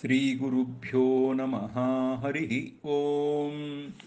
ಶ್ರೀಗುರುಭ್ಯೋ ನಮಃ. ಹರಿ ಓಂ.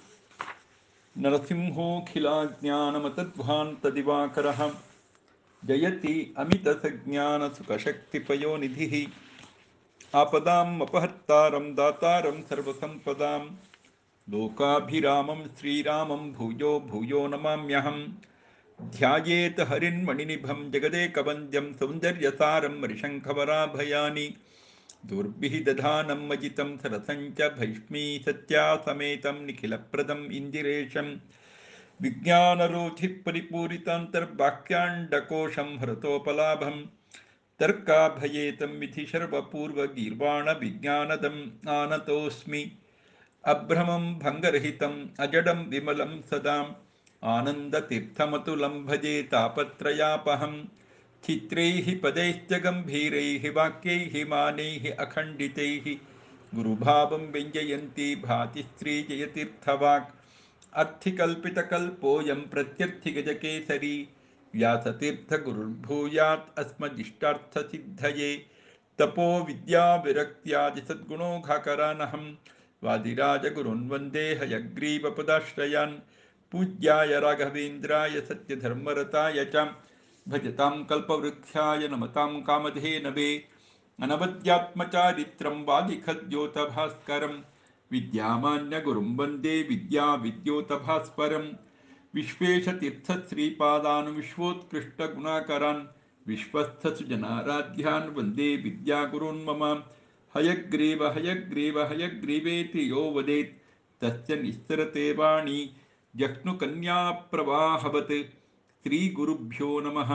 ನರಸಿಂಹೋಖಿಲಾಜ್ಞಾನಮತಧ್ವಾಂತದಿವಾಕರಃ ಜಯತಿ ಅಮಿತಸಜ್ಞಾನಸುಖಶಕ್ತಿಪಯೋನಿಧಿಃ ಆಪದಾಂ ಅಪಹರ್ತಾರಂ ದಾತಾರಂ ಸರ್ವಸಂಪದಾಂ ಲೋಕಾಭಿರಾಮಂ ಶ್ರೀರಾಮಂ ಭೂಯೋ ಭೂಯೋ ನಮಾಮ್ಯಹಂ. ಧ್ಯಾಯೇತ್ ಹರಿನ್ಮಣಿನಿಭಂ ಜಗದೇಕವಂದ್ಯಂ ಸೌಂದರ್ಯಸಾರಂ ಮರಿಶಂಖವರಾಭಯಾನಿ ದುರ್ಭಿಃ ದಧಾನಂ ಮಜಿತಂ ಸರಸಂಚ ಭೈಷ್ಮೀ ಸತ್ಯಾಸಮೇತಂ ನಿಖಿಲಪ್ರದಂ ಇಂದಿರೇಶಂ ವಿಜ್ಞಾನರೋಧಿಃ ಪರಿಪೂರಿತಾಂತರ್ಬಾಹ್ಯಾಂಡಕೋಶಂ ಹರತೋಪಲಾಭಂ ತರ್ಕಾಭಯೇತಂ ವಿಧಿ ಶರ್ವಪೂರ್ವಗೀರ್ವಾಣ ವಿಜ್ಞಾನದಂ ಆನತೋಸ್ಮಿ ಅಭ್ರಮಂ ಭಂಗರಹಿತಂ ಅಜಡಂ ವಿಮಲಂ ಸದಾ ಆನಂದತೀರ್ಥಮತುಲಂ ಭಜೆ ತಾಪತ್ರಯಾಪಹಂ. ಚಿತ್ರೈಃ ಪದೈಶ್ಚ ಗಂಭೀರೈಃ ವಾಕ್ಯೈಃ ಮಾನೈಃ ಅಖಂಡಿತೈಃ ಗುರುಭಾವಂ ವ್ಯಂಜಯಂತಿ ಭಾತಿ ಶ್ರೀ ಜಯತೀರ್ಥವಾಕ್. ಅರ್ಥಿಕಲ್ಪಿತಕಲ್ಪೋऽಯಂ ಪ್ರತ್ಯರ್ಥಿಗಜಕೇಸರಿ ವ್ಯಾಸತೀರ್ಥಗುರುರ್ಭೂಯಾತ್ ಅಸ್ಮದಿಷ್ಟಾರ್ಥಸಿದ್ಧಯೇ. ತಪೋ ವಿದ್ಯಾವಿರಕ್ತ್ಯಾದಿ ಸದ್ಗುಣೋಘಾಕರಾನಹಂ ವಾದಿರಾಜಗುರುನ್ ವಂದೇ ಹಯಗ್ರೀವಪದಾಶ್ರಯಾನ್. ಪೂಜ್ಯಾಯ ರಾಘವೇಂದ್ರಾಯ ಸತ್ಯಧರ್ಮರತಾಯ ಚ ಭಜತಾಂ ಕಲ್ಪವೃಕ್ಷಾಯ ನಮತಾಂ ಕಾಮಧೇನವೇ. ಅನವದ್ಯಾತ್ಮಚಾರಿತ್ರಂ ವಾದಿಖದ್ಯೋತಭಾಸ್ಕರಂ ವಿದ್ಯಾಮಾನ್ಯಗುರುಂ ವಂದೇ ವಿದ್ಯಾವಿದ್ಯೋತಭಾಸ್ವರಂ. ವಿಶ್ವೇಶತೀರ್ಥಶ್ರೀಪಾದಾನ್ ವಿಶ್ವೋತ್ಕೃಷ್ಟಗುಣಾಕರಾನ್ ವಿಶ್ವಸ್ಥಸುಜನಾರಾಧ್ಯಾನ್ ವಂದೇ ವಿದ್ಯಾಗುರುನ್ ಮಮ. ಹಯಗ್ರೀವ ಹಯಗ್ರೀವ ಹಯಗ್ರೀವೇತಿ ಯೋ ವದೇತ್ ತಸ್ಯ ನಿಸ್ಸರತೆ ವಾಣಿ ಜಹ್ನುಕನ್ಯಾಪ್ರವಾಹವತ್. ಶ್ರೀಗುರುಭ್ಯೋ ನಮಃ.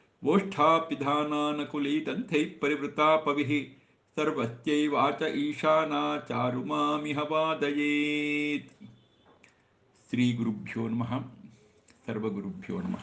ಓಷ್ಠಾಪಿಧಾನಾನಕುಲೀತಂಥೈಃ ಪರಿವೃತಾಪವಿಃ ಸರ್ವಸ್ಯೈವಾಚ ಈಶಾನಾಚಾರುಮಾಮಿಹ ವಾದಯೇತ್. ಶ್ರೀಗುರುಭ್ಯೋ ನಮಃ. ಸರ್ವಗುರುಭ್ಯೋ ನಮಃ.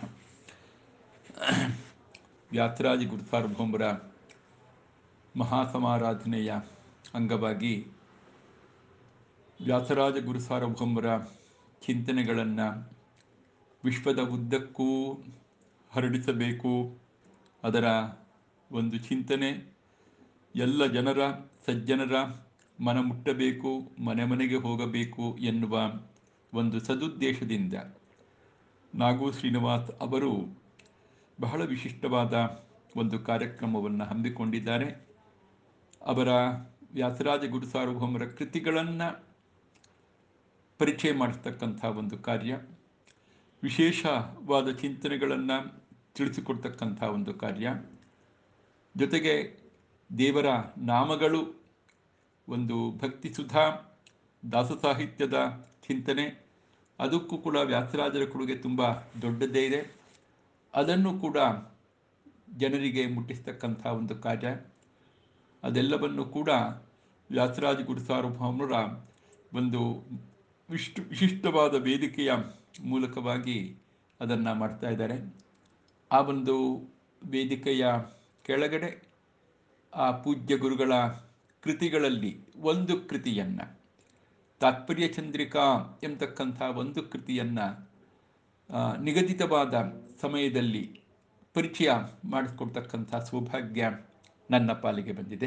ವ್ಯಾಸರಾಜ ಗುರುಸಾರ್ವಭೌಮರ ಮಹಾಸಮಾರಾಧನೆಯ ಅಂಗವಾಗಿ ವ್ಯಾಸರಾಜ ಗುರುಸಾರ್ವಭೌಮರ ಚಿಂತನೆಗಳನ್ನು ವಿಶ್ವದ ಉದ್ದಕ್ಕೂ ಹರಡಿಸಬೇಕು. ಅದರ ಒಂದು ಚಿಂತನೆ ಎಲ್ಲ ಜನರ ಸಜ್ಜನರ ಮನ ಮುಟ್ಟಬೇಕು, ಮನೆ ಮನೆಗೆ ಹೋಗಬೇಕು ಎನ್ನುವ ಒಂದು ಸದುದ್ದೇಶದಿಂದ ನಾಗು ಶ್ರೀನಿವಾಸ್ ಅವರು ಬಹಳ ವಿಶಿಷ್ಟವಾದ ಒಂದು ಕಾರ್ಯಕ್ರಮವನ್ನು ಹಮ್ಮಿಕೊಂಡಿದ್ದಾರೆ. ಅವರ ವ್ಯಾಸರಾಜ ಗುರುಸಾರ್ವಭೌಮರ ಕೃತಿಗಳನ್ನು ಪರಿಚಯ ಮಾಡಿಸ್ತಕ್ಕಂಥ ಒಂದು ಕಾರ್ಯ, ವಿಶೇಷವಾದ ಚಿಂತನೆಗಳನ್ನು ತಿಳಿಸಿಕೊಡ್ತಕ್ಕಂಥ ಒಂದು ಕಾರ್ಯ, ಜೊತೆಗೆ ದೇವರ ನಾಮಗಳು, ಒಂದು ಭಕ್ತಿ ಸುಧಾ ದಾಸ ಸಾಹಿತ್ಯದ ಚಿಂತನೆ, ಅದಕ್ಕೂ ಕೂಡ ವ್ಯಾಸರಾಜರ ಕೊಡುಗೆ ತುಂಬ ದೊಡ್ಡದೇ ಇದೆ. ಅದನ್ನು ಕೂಡ ಜನರಿಗೆ ಮುಟ್ಟಿಸ್ತಕ್ಕಂಥ ಒಂದು ಕಾರ್ಯ, ಅದೆಲ್ಲವನ್ನು ಕೂಡ ವ್ಯಾಸರಾಜ ಗುರುಸಾರ್ವಭೌಮರ ಒಂದು ವಿಶಿಷ್ಟವಾದ ವೇದಿಕೆಯ ಮೂಲಕವಾಗಿ ಅದನ್ನು ಮಾಡ್ತಾ ಇದ್ದಾರೆ. ಆ ಒಂದು ವೇದಿಕೆಯ ಕೆಳಗಡೆ ಆ ಪೂಜ್ಯ ಗುರುಗಳ ಕೃತಿಗಳಲ್ಲಿ ಒಂದು ಕೃತಿಯನ್ನು, ತಾತ್ಪರ್ಯ ಚಂದ್ರಿಕಾ ಎಂಬತಕ್ಕಂಥ ಒಂದು ಕೃತಿಯನ್ನು ನಿಗದಿತವಾದ ಸಮಯದಲ್ಲಿ ಪರಿಚಯ ಮಾಡಿಸ್ಕೊಡ್ತಕ್ಕಂಥ ಸೌಭಾಗ್ಯ ನನ್ನ ಪಾಲಿಗೆ ಬಂದಿದೆ.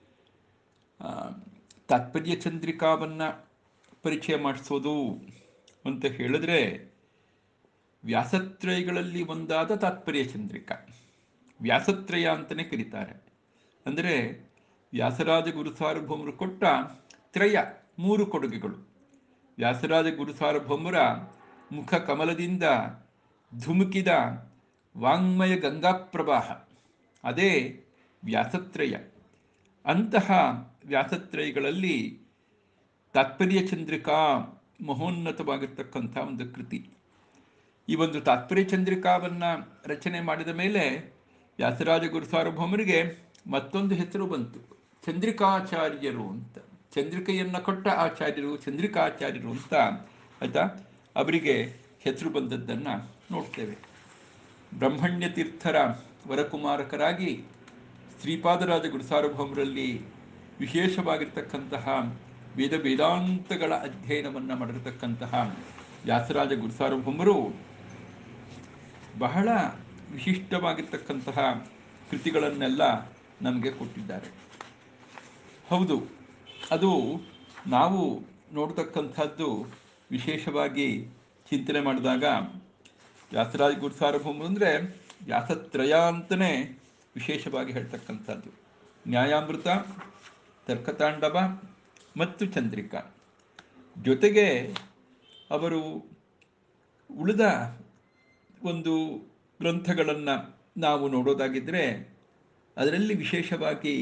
ತಾತ್ಪರ್ಯ ಚಂದ್ರಿಕಾವನ್ನು ಪರಿಚಯ ಮಾಡಿಸೋದು ಅಂತ ಹೇಳಿದ್ರೆ, ವ್ಯಾಸತ್ರಯಗಳಲ್ಲಿ ಒಂದಾದ ತಾತ್ಪರ್ಯ ಚಂದ್ರಿಕಾ, ವ್ಯಾಸತ್ರಯ ಅಂತಲೇ ಕರೀತಾರೆ. ಅಂದರೆ ವ್ಯಾಸರಾಜ ಗುರುಸಾರ್ವಭೌಮರು ಕೊಟ್ಟ ತ್ರಯ, 3 ಕೊಡುಗೆಗಳು. ವ್ಯಾಸರಾಜ ಗುರುಸಾರ್ವಭೌಮರ ಮುಖ ಕಮಲದಿಂದ ಧುಮುಕಿದ ವಾಂಗ್ಮಯ ಗಂಗಾಪ್ರವಾಹ, ಅದೇ ವ್ಯಾಸತ್ರಯ. ಅಂತಹ ವ್ಯಾಸತ್ರಯಗಳಲ್ಲಿ ತಾತ್ಪರ್ಯ ಚಂದ್ರಿಕಾ ಮಹೋನ್ನತವಾಗಿರ್ತಕ್ಕಂಥ ಒಂದು ಕೃತಿ. ಈ ಒಂದು ತಾತ್ಪರ್ಯ ಚಂದ್ರಿಕಾವನ್ನು ರಚನೆ ಮಾಡಿದ ಮೇಲೆ ವ್ಯಾಸರಾಜ ಗುರುಸಾರ್ವಭೌಮರಿಗೆ ಮತ್ತೊಂದು ಹೆಸರು ಬಂತು, ಚಂದ್ರಿಕಾಚಾರ್ಯರು ಅಂತ. ಚಂದ್ರಿಕೆಯನ್ನು ಕೊಟ್ಟ ಆಚಾರ್ಯರು, ಚಂದ್ರಿಕಾಚಾರ್ಯರು ಅಂತ ಆಯಿತಾ, ಅವರಿಗೆ ಹೆಸರು ಬಂದದ್ದನ್ನು ನೋಡ್ತೇವೆ. ಬ್ರಹ್ಮಣ್ಯ ತೀರ್ಥರ ವರಕುಮಾರಕರಾಗಿ ಶ್ರೀಪಾದರಾಜ ಗುರುಸಾರ್ವಭೌಮರಲ್ಲಿ ವಿಶೇಷವಾಗಿರ್ತಕ್ಕಂತಹ ವೇದಾಂತಗಳ ಅಧ್ಯಯನವನ್ನು ಮಾಡಿರತಕ್ಕಂತಹ ವ್ಯಾಸರಾಜ ಗುರುಸಾರ್ವಭೌಮರು ಬಹಳ ವಿಶಿಷ್ಟವಾಗಿರ್ತಕ್ಕಂತಹ ಕೃತಿಗಳನ್ನೆಲ್ಲ ನಮಗೆ ಕೊಟ್ಟಿದ್ದಾರೆ. ಹೌದು, ಅದು ನಾವು ನೋಡ್ತಕ್ಕಂಥದ್ದು ವಿಶೇಷವಾಗಿ ಚಿಂತನೆ ಮಾಡಿದಾಗ ವ್ಯಾಸರಾಜ ಗುರುಸಾರ್ವಭೌಮರು ಅಂದರೆ ವ್ಯಾಸತ್ರಯ ಅಂತಲೇ ವಿಶೇಷವಾಗಿ ಹೇಳ್ತಕ್ಕಂಥದ್ದು. ನ್ಯಾಯಾಮೃತ, ತರ್ಕತಾಂಡವ ಮತ್ತು ಚಂದ್ರಿಕಾ. ಜೊತೆಗೆ ಅವರು ಉಳಿದ ಒಂದು ಗ್ರಂಥಗಳನ್ನು ನಾವು ನೋಡೋದಾಗಿದ್ದರೆ ಅದರಲ್ಲಿ ವಿಶೇಷವಾಗಿ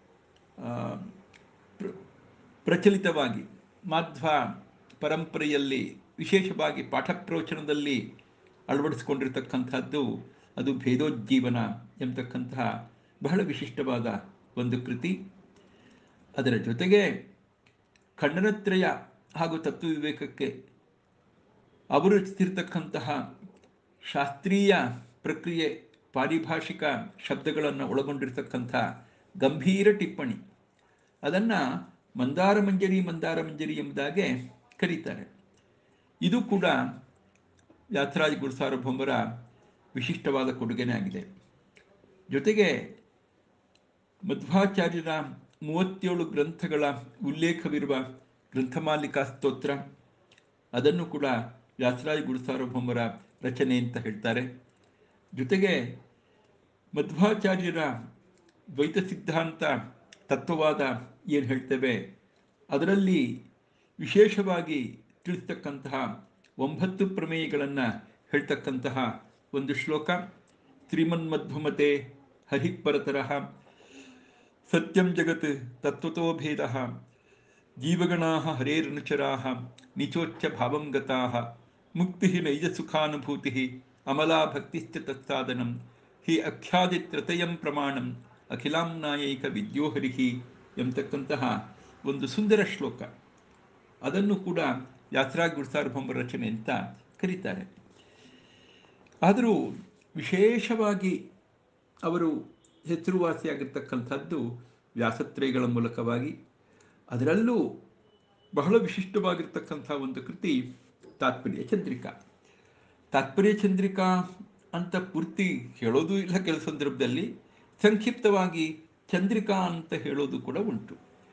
ಪ್ರಚಲಿತವಾಗಿ ಮಾಧ್ವ ಪರಂಪರೆಯಲ್ಲಿ ವಿಶೇಷವಾಗಿ ಪಾಠ ಪ್ರವಚನದಲ್ಲಿ ಅಳವಡಿಸಿಕೊಂಡಿರ್ತಕ್ಕಂಥದ್ದು ಅದು ಭೇದೋಜ್ಜೀವನ ಎಂಬತಕ್ಕಂತಹ ಬಹಳ ವಿಶಿಷ್ಟವಾದ ಒಂದು ಕೃತಿ. ಅದರ ಜೊತೆಗೆ ಖಂಡನತ್ರಯ ಹಾಗೂ ತತ್ವ ವಿವೇಕಕ್ಕೆ ಅವರು ರಚಿಸಿರ್ತಕ್ಕಂತಹ ಶಾಸ್ತ್ರೀಯ ಪ್ರಕ್ರಿಯೆ ಪಾರಿಭಾಷಿಕ ಶಬ್ದಗಳನ್ನು ಒಳಗೊಂಡಿರ್ತಕ್ಕಂಥ ಗಂಭೀರ ಟಿಪ್ಪಣಿ, ಅದನ್ನು ಮಂದಾರ ಮಂಜರಿ ಎಂಬುದಾಗೆ ಕರೀತಾರೆ. ಇದು ಕೂಡ ವ್ಯಾಸರಾಜ ಗುರುಸಾರ್ವಭೌಮರ ವಿಶಿಷ್ಟವಾದ ಕೊಡುಗೆನೇ ಆಗಿದೆ. ಜೊತೆಗೆ ಮಧ್ವಾಚಾರ್ಯರ 37 ಗ್ರಂಥಗಳ ಉಲ್ಲೇಖವಿರುವ ಗ್ರಂಥಮಾಲಿಕಾ ಸ್ತೋತ್ರ, ಅದನ್ನು ಕೂಡ ವ್ಯಾಸರಾಜ ಗುರುಸಾರ್ವಭೌಮರ ರಚನೆ ಅಂತ ಹೇಳ್ತಾರೆ. ಜೊತೆಗೆ ಮಧ್ವಾಚಾರ್ಯರ ದ್ವೈತ ಸಿದ್ಧಾಂತ ತತ್ವವಾದ ಏನು ಹೇಳ್ತೇವೆ ಅದರಲ್ಲಿ ವಿಶೇಷವಾಗಿ ತಿಳಿಸ್ತಕ್ಕಂತಹ 9 ಪ್ರಮೇಯಗಳನ್ನು ಹೇಳ್ತಕ್ಕಂತಹ ಒಂದು ಶ್ಲೋಕ, ಶ್ರೀಮನ್ಮಧ್ವಮತೆ ಹರಿಪರತರಃ ಸತ್ಯಂ ಜಗತ್ ತತ್ವತೋ ಭೇದ ಜೀವಗಣಾ ಹರೇರನುಚರಾ ನಿಚೋಚ್ಚ ಭಾವಂ ಗತಾ ಮುಕ್ತಿ ನೈಜ ಸುಖಾನುಭೂತಿ ಅಮಲಾ ಭಕ್ತಿಶ್ಚ ತತ್ಸಾಧನಂ ಹಿ ಅಖ್ಯಾದಿತ್ರತಯಂ ಪ್ರಮಾಣಂ ಅಖಿಲಾಂನಾಯೈಕ ವಿದ್ಯೋಹರಿಹಿ ಎಂಬತಕ್ಕಂತಹ ಒಂದು ಸುಂದರ ಶ್ಲೋಕ. ಅದನ್ನು ಕೂಡ ವ್ಯಾಸರಾಜ ಗುರುಸಾರ್ವಭೌಮರ ರಚನೆ ಅಂತ ಕರೀತಾರೆ. ಆದರೂ ವಿಶೇಷವಾಗಿ ಅವರು ಹೆಸರುವಾಸಿಯಾಗಿರ್ತಕ್ಕಂಥದ್ದು ವ್ಯಾಸತ್ರಯಗಳ ಮೂಲಕವಾಗಿ. ಅದರಲ್ಲೂ ಬಹಳ ವಿಶಿಷ್ಟವಾಗಿರ್ತಕ್ಕಂಥ ಒಂದು ಕೃತಿ ತಾತ್ಪರ್ಯ ಚಂದ್ರಿಕಾ. ತಾತ್ಪರ್ಯ ಚಂದ್ರಿಕಾ ಅಂತ ಪೂರ್ತಿ ಹೇಳೋದು ಇಲ್ಲ, ಕೆಲವು ಸಂದರ್ಭದಲ್ಲಿ ಸಂಕ್ಷಿಪ್ತವಾಗಿ ಚಂದ್ರಿಕಾ ಅಂತ ಹೇಳೋದು ಕೂಡ ಉಂಟು.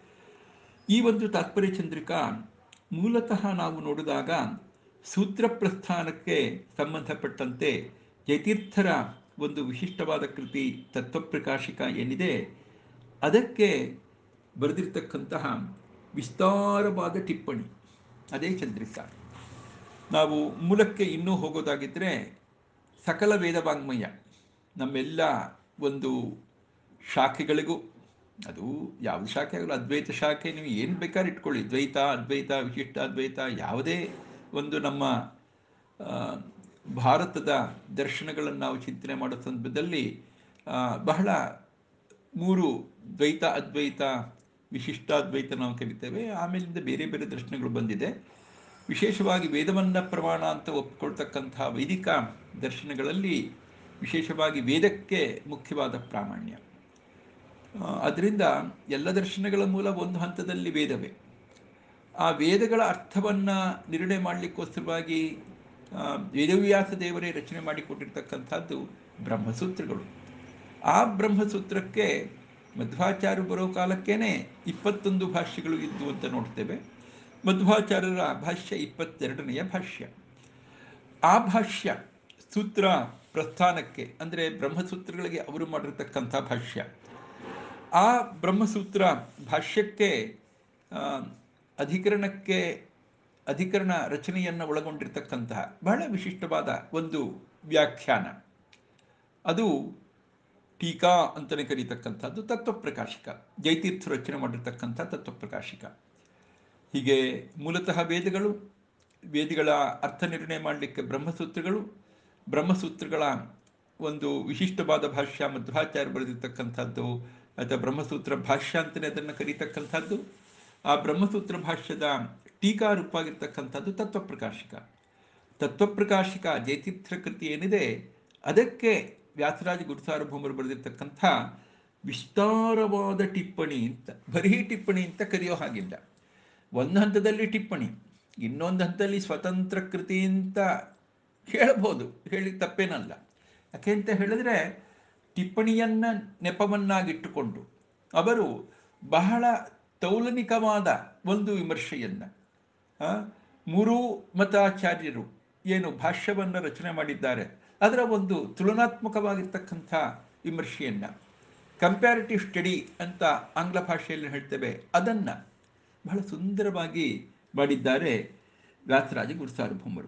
ಈ ಒಂದು ತಾತ್ಪರ್ಯ ಚಂದ್ರಿಕಾ ಮೂಲತಃ ನಾವು ನೋಡಿದಾಗ ಸೂತ್ರ ಪ್ರಸ್ಥಾನಕ್ಕೆ ಸಂಬಂಧಪಟ್ಟಂತೆ ಜಯತೀರ್ಥರ ಒಂದು ವಿಶಿಷ್ಟವಾದ ಕೃತಿ ತತ್ವಪ್ರಕಾಶಿಕ ಏನಿದೆ ಅದಕ್ಕೆ ಬರೆದಿರ್ತಕ್ಕಂತಹ ವಿಸ್ತಾರವಾದ ಟಿಪ್ಪಣಿ, ಅದೇ ಚಂದ್ರಿಕಾ. ನಾವು ಮೂಲಕ್ಕೆ ಇನ್ನೂ ಹೋಗೋದಾಗಿದ್ದರೆ ಸಕಲ ವೇದವಾಂಗ್ಮಯ ನಮ್ಮೆಲ್ಲ ಒಂದು ಶಾಖೆಗಳಿಗೂ, ಅದು ಯಾವ ಶಾಖೆ ಆಗಲ್ಲ, ಅದ್ವೈತ ಶಾಖೆ ನೀವು ಏನು ಬೇಕಾದ್ರೆ ಇಟ್ಕೊಳ್ಳಿ, ದ್ವೈತ ಅದ್ವೈತ ವಿಶಿಷ್ಟ ಅದ್ವೈತ ಯಾವುದೇ ಒಂದು ನಮ್ಮ ಭಾರತದ ದರ್ಶನಗಳನ್ನು ನಾವು ಚಿಂತನೆ ಮಾಡೋ ಸಂದರ್ಭದಲ್ಲಿ ಬಹಳ 3 ದ್ವೈತ ಅದ್ವೈತ ವಿಶಿಷ್ಟಾದ್ವೈತ ನಾವು ಕರಿತೇವೆ. ಆಮೇಲಿಂದ ಬೇರೆ ಬೇರೆ ದರ್ಶನಗಳು ಬಂದಿದೆ. ವಿಶೇಷವಾಗಿ ವೇದವನ್ನು ಪ್ರಮಾಣ ಅಂತ ಒಪ್ಪಿಕೊಳ್ತಕ್ಕಂಥ ವೈದಿಕ ದರ್ಶನಗಳಲ್ಲಿ ವಿಶೇಷವಾಗಿ ವೇದಕ್ಕೆ ಮುಖ್ಯವಾದ ಪ್ರಾಮಾಣ್ಯ. ಅದರಿಂದ ಎಲ್ಲ ದರ್ಶನಗಳ ಮೂಲ ಒಂದು ಹಂತದಲ್ಲಿ ವೇದವೇ. ಆ ವೇದಗಳ ಅರ್ಥವನ್ನು ನಿರ್ಣಯ ಮಾಡಲಿಕ್ಕೋಸ್ಕರವಾಗಿ ವೇದವ್ಯಾಸ ದೇವರೇ ರಚನೆ ಮಾಡಿಕೊಟ್ಟಿರ್ತಕ್ಕಂಥದ್ದು ಬ್ರಹ್ಮಸೂತ್ರಗಳು. ಆ ಬ್ರಹ್ಮಸೂತ್ರಕ್ಕೆ ಮಧ್ವಾಚಾರ್ಯ ಬರೋ ಕಾಲಕ್ಕೇ 21 ಭಾಷ್ಯಗಳು ಇದ್ದು ಅಂತ ನೋಡ್ತೇವೆ. ಮಧ್ವಾಚಾರ್ಯರ ಭಾಷ್ಯ 22ನೆಯ ಭಾಷ್ಯ. ಆ ಭಾಷ್ಯ ಸೂತ್ರ ಪ್ರಸ್ಥಾನಕ್ಕೆ ಅಂದರೆ ಬ್ರಹ್ಮಸೂತ್ರಗಳಿಗೆ ಅವರು ಮಾಡಿರ್ತಕ್ಕಂಥ ಭಾಷ್ಯ. ಆ ಬ್ರಹ್ಮಸೂತ್ರ ಭಾಷ್ಯಕ್ಕೆ ಅಧಿಕರಣ ರಚನೆಯನ್ನು ಒಳಗೊಂಡಿರ್ತಕ್ಕಂತಹ ಬಹಳ ವಿಶಿಷ್ಟವಾದ ಒಂದು ವ್ಯಾಖ್ಯಾನ, ಅದು ಟೀಕಾ ಅಂತಲೇ ಕರೀತಕ್ಕಂಥದ್ದು ತತ್ವಪ್ರಕಾಶಿಕ. ಜಯತೀರ್ಥ ರಚನೆ ಮಾಡಿರ್ತಕ್ಕಂಥ ತತ್ವಪ್ರಕಾಶಿಕ. ಹೀಗೆ ಮೂಲತಃ ವೇದಗಳ ಅರ್ಥ ನಿರ್ಣಯ ಮಾಡಲಿಕ್ಕೆ ಬ್ರಹ್ಮಸೂತ್ರಗಳ ಒಂದು ವಿಶಿಷ್ಟವಾದ ಭಾಷ್ಯ ಮಧ್ವಾಚಾರ್ಯ ಬರೆದಿರ್ತಕ್ಕಂಥದ್ದು, ಅಥವಾ ಬ್ರಹ್ಮಸೂತ್ರ ಭಾಷ್ಯ ಅಂತಲೇ ಅದನ್ನು ಕರೀತಕ್ಕಂಥದ್ದು. ಆ ಬ್ರಹ್ಮಸೂತ್ರ ಭಾಷ್ಯದ ಟೀಕಾ ರೂಪವಾಗಿರ್ತಕ್ಕಂಥದ್ದು ತತ್ವಪ್ರಕಾಶಿಕ ಜಯತೀರ್ಥರ ಕೃತಿ ಏನಿದೆ ಅದಕ್ಕೆ ವ್ಯಾಸರಾಜ ಗುರುಸಾರ್ವಭೌಮರು ಬರೆದಿರ್ತಕ್ಕಂಥ ವಿಸ್ತಾರವಾದ ಟಿಪ್ಪಣಿ ಅಂತ, ಬರೀ ಟಿಪ್ಪಣಿ ಅಂತ ಕರೆಯೋ ಹಾಗಿಲ್ಲ. ಒಂದು ಹಂತದಲ್ಲಿ ಟಿಪ್ಪಣಿ, ಇನ್ನೊಂದು ಹಂತದಲ್ಲಿ ಸ್ವತಂತ್ರ ಕೃತಿ ಅಂತ ಹೇಳ್ಬೋದು, ಹೇಳಿ ತಪ್ಪೇನಲ್ಲ. ಯಾಕೆ ಅಂತ ಹೇಳಿದ್ರೆ ಟಿಪ್ಪಣಿಯನ್ನು ನೆಪವನ್ನಾಗಿಟ್ಟುಕೊಂಡು ಅವರು ಬಹಳ ತೌಲನಿಕವಾದ ಒಂದು ವಿಮರ್ಶೆಯನ್ನು, ಮೂರೂ ಮತಾಚಾರ್ಯರು ಏನು ಭಾಷ್ಯವನ್ನು ರಚನೆ ಮಾಡಿದ್ದಾರೆ ಅದರ ಒಂದು ತುಲನಾತ್ಮಕವಾಗಿರ್ತಕ್ಕಂಥ ವಿಮರ್ಶೆಯನ್ನು, ಕಂಪ್ಯಾರಿಟಿವ್ ಸ್ಟಡಿ ಅಂತ ಆಂಗ್ಲ ಭಾಷೆಯಲ್ಲಿ ಹೇಳ್ತೇವೆ, ಅದನ್ನು ಬಹಳ ಸುಂದರವಾಗಿ ಮಾಡಿದ್ದಾರೆ ವ್ಯಾಸರಾಜ ಗುರುಸಾರ್ವಭೌಮರು.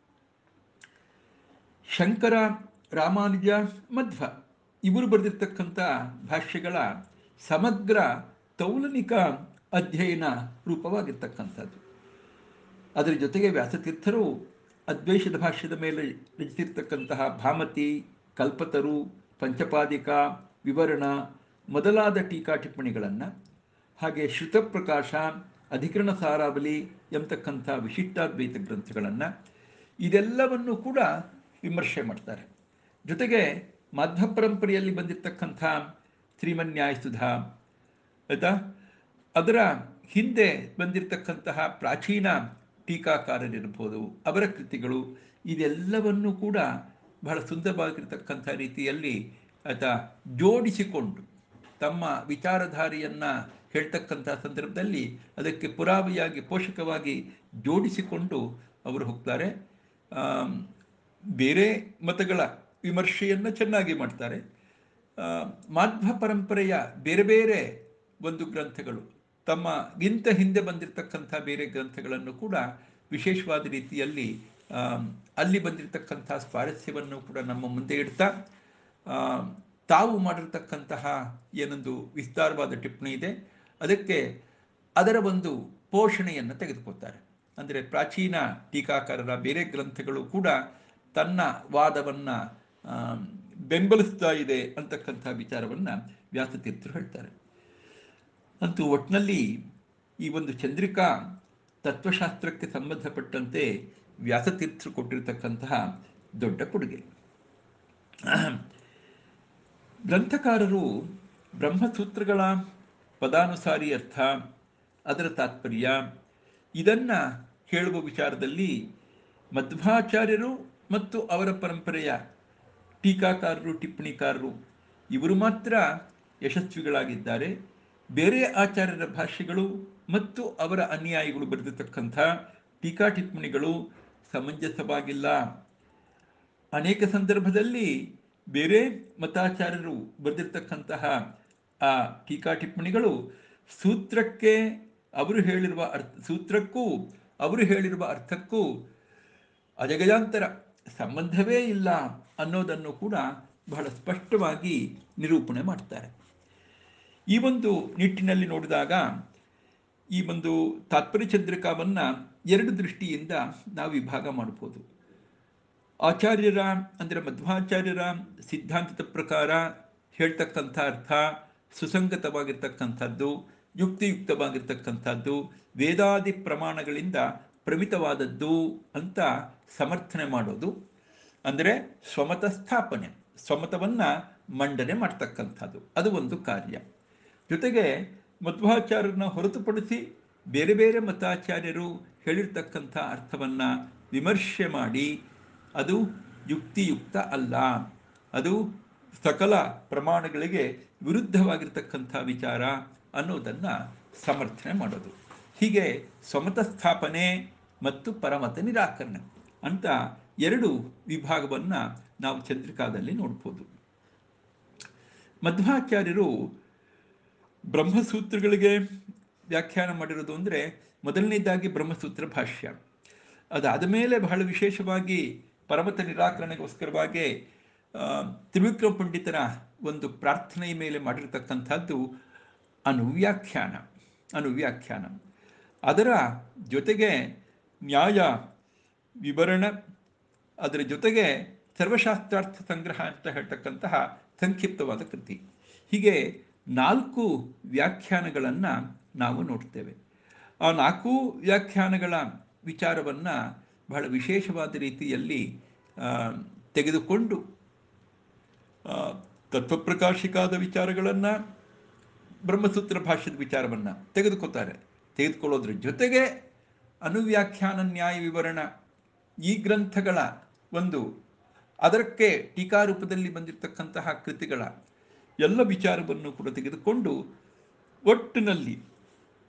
ಶಂಕರ, ರಾಮಾನುಜ, ಮಧ್ವ ಇವರು ಬರೆದಿರ್ತಕ್ಕಂಥ ಭಾಷ್ಯಗಳ ಸಮಗ್ರ ತೌಲನಿಕ ಅಧ್ಯಯನ ರೂಪವಾಗಿರ್ತಕ್ಕಂಥದ್ದು. ಅದರ ಜೊತೆಗೆ ವ್ಯಾಸತೀರ್ಥರು ಅದ್ವೈಷದ ಭಾಷ್ಯದ ಮೇಲೆ ರಚಿಸಿರ್ತಕ್ಕಂತಹ ಭಾಮತಿ, ಕಲ್ಪತರು, ಪಂಚಪಾದಿಕ, ವಿವರಣ ಮೊದಲಾದ ಟೀಕಾ ಟಿಪ್ಪಣಿಗಳನ್ನು, ಹಾಗೆ ಶ್ರುತಪ್ರಕಾಶ, ಅಧಿಕರಣ ಸಾರಾವಲಿ ಎಂಬತಕ್ಕಂಥ ವಿಶಿಷ್ಟಾದ್ವೈತ ಗ್ರಂಥಗಳನ್ನು, ಇದೆಲ್ಲವನ್ನು ಕೂಡ ವಿಮರ್ಶೆ ಮಾಡ್ತಾರೆ. ಜೊತೆಗೆ ಮಧ್ವ ಪರಂಪರೆಯಲ್ಲಿ ಬಂದಿರತಕ್ಕಂಥ ಶ್ರೀಮನ್ಯಾಯಸುಧಾ ಆಯಿತಾ, ಅದರ ಹಿಂದೆ ಬಂದಿರತಕ್ಕಂತಹ ಪ್ರಾಚೀನ ಟೀಕಾಕಾರರಿರ್ಬೋದು, ಅವರ ಕೃತಿಗಳು, ಇದೆಲ್ಲವನ್ನು ಕೂಡ ಬಹಳ ಸುಂದರವಾಗಿರ್ತಕ್ಕಂಥ ರೀತಿಯಲ್ಲಿ ಆಯಿತಾ ಜೋಡಿಸಿಕೊಂಡು ತಮ್ಮ ವಿಚಾರಧಾರೆಯನ್ನು ಹೇಳ್ತಕ್ಕಂಥ ಸಂದರ್ಭದಲ್ಲಿ ಅದಕ್ಕೆ ಪುರಾವೆಯಾಗಿ ಪೋಷಕವಾಗಿ ಜೋಡಿಸಿಕೊಂಡು ಅವರು ಹೋಗ್ತಾರೆ. ಬೇರೆ ಮತಗಳ ವಿಮರ್ಶೆಯನ್ನು ಚೆನ್ನಾಗಿ ಮಾಡ್ತಾರೆ. ಮಾಧ್ವ ಪರಂಪರೆಯ ಬೇರೆ ಬೇರೆ ಒಂದು ಗ್ರಂಥಗಳು, ತಮ್ಮಗಿಂತ ಹಿಂದೆ ಬಂದಿರತಕ್ಕಂಥ ಬೇರೆ ಗ್ರಂಥಗಳನ್ನು ಕೂಡ ವಿಶೇಷವಾದ ರೀತಿಯಲ್ಲಿ ಅಲ್ಲಿ ಬಂದಿರತಕ್ಕಂಥ ಸ್ವಾರಸ್ಯವನ್ನು ಕೂಡ ನಮ್ಮ ಮುಂದೆ ಇಡ್ತಾ ತಾವು ಮಾಡಿರ್ತಕ್ಕಂತಹ ಏನೊಂದು ವಿಸ್ತಾರವಾದ ಟಿಪ್ಪಣಿ ಇದೆ ಅದಕ್ಕೆ ಅದರ ಒಂದು ಪೋಷಣೆಯನ್ನು ತೆಗೆದುಕೊಳ್ತಾರೆ. ಅಂದರೆ ಪ್ರಾಚೀನ ಟೀಕಾಕಾರರ ಬೇರೆ ಗ್ರಂಥಗಳು ಕೂಡ ತನ್ನ ವಾದವನ್ನು ಬೆಂಬಲಿಸ್ತಾ ಇದೆ ಅಂತಕ್ಕಂಥ ವಿಚಾರವನ್ನು ವ್ಯಾಸತೀರ್ಥರು ಹೇಳ್ತಾರೆ. ಅಂತೂ ಒಟ್ಟಿನಲ್ಲಿ ಈ ಒಂದು ಚಂದ್ರಿಕಾ ತತ್ವಶಾಸ್ತ್ರಕ್ಕೆ ಸಂಬಂಧಪಟ್ಟಂತೆ ವ್ಯಾಸತೀರ್ಥರು ಕೊಟ್ಟಿರತಕ್ಕಂತಹ ದೊಡ್ಡ ಕೊಡುಗೆ. ಗ್ರಂಥಕಾರರು ಬ್ರಹ್ಮಸೂತ್ರಗಳ ಪದಾನುಸಾರಿ ಅರ್ಥ, ಅದರ ತಾತ್ಪರ್ಯ ಇದನ್ನು ಹೇಳುವ ವಿಚಾರದಲ್ಲಿ ಮಧ್ವಾಚಾರ್ಯರು ಮತ್ತು ಅವರ ಪರಂಪರೆಯ ಟೀಕಾಕಾರರು, ಟಿಪ್ಪಣಿಕಾರರು ಇವರು ಮಾತ್ರ ಯಶಸ್ವಿಗಳಾಗಿದ್ದಾರೆ. ಬೇರೆ ಆಚಾರ್ಯರ ಭಾಷ್ಯಗಳು ಮತ್ತು ಅವರ ಅನುಯಾಯಿಗಳು ಬರೆದಿರ್ತಕ್ಕಂಥ ಟೀಕಾ ಟಿಪ್ಪಣಿಗಳು ಸಮಂಜಸವಾಗಿಲ್ಲ. ಅನೇಕ ಸಂದರ್ಭದಲ್ಲಿ ಬೇರೆ ಮತಾಚಾರ್ಯರು ಬರೆದಿರ್ತಕ್ಕಂತಹ ಆ ಟೀಕಾ ಟಿಪ್ಪಣಿಗಳು ಸೂತ್ರಕ್ಕೂ ಅವರು ಹೇಳಿರುವ ಅರ್ಥಕ್ಕೂ ಅಜಗಜಾಂತರ ಸಂಬಂಧವೇ ಇಲ್ಲ ಅನ್ನೋದನ್ನು ಕೂಡ ಬಹಳ ಸ್ಪಷ್ಟವಾಗಿ ನಿರೂಪಣೆ ಮಾಡ್ತಾರೆ. ಈ ಒಂದು ನಿಟ್ಟಿನಲ್ಲಿ ನೋಡಿದಾಗ ಈ ಒಂದು ತಾತ್ಪರ್ಯ ಚಂದ್ರಿಕಾವನ್ನು ಎರಡು ದೃಷ್ಟಿಯಿಂದ ನಾವು ವಿಭಾಗ ಮಾಡ್ಬೋದು. ಆಚಾರ್ಯರ ಅಂದರೆ ಮಧ್ವಾಚಾರ್ಯರ ಸಿದ್ಧಾಂತದ ಪ್ರಕಾರ ಹೇಳ್ತಕ್ಕಂಥ ಅರ್ಥ ಸುಸಂಗತವಾಗಿರ್ತಕ್ಕಂಥದ್ದು, ಯುಕ್ತಿಯುಕ್ತವಾಗಿರ್ತಕ್ಕಂಥದ್ದು, ವೇದಾದಿ ಪ್ರಮಾಣಗಳಿಂದ ಪ್ರಮಿತವಾದದ್ದು ಅಂತ ಸಮರ್ಥನೆ ಮಾಡೋದು. ಅಂದರೆ ಸ್ವಮತ ಸ್ಥಾಪನೆ, ಸ್ವಮತವನ್ನು ಮಂಡನೆ ಮಾಡ್ತಕ್ಕಂಥದ್ದು, ಅದು ಒಂದು ಕಾರ್ಯ. ಜೊತೆಗೆ ಮಧ್ವಾಚಾರ್ಯರನ್ನ ಹೊರತುಪಡಿಸಿ ಬೇರೆ ಬೇರೆ ಮತಾಚಾರ್ಯರು ಹೇಳಿರ್ತಕ್ಕಂಥ ಅರ್ಥವನ್ನು ವಿಮರ್ಶೆ ಮಾಡಿ ಅದು ಯುಕ್ತಿಯುಕ್ತ ಅಲ್ಲ, ಅದು ಸಕಲ ಪ್ರಮಾಣಗಳಿಗೆ ವಿರುದ್ಧವಾಗಿರ್ತಕ್ಕಂಥ ವಿಚಾರ ಅನ್ನೋದನ್ನು ಸಮರ್ಥನೆ ಮಾಡೋದು. ಹೀಗೆ ಸ್ವಮತ ಸ್ಥಾಪನೆ ಮತ್ತು ಪರಮತ ನಿರಾಕರಣೆ ಅಂತ ಎರಡು ವಿಭಾಗವನ್ನು ನಾವು ಚಂದ್ರಿಕಾದಲ್ಲಿ ನೋಡ್ಬೋದು. ಮಧ್ವಾಚಾರ್ಯರು ಬ್ರಹ್ಮಸೂತ್ರಗಳಿಗೆ ವ್ಯಾಖ್ಯಾನ ಮಾಡಿರೋದು ಅಂದರೆ ಮೊದಲನೇದಾಗಿ ಬ್ರಹ್ಮಸೂತ್ರ ಭಾಷ್ಯ, ಅದಾದ ಮೇಲೆ ಬಹಳ ವಿಶೇಷವಾಗಿ ಪರಮತ ನಿರಾಕರಣೆಗೋಸ್ಕರವಾಗಿ ತ್ರಿವಿಕ್ರಮ ಪಂಡಿತರ ಒಂದು ಪ್ರಾರ್ಥನೆಯ ಮೇಲೆ ಮಾಡಿರ್ತಕ್ಕಂಥದ್ದು ಅನುವ್ಯಾಖ್ಯಾನ. ಅದರ ಜೊತೆಗೆ ನ್ಯಾಯ ವಿವರಣ, ಅದರ ಜೊತೆಗೆ ಸರ್ವಶಾಸ್ತ್ರಾರ್ಥ ಸಂಗ್ರಹ ಅಂತ ಹೇಳ್ತಕ್ಕಂತಹ ಸಂಕ್ಷಿಪ್ತವಾದ ಕೃತಿ. ಹೀಗೆ 4 ವ್ಯಾಖ್ಯಾನಗಳನ್ನು ನಾವು ನೋಡ್ತೇವೆ. ಆ 4 ವ್ಯಾಖ್ಯಾನಗಳ ವಿಚಾರವನ್ನು ಬಹಳ ವಿಶೇಷವಾದ ರೀತಿಯಲ್ಲಿ ತೆಗೆದುಕೊಂಡು ತತ್ವಪ್ರಕಾಶಿಕಾದ ವಿಚಾರಗಳನ್ನು, ಬ್ರಹ್ಮಸೂತ್ರ ಭಾಷ್ಯದ ವಿಚಾರವನ್ನು ತೆಗೆದುಕೊಳ್ಳೋದ್ರ ಜೊತೆಗೆ ಅನುವ್ಯಾಖ್ಯಾನ, ನ್ಯಾಯ ವಿವರಣ ಈ ಗ್ರಂಥಗಳ ಒಂದು ಅದಕ್ಕೆ ಟೀಕಾರೂಪದಲ್ಲಿ ಬಂದಿರತಕ್ಕಂತಹ ಕೃತಿಗಳ ಎಲ್ಲ ವಿಚಾರವನ್ನು ಕೂಡ ತೆಗೆದುಕೊಂಡು ಒಟ್ಟಿನಲ್ಲಿ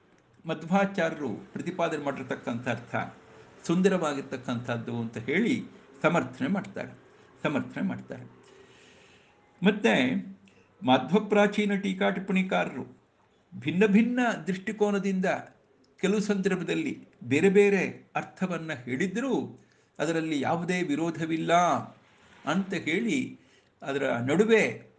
ಮಧ್ವಾಚಾರ್ಯರು ಪ್ರತಿಪಾದನೆ ಮಾಡಿರ್ತಕ್ಕಂಥ ಅರ್ಥ ಸುಂದರವಾಗಿರ್ತಕ್ಕಂಥದ್ದು ಅಂತ ಹೇಳಿ ಸಮರ್ಥನೆ ಮಾಡ್ತಾರೆ. ಮತ್ತು ಮಾಧ್ವ ಪ್ರಾಚೀನ ಟೀಕಾ ಟಿಪ್ಪಣಿಕಾರರು ಭಿನ್ನ ಭಿನ್ನ ದೃಷ್ಟಿಕೋನದಿಂದ ಕೆಲವು ಸಂದರ್ಭದಲ್ಲಿ ಬೇರೆ ಬೇರೆ ಅರ್ಥವನ್ನು ಹೇಳಿದ್ದರೂ ಅದರಲ್ಲಿ ಯಾವುದೇ ವಿರೋಧವಿಲ್ಲ ಅಂತ ಹೇಳಿ ಅದರ ನಡುವೆ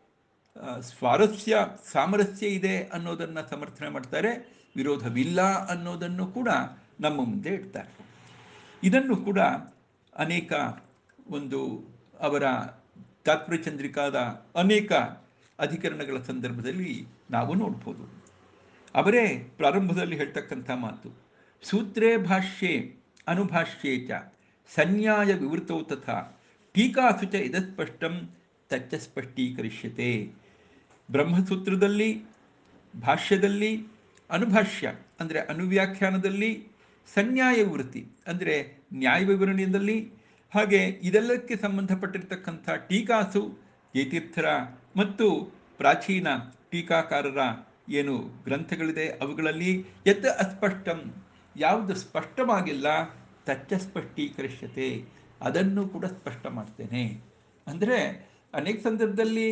ಸಾಮರಸ್ಯ ಇದೆ ಅನ್ನೋದನ್ನು ಸಮರ್ಥನೆ ಮಾಡ್ತಾರೆ, ವಿರೋಧವಿಲ್ಲ ಅನ್ನೋದನ್ನು ಕೂಡ ನಮ್ಮ ಮುಂದೆ ಇಡ್ತಾರೆ. ಇದನ್ನು ಕೂಡ ಅನೇಕ ಒಂದು ಅವರ ತಾತ್ಪರ್ಯ ಚಂದ್ರಿಕಾದ ಅನೇಕ ಅಧಿಕರಣಗಳ ಸಂದರ್ಭದಲ್ಲಿ ನಾವು ನೋಡ್ಬೋದು. ಅವರೇ ಪ್ರಾರಂಭದಲ್ಲಿ ಹೇಳ್ತಕ್ಕಂಥ ಮಾತು, ಸೂತ್ರೇ ಭಾಷ್ಯೆ ಅನುಭಾಷ್ಯೇ ಚ ಸನ್ಯಾಯ ವಿವೃತೌ ತಥಾ ಟೀಕಾಸು ಚ ಇದಸ್ಪಷ್ಟಂ ತಚ್ಚ ಸ್ಪಷ್ಟೀಕರಿಷ್ಯತೆ. ಬ್ರಹ್ಮಸೂತ್ರದಲ್ಲಿ, ಭಾಷ್ಯದಲ್ಲಿ, ಅನುಭಾಷ್ಯ ಅಂದರೆ ಅನುವ್ಯಾಖ್ಯಾನದಲ್ಲಿ, ಸನ್ಯಾಯ ವಿವೃತಿ ಅಂದರೆ ನ್ಯಾಯ ವಿವರಣೆಯಲ್ಲಿ, ಹಾಗೆ ಇದೆಲ್ಲಕ್ಕೆ ಸಂಬಂಧಪಟ್ಟಿರ್ತಕ್ಕಂಥ ಟೀಕಾಸು ಯತೀರ್ಥರ ಮತ್ತು ಪ್ರಾಚೀನ ಟೀಕಾಕಾರರ ಏನು ಗ್ರಂಥಗಳಿದೆ ಅವುಗಳಲ್ಲಿ ಯತ್ ಅಸ್ಪಷ್ಟಂ ಯಾವುದು ಸ್ಪಷ್ಟವಾಗಿಲ್ಲ ತಚ್ಚ ಸ್ಪಷ್ಟೀಕರಿಷ್ಯತೆ ಅದನ್ನು ಕೂಡ ಸ್ಪಷ್ಟ ಮಾಡ್ತೇನೆ. ಅಂದರೆ ಅನೇಕ ಸಂದರ್ಭದಲ್ಲಿ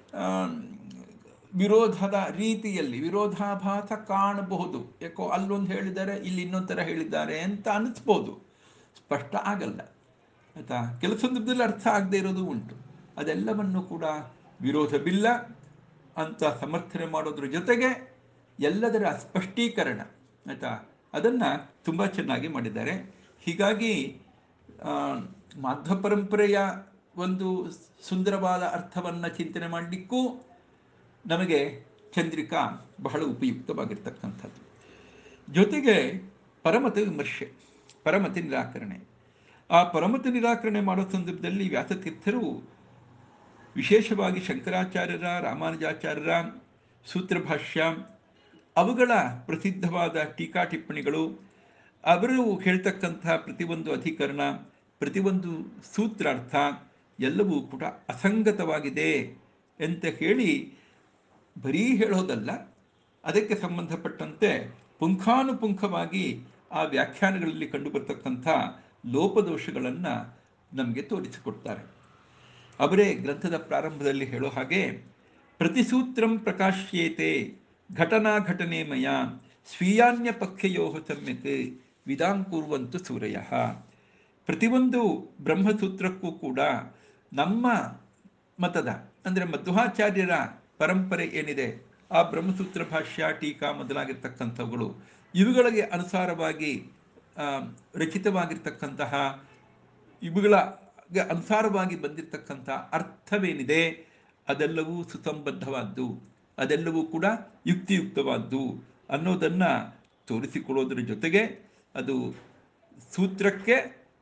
ವಿರೋಧದ ರೀತಿಯಲ್ಲಿ ವಿರೋಧಾಭಾಸ ಕಾಣಬಹುದು, ಯಾಕೋ ಅಲ್ಲೊಂದು ಹೇಳಿದ್ದಾರೆ ಇಲ್ಲಿ ಇನ್ನೊಂದು ಥರ ಹೇಳಿದ್ದಾರೆ ಅಂತ ಅನ್ನಿಸ್ಬೋದು, ಸ್ಪಷ್ಟ ಆಗಲ್ಲ ಆಯಿತಾ. ಕೆಲವು ಸಂದರ್ಭದಲ್ಲಿ ಅರ್ಥ ಆಗದೆ ಇರೋದು ಉಂಟು. ಅದೆಲ್ಲವನ್ನು ಕೂಡ ವಿರೋಧವಿಲ್ಲ ಅಂತ ಸಮರ್ಥನೆ ಮಾಡೋದ್ರ ಜೊತೆಗೆ ಎಲ್ಲದರ ಸ್ಪಷ್ಟೀಕರಣ ಆಯಿತಾ, ಅದನ್ನು ತುಂಬ ಚೆನ್ನಾಗಿ ಮಾಡಿದ್ದಾರೆ. ಹೀಗಾಗಿ ಮಾಧ್ವ ಪರಂಪರೆಯ ಒಂದು ಸುಂದರವಾದ ಅರ್ಥವನ್ನು ಚಿಂತನೆ ಮಾಡಲಿಕ್ಕೂ ನಮಗೆ ಚಂದ್ರಿಕಾ ಬಹಳ ಉಪಯುಕ್ತವಾಗಿರ್ತಕ್ಕಂಥದ್ದು. ಜೊತೆಗೆ ಪರಮತ ವಿಮರ್ಶೆ, ಪರಮತ ನಿರಾಕರಣೆ. ಆ ಪರಮತ ನಿರಾಕರಣೆ ಮಾಡೋ ಸಂದರ್ಭದಲ್ಲಿ ವ್ಯಾಸತೀರ್ಥರು ವಿಶೇಷವಾಗಿ ಶಂಕರಾಚಾರ್ಯರ, ರಾಮಾನುಜಾಚಾರ್ಯರ ಸೂತ್ರಭಾಷ್ಯ, ಅವುಗಳ ಪ್ರಸಿದ್ಧವಾದ ಟೀಕಾ ಟಿಪ್ಪಣಿಗಳು, ಅವರು ಹೇಳ್ತಕ್ಕಂಥ ಪ್ರತಿಯೊಂದು ಅಧಿಕರಣ, ಪ್ರತಿಯೊಂದು ಸೂತ್ರಾರ್ಥ ಎಲ್ಲವೂ ಕೂಡ ಅಸಂಗತವಾಗಿದೆ ಅಂತ ಹೇಳಿ ಬರೀ ಹೇಳೋದಲ್ಲ, ಅದಕ್ಕೆ ಸಂಬಂಧಪಟ್ಟಂತೆ ಪುಂಖಾನುಪುಂಖವಾಗಿ ಆ ವ್ಯಾಖ್ಯಾನಗಳಲ್ಲಿ ಕಂಡುಬರ್ತಕ್ಕಂಥ ಲೋಪದೋಷಗಳನ್ನು ನಮಗೆ ತೋರಿಸಿಕೊಡ್ತಾರೆ. ಅವರೇ ಗ್ರಂಥದ ಪ್ರಾರಂಭದಲ್ಲಿ ಹೇಳೋ ಹಾಗೆ, ಪ್ರತಿಸೂತ್ರಂ ಪ್ರಕಾಶ್ಯೇತೆ ಘಟನಾ ಘಟನೆಮಯ ಸ್ವೀಯಾನ್ಯ ಪಕ್ಷೆಯೋ ಸಮ್ಯಕ್ ವಿದಾಂಕುರ್ವಂತು ಸೂರಯ. ಪ್ರತಿಯೊಂದು ಬ್ರಹ್ಮಸೂತ್ರಕ್ಕೂ ಕೂಡ ನಮ್ಮ ಮತದ ಅಂದರೆ ಮಧ್ವಾಚಾರ್ಯರ ಪರಂಪರೆ ಏನಿದೆ, ಆ ಬ್ರಹ್ಮಸೂತ್ರ ಭಾಷ್ಯ, ಟೀಕಾ ಮೊದಲಾಗಿರ್ತಕ್ಕಂಥವುಗಳು, ಇವುಗಳಿಗೆ ಅನುಸಾರವಾಗಿ ರಚಿತವಾಗಿರ್ತಕ್ಕಂತಹ, ಇವುಗಳಿಗೆ ಅನುಸಾರವಾಗಿ ಬಂದಿರತಕ್ಕಂಥ ಅರ್ಥವೇನಿದೆ ಅದೆಲ್ಲವೂ ಸುಸಂಬದ್ಧವಾದ್ದು, ಅದೆಲ್ಲವೂ ಕೂಡ ಯುಕ್ತಿಯುಕ್ತವಾದ್ದು ಅನ್ನೋದನ್ನು ತೋರಿಸಿಕೊಡೋದ್ರ ಜೊತೆಗೆ ಅದು ಸೂತ್ರಕ್ಕೆ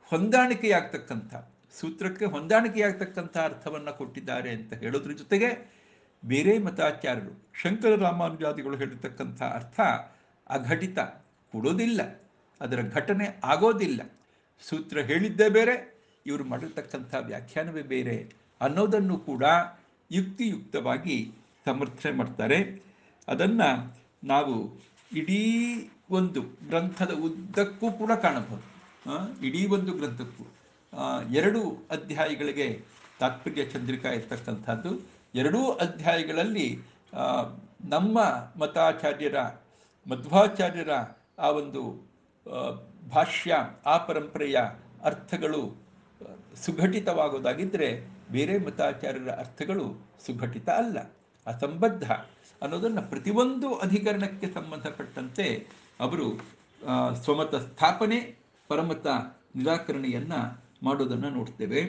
ಹೊಂದಾಣಿಕೆಯಾಗ್ತಕ್ಕಂಥ ಅರ್ಥವನ್ನು ಕೊಟ್ಟಿದ್ದಾರೆ ಅಂತ ಹೇಳೋದ್ರ ಜೊತೆಗೆ ಬೇರೆ ಮತಾಚಾರ್ಯರು ಶಂಕರ ರಾಮಾನುಜಾದಿಗಳು ಹೇಳಿರ್ತಕ್ಕಂಥ ಅರ್ಥ ಅಘಟಿತ ಕೊಡೋದಿಲ್ಲ, ಅದರ ಘಟನೆ ಆಗೋದಿಲ್ಲ. ಸೂತ್ರ ಹೇಳಿದ್ದೇ ಬೇರೆ, ಇವರು ಮಾಡಿರ್ತಕ್ಕಂಥ ವ್ಯಾಖ್ಯಾನವೇ ಬೇರೆ ಅನ್ನೋದನ್ನು ಕೂಡ ಯುಕ್ತಿಯುಕ್ತವಾಗಿ ಸಮರ್ಥನೆ ಮಾಡ್ತಾರೆ. ಅದನ್ನು ನಾವು ಇಡೀ ಒಂದು ಗ್ರಂಥದ ಉದ್ದಕ್ಕೂ ಕೂಡ ಕಾಣಬಹುದು. ಇಡೀ ಒಂದು ಗ್ರಂಥಕ್ಕೂ 2 ಅಧ್ಯಾಯಗಳಿಗೆ ತಾತ್ಪರ್ಯ ಚಂದ್ರಿಕಾ ಇರ್ತಕ್ಕಂಥದ್ದು. 2 ಅಧ್ಯಾಯಗಳಲ್ಲಿ ನಮ್ಮ ಮತಾಚಾರ್ಯರ, ಮಧ್ವಾಚಾರ್ಯರ ಆ ಒಂದು ಭಾಷ್ಯ, ಆ ಪರಂಪರೆಯ ಅರ್ಥಗಳು ಸುಘಟಿತವಾಗೋದಾಗಿದ್ದರೆ ಬೇರೆ ಮತಾಚಾರ್ಯರ ಅರ್ಥಗಳು ಸುಘಟಿತ ಅಲ್ಲ, ಅಸಂಬದ್ಧ ಅನ್ನೋದನ್ನು ಪ್ರತಿಯೊಂದು ಅಧಿಕರಣಕ್ಕೆ ಸಂಬಂಧಪಟ್ಟಂತೆ ಅವರು ಸ್ವಮತ ಸ್ಥಾಪನೆ, ಪರಮತ ನಿರಾಕರಣೆಯನ್ನು ಮಾಡೋದನ್ನು ನೋಡ್ತೇವೆ.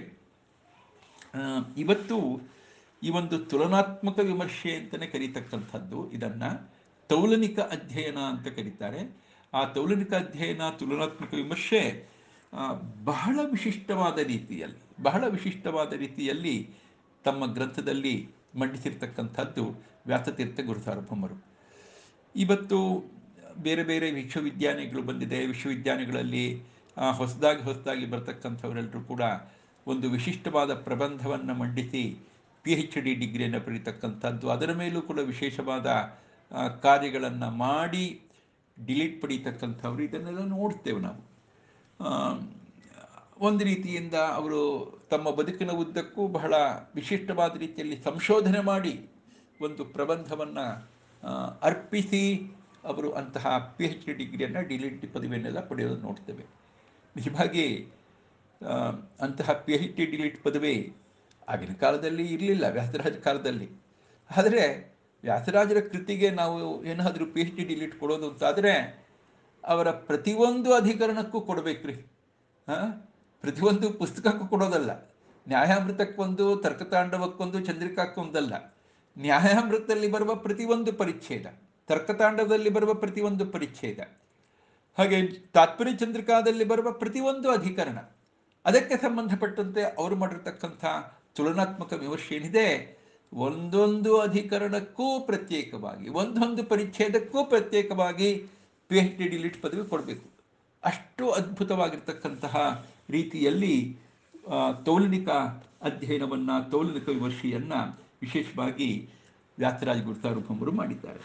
ಇವತ್ತು ಈ ಒಂದು ತುಲನಾತ್ಮಕ ವಿಮರ್ಶೆ ಅಂತಲೇ ಕರೀತಕ್ಕಂಥದ್ದು, ಇದನ್ನು ತೌಲನಿಕ ಅಧ್ಯಯನ ಅಂತ ಕರೀತಾರೆ. ಆ ತೌಲನಿಕ ಅಧ್ಯಯನ, ತುಲನಾತ್ಮಕ ವಿಮರ್ಶೆ ಬಹಳ ವಿಶಿಷ್ಟವಾದ ರೀತಿಯಲ್ಲಿ ತಮ್ಮ ಗ್ರಂಥದಲ್ಲಿ ಮಂಡಿಸಿರ್ತಕ್ಕಂಥದ್ದು ವ್ಯಾಸತೀರ್ಥ ಗುರುಸಾರ್ವಭೌಮರು. ಇವತ್ತು ಬೇರೆ ಬೇರೆ ವಿಶ್ವವಿದ್ಯಾನಿಗಳು ಬಂದಿದೆ, ವಿಶ್ವವಿದ್ಯಾನಿಗಳಲ್ಲಿ ಹೊಸದಾಗಿ ಬರ್ತಕ್ಕಂಥವರೆಲ್ಲರೂ ಕೂಡ ಒಂದು ವಿಶಿಷ್ಟವಾದ ಪ್ರಬಂಧವನ್ನು ಮಂಡಿಸಿ PhD ಡಿಗ್ರಿಯನ್ನು ಪಡೀತಕ್ಕಂಥದ್ದು, ಅದರ ಮೇಲೂ ಕೂಡ ವಿಶೇಷವಾದ ಕಾರ್ಯಗಳನ್ನು ಮಾಡಿ ಡಿಲೀಟ್ ಪಡೀತಕ್ಕಂಥವ್ರು ಇದನ್ನೆಲ್ಲ ನೋಡ್ತೇವೆ ನಾವು. ಆ, ಒಂದು ರೀತಿಯಿಂದ ಅವರು ತಮ್ಮ ಬದುಕಿನ ಉದ್ದಕ್ಕೂ ಬಹಳ ವಿಶಿಷ್ಟವಾದ ರೀತಿಯಲ್ಲಿ ಸಂಶೋಧನೆ ಮಾಡಿ ಒಂದು ಪ್ರಬಂಧವನ್ನು ಅರ್ಪಿಸಿ ಅವರು ಅಂತಹ ಪಿ ಎಚ್ ಡಿ ಡಿಗ್ರಿಯನ್ನು ಡಿಲೀಟ್ ಪದವಿಯನ್ನೆಲ್ಲ ಪಡೆಯೋದು ನೋಡ್ತೇವೆ. ನಿಜವಾಗಿ ಆ, ಅಂತಹ ಪಿ ಎಚ್ ಡಿ ಡಿಲೀಟ್ ಪದವಿ ಆಗಿನ ಕಾಲದಲ್ಲಿ ಇರಲಿಲ್ಲ, ವ್ಯಾಸರಾಜ ಕಾಲದಲ್ಲಿ. ಆದರೆ ವ್ಯಾಸರಾಜರ ಕೃತಿಗೆ ನಾವು ಏನಾದರೂ ಪಿ ಎಚ್ ಡಿ ಡಿಲೀಟ್ ಕೊಡೋದು ಅಂತಾದರೆ ಅವರ ಪ್ರತಿಯೊಂದು ಅಧಿಕರಣಕ್ಕೂ ಕೊಡಬೇಕ್ರಿ. ಹಾಂ, ಪ್ರತಿಯೊಂದು ಪುಸ್ತಕಕ್ಕೂ ಕೊಡೋದಲ್ಲ. ನ್ಯಾಯಾಮೃತಕ್ಕೊಂದು, ತರ್ಕತಾಂಡವಕ್ಕೊಂದು, ಚಂದ್ರಿಕಾಕ್ಕೊಂದಲ್ಲ. ನ್ಯಾಯಾಮೃತದಲ್ಲಿ ಬರುವ ಪ್ರತಿಯೊಂದು ಪರಿಚ್ಛೇದ, ತರ್ಕತಾಂಡವದಲ್ಲಿ ಬರುವ ಪ್ರತಿಯೊಂದು ಪರಿಚ್ಛೇದ, ಹಾಗೆ ತಾತ್ಪರ್ಯ ಚಂದ್ರಿಕಾದಲ್ಲಿ ಬರುವ ಪ್ರತಿಯೊಂದು ಅಧಿಕರಣ, ಅದಕ್ಕೆ ಸಂಬಂಧಪಟ್ಟಂತೆ ಅವರು ಮಾಡಿರ್ತಕ್ಕಂಥ ತುಲನಾತ್ಮಕ ವಿಮರ್ಶೆ ಏನಿದೆ, ಒಂದೊಂದು ಅಧಿಕರಣಕ್ಕೂ ಪ್ರತ್ಯೇಕವಾಗಿ, ಒಂದೊಂದು ಪರಿಚ್ಛೇದಕ್ಕೂ ಪ್ರತ್ಯೇಕವಾಗಿ ಪಿ ಎಚ್ ಡಿ ಡಿಲೀಟ್ ಪದವಿ ಕೊಡಬೇಕು. ಅಷ್ಟು ಅದ್ಭುತವಾಗಿರ್ತಕ್ಕಂತಹ ರೀತಿಯಲ್ಲಿ ತೌಲನಿಕ ಅಧ್ಯಯನವನ್ನು, ತೌಲನಿಕ ವಿಮರ್ಶೆಯನ್ನು ವಿಶೇಷವಾಗಿ ವ್ಯಾಸರಾಜ ಗುರುಸಾರ್ವಭೌಮರು ಮಾಡಿದ್ದಾರೆ.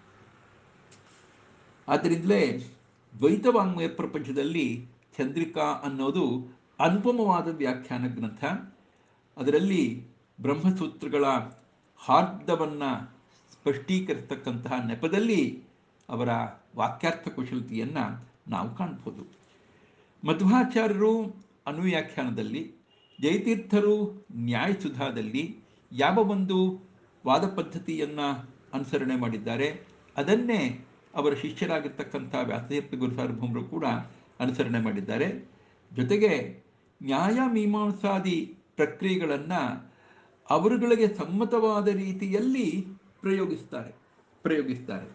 ಆದ್ದರಿಂದಲೇ ದ್ವೈತ ವಾಂಗ್ಮಯ ಪ್ರಪಂಚದಲ್ಲಿ ಚಂದ್ರಿಕಾ ಅನ್ನೋದು ಅನುಪಮವಾದ ವ್ಯಾಖ್ಯಾನ ಗ್ರಂಥ. ಅದರಲ್ಲಿ ಬ್ರಹ್ಮಸೂತ್ರಗಳ ಹಾರ್ದವನ್ನು ಸ್ಪಷ್ಟೀಕರಿಸ್ತಕ್ಕಂತಹ ನೆಪದಲ್ಲಿ ಅವರ ವಾಕ್ಯಾರ್ಥ ಕುಶಲತೆಯನ್ನು ನಾವು ಕಾಣ್ಬೋದು. ಮಧ್ವಾಚಾರ್ಯರು ಅನುವ್ಯಾಖ್ಯಾನದಲ್ಲಿ, ಜಯತೀರ್ಥರು ನ್ಯಾಯಸುಧಾದಲ್ಲಿ ಯಾವ ಒಂದು ವಾದ ಪದ್ಧತಿಯನ್ನು ಅನುಸರಣೆ ಮಾಡಿದ್ದಾರೆ ಅದನ್ನೇ ಅವರ ಶಿಷ್ಯರಾಗಿರ್ತಕ್ಕಂಥ ವ್ಯಾಸತೀರ್ಥ ಗುರುಸಾರ್ವಭೌಮರು ಕೂಡ ಅನುಸರಣೆ ಮಾಡಿದ್ದಾರೆ. ಜೊತೆಗೆ ನ್ಯಾಯ ಮೀಮಾಂಸಾದಿ ಪ್ರಕ್ರಿಯೆಗಳನ್ನು ಅವರುಗಳಿಗೆ ಸಮ್ಮತವಾದ ರೀತಿಯಲ್ಲಿ ಪ್ರಯೋಗಿಸ್ತಾರೆ.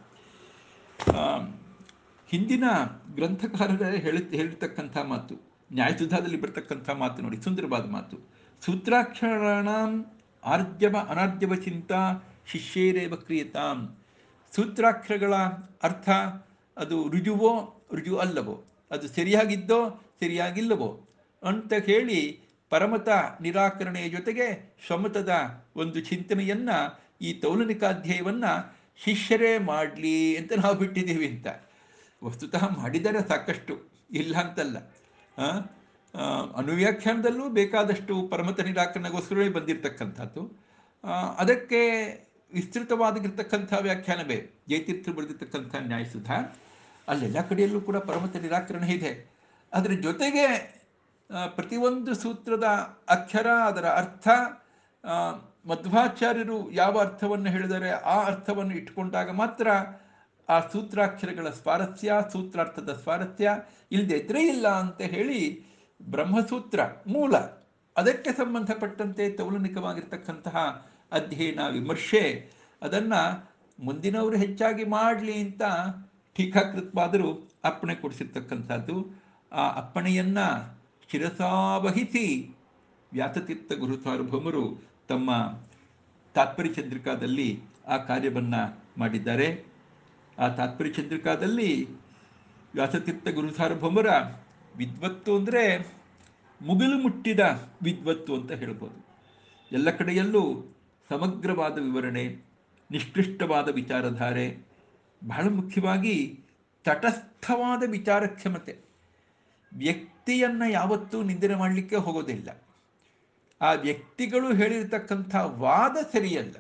ಹಿಂದಿನ ಗ್ರಂಥಕಾರರೇ ಹೇಳಿರ್ತಕ್ಕಂಥ ಮಾತು, ನ್ಯಾಯಸುಧಾದಲ್ಲಿ ಬರ್ತಕ್ಕಂಥ ಮಾತು ನೋಡಿ, ಸುಂದರವಾದ ಮಾತು. ಸೂತ್ರಾಕ್ಷರಾಣಾಂ ಆರ್ಜವ ಅನಾರ್ಜವ ಚಿಂತಾ ಶಿಷ್ಯೇರೇವ ಕ್ರಿಯತಾಂ. ಸೂತ್ರಾಕ್ಷರಗಳ ಅರ್ಥ ಅದು ರುಜುವೋ ರುಜು ಅಲ್ಲವೋ, ಅದು ಸರಿಯಾಗಿದ್ದೋ ಸರಿಯಾಗಿಲ್ಲವೋ ಅಂತ ಹೇಳಿ ಪರಮತ ನಿರಾಕರಣೆಯ ಜೊತೆಗೆ ಸ್ವಮತದ ಒಂದು ಚಿಂತನೆಯನ್ನು, ಈ ತೌಲನಿಕಾಧ್ಯಾಯವನ್ನು ಶಿಷ್ಯರೇ ಮಾಡಲಿ ಅಂತ ನಾವು ಬಿಟ್ಟಿದ್ದೀವಿ ಅಂತ. ವಸ್ತುತಃ ಮಾಡಿದರೆ ಸಾಕಷ್ಟು, ಇಲ್ಲ ಅಂತಲ್ಲ. ಅನುವ್ಯಾಖ್ಯಾನದಲ್ಲೂ ಬೇಕಾದಷ್ಟು ಪರಮತ ನಿರಾಕರಣೆಗೋಸ್ಕರವೇ ಬಂದಿರತಕ್ಕಂಥದ್ದು. ಅದಕ್ಕೆ ವಿಸ್ತೃತವಾಗಿರ್ತಕ್ಕಂಥ ವ್ಯಾಖ್ಯಾನವೇ ಜಯತೀರ್ಥರು ಬರೆದಿರ್ತಕ್ಕಂಥ ನ್ಯಾಯಸುಧಾ. ಅಲ್ಲೆಲ್ಲ ಕಡೆಯಲ್ಲೂ ಕೂಡ ಪರಮತ ನಿರಾಕರಣೆ ಇದೆ. ಅದರ ಜೊತೆಗೆ ಪ್ರತಿಯೊಂದು ಸೂತ್ರದ ಅಕ್ಷರ, ಅದರ ಅರ್ಥ, ಮಧ್ವಾಚಾರ್ಯರು ಯಾವ ಅರ್ಥವನ್ನು ಹೇಳಿದರೆ ಆ ಅರ್ಥವನ್ನು ಇಟ್ಟುಕೊಂಡಾಗ ಮಾತ್ರ ಆ ಸೂತ್ರಾಕ್ಷರಗಳ ಸ್ವಾರಸ್ಯ, ಸೂತ್ರಾರ್ಥದ ಸ್ವಾರಸ್ಯ ಇಲ್ಲದೆ ಇದ್ರೆ ಇಲ್ಲ ಅಂತ ಹೇಳಿ ಬ್ರಹ್ಮಸೂತ್ರ ಮೂಲ, ಅದಕ್ಕೆ ಸಂಬಂಧಪಟ್ಟಂತೆ ತೌಲನಿಕವಾಗಿರ್ತಕ್ಕಂತಹ ಅಧ್ಯಯನ ವಿಮರ್ಶೆ, ಅದನ್ನು ಮುಂದಿನವರು ಹೆಚ್ಚಾಗಿ ಮಾಡಲಿ ಅಂತ ಟೀಕಾಕೃತ್ಪಾದರು ಅಪ್ಪಣೆ ಕೊಡಿಸಿರ್ತಕ್ಕಂಥದ್ದು. ಆ ಅಪ್ಪಣೆಯನ್ನು ಶಿರಸಾವಹಿಸಿ ವ್ಯಾಸತೀರ್ಥ ಗುರುಸಾರ್ವಭೌಮರು ತಮ್ಮ ತಾತ್ಪರ್ಯ ಚಂದ್ರಿಕಾದಲ್ಲಿ ಆ ಕಾರ್ಯವನ್ನು ಮಾಡಿದ್ದಾರೆ. ಆ ತಾತ್ಪರ್ಯ ಚಂದ್ರಿಕಾದಲ್ಲಿ ವ್ಯಾಸತೀರ್ಥ ಗುರುಸಾರ್ವಭೌಮರ ವಿದ್ವತ್ತು ಅಂದರೆ ಮುಗಿಲು ಮುಟ್ಟಿದ ವಿದ್ವತ್ತು ಅಂತ ಹೇಳ್ಬೋದು. ಎಲ್ಲ ಕಡೆಯಲ್ಲೂ ಸಮಗ್ರವಾದ ವಿವರಣೆ, ನಿಷ್ಕೃಷ್ಟವಾದ ವಿಚಾರಧಾರೆ, ಬಹಳ ಮುಖ್ಯವಾಗಿ ತಟಸ್ಥವಾದ ವಿಚಾರ ಕ್ಷಮತೆ. ವ್ಯಕ್ತಿಯನ್ನು ಯಾವತ್ತೂ ನಿಂದನೆ ಮಾಡಲಿಕ್ಕೆ ಹೋಗೋದಿಲ್ಲ. ಆ ವ್ಯಕ್ತಿಗಳು ಹೇಳಿರ್ತಕ್ಕಂಥ ವಾದ ಸರಿಯಲ್ಲ,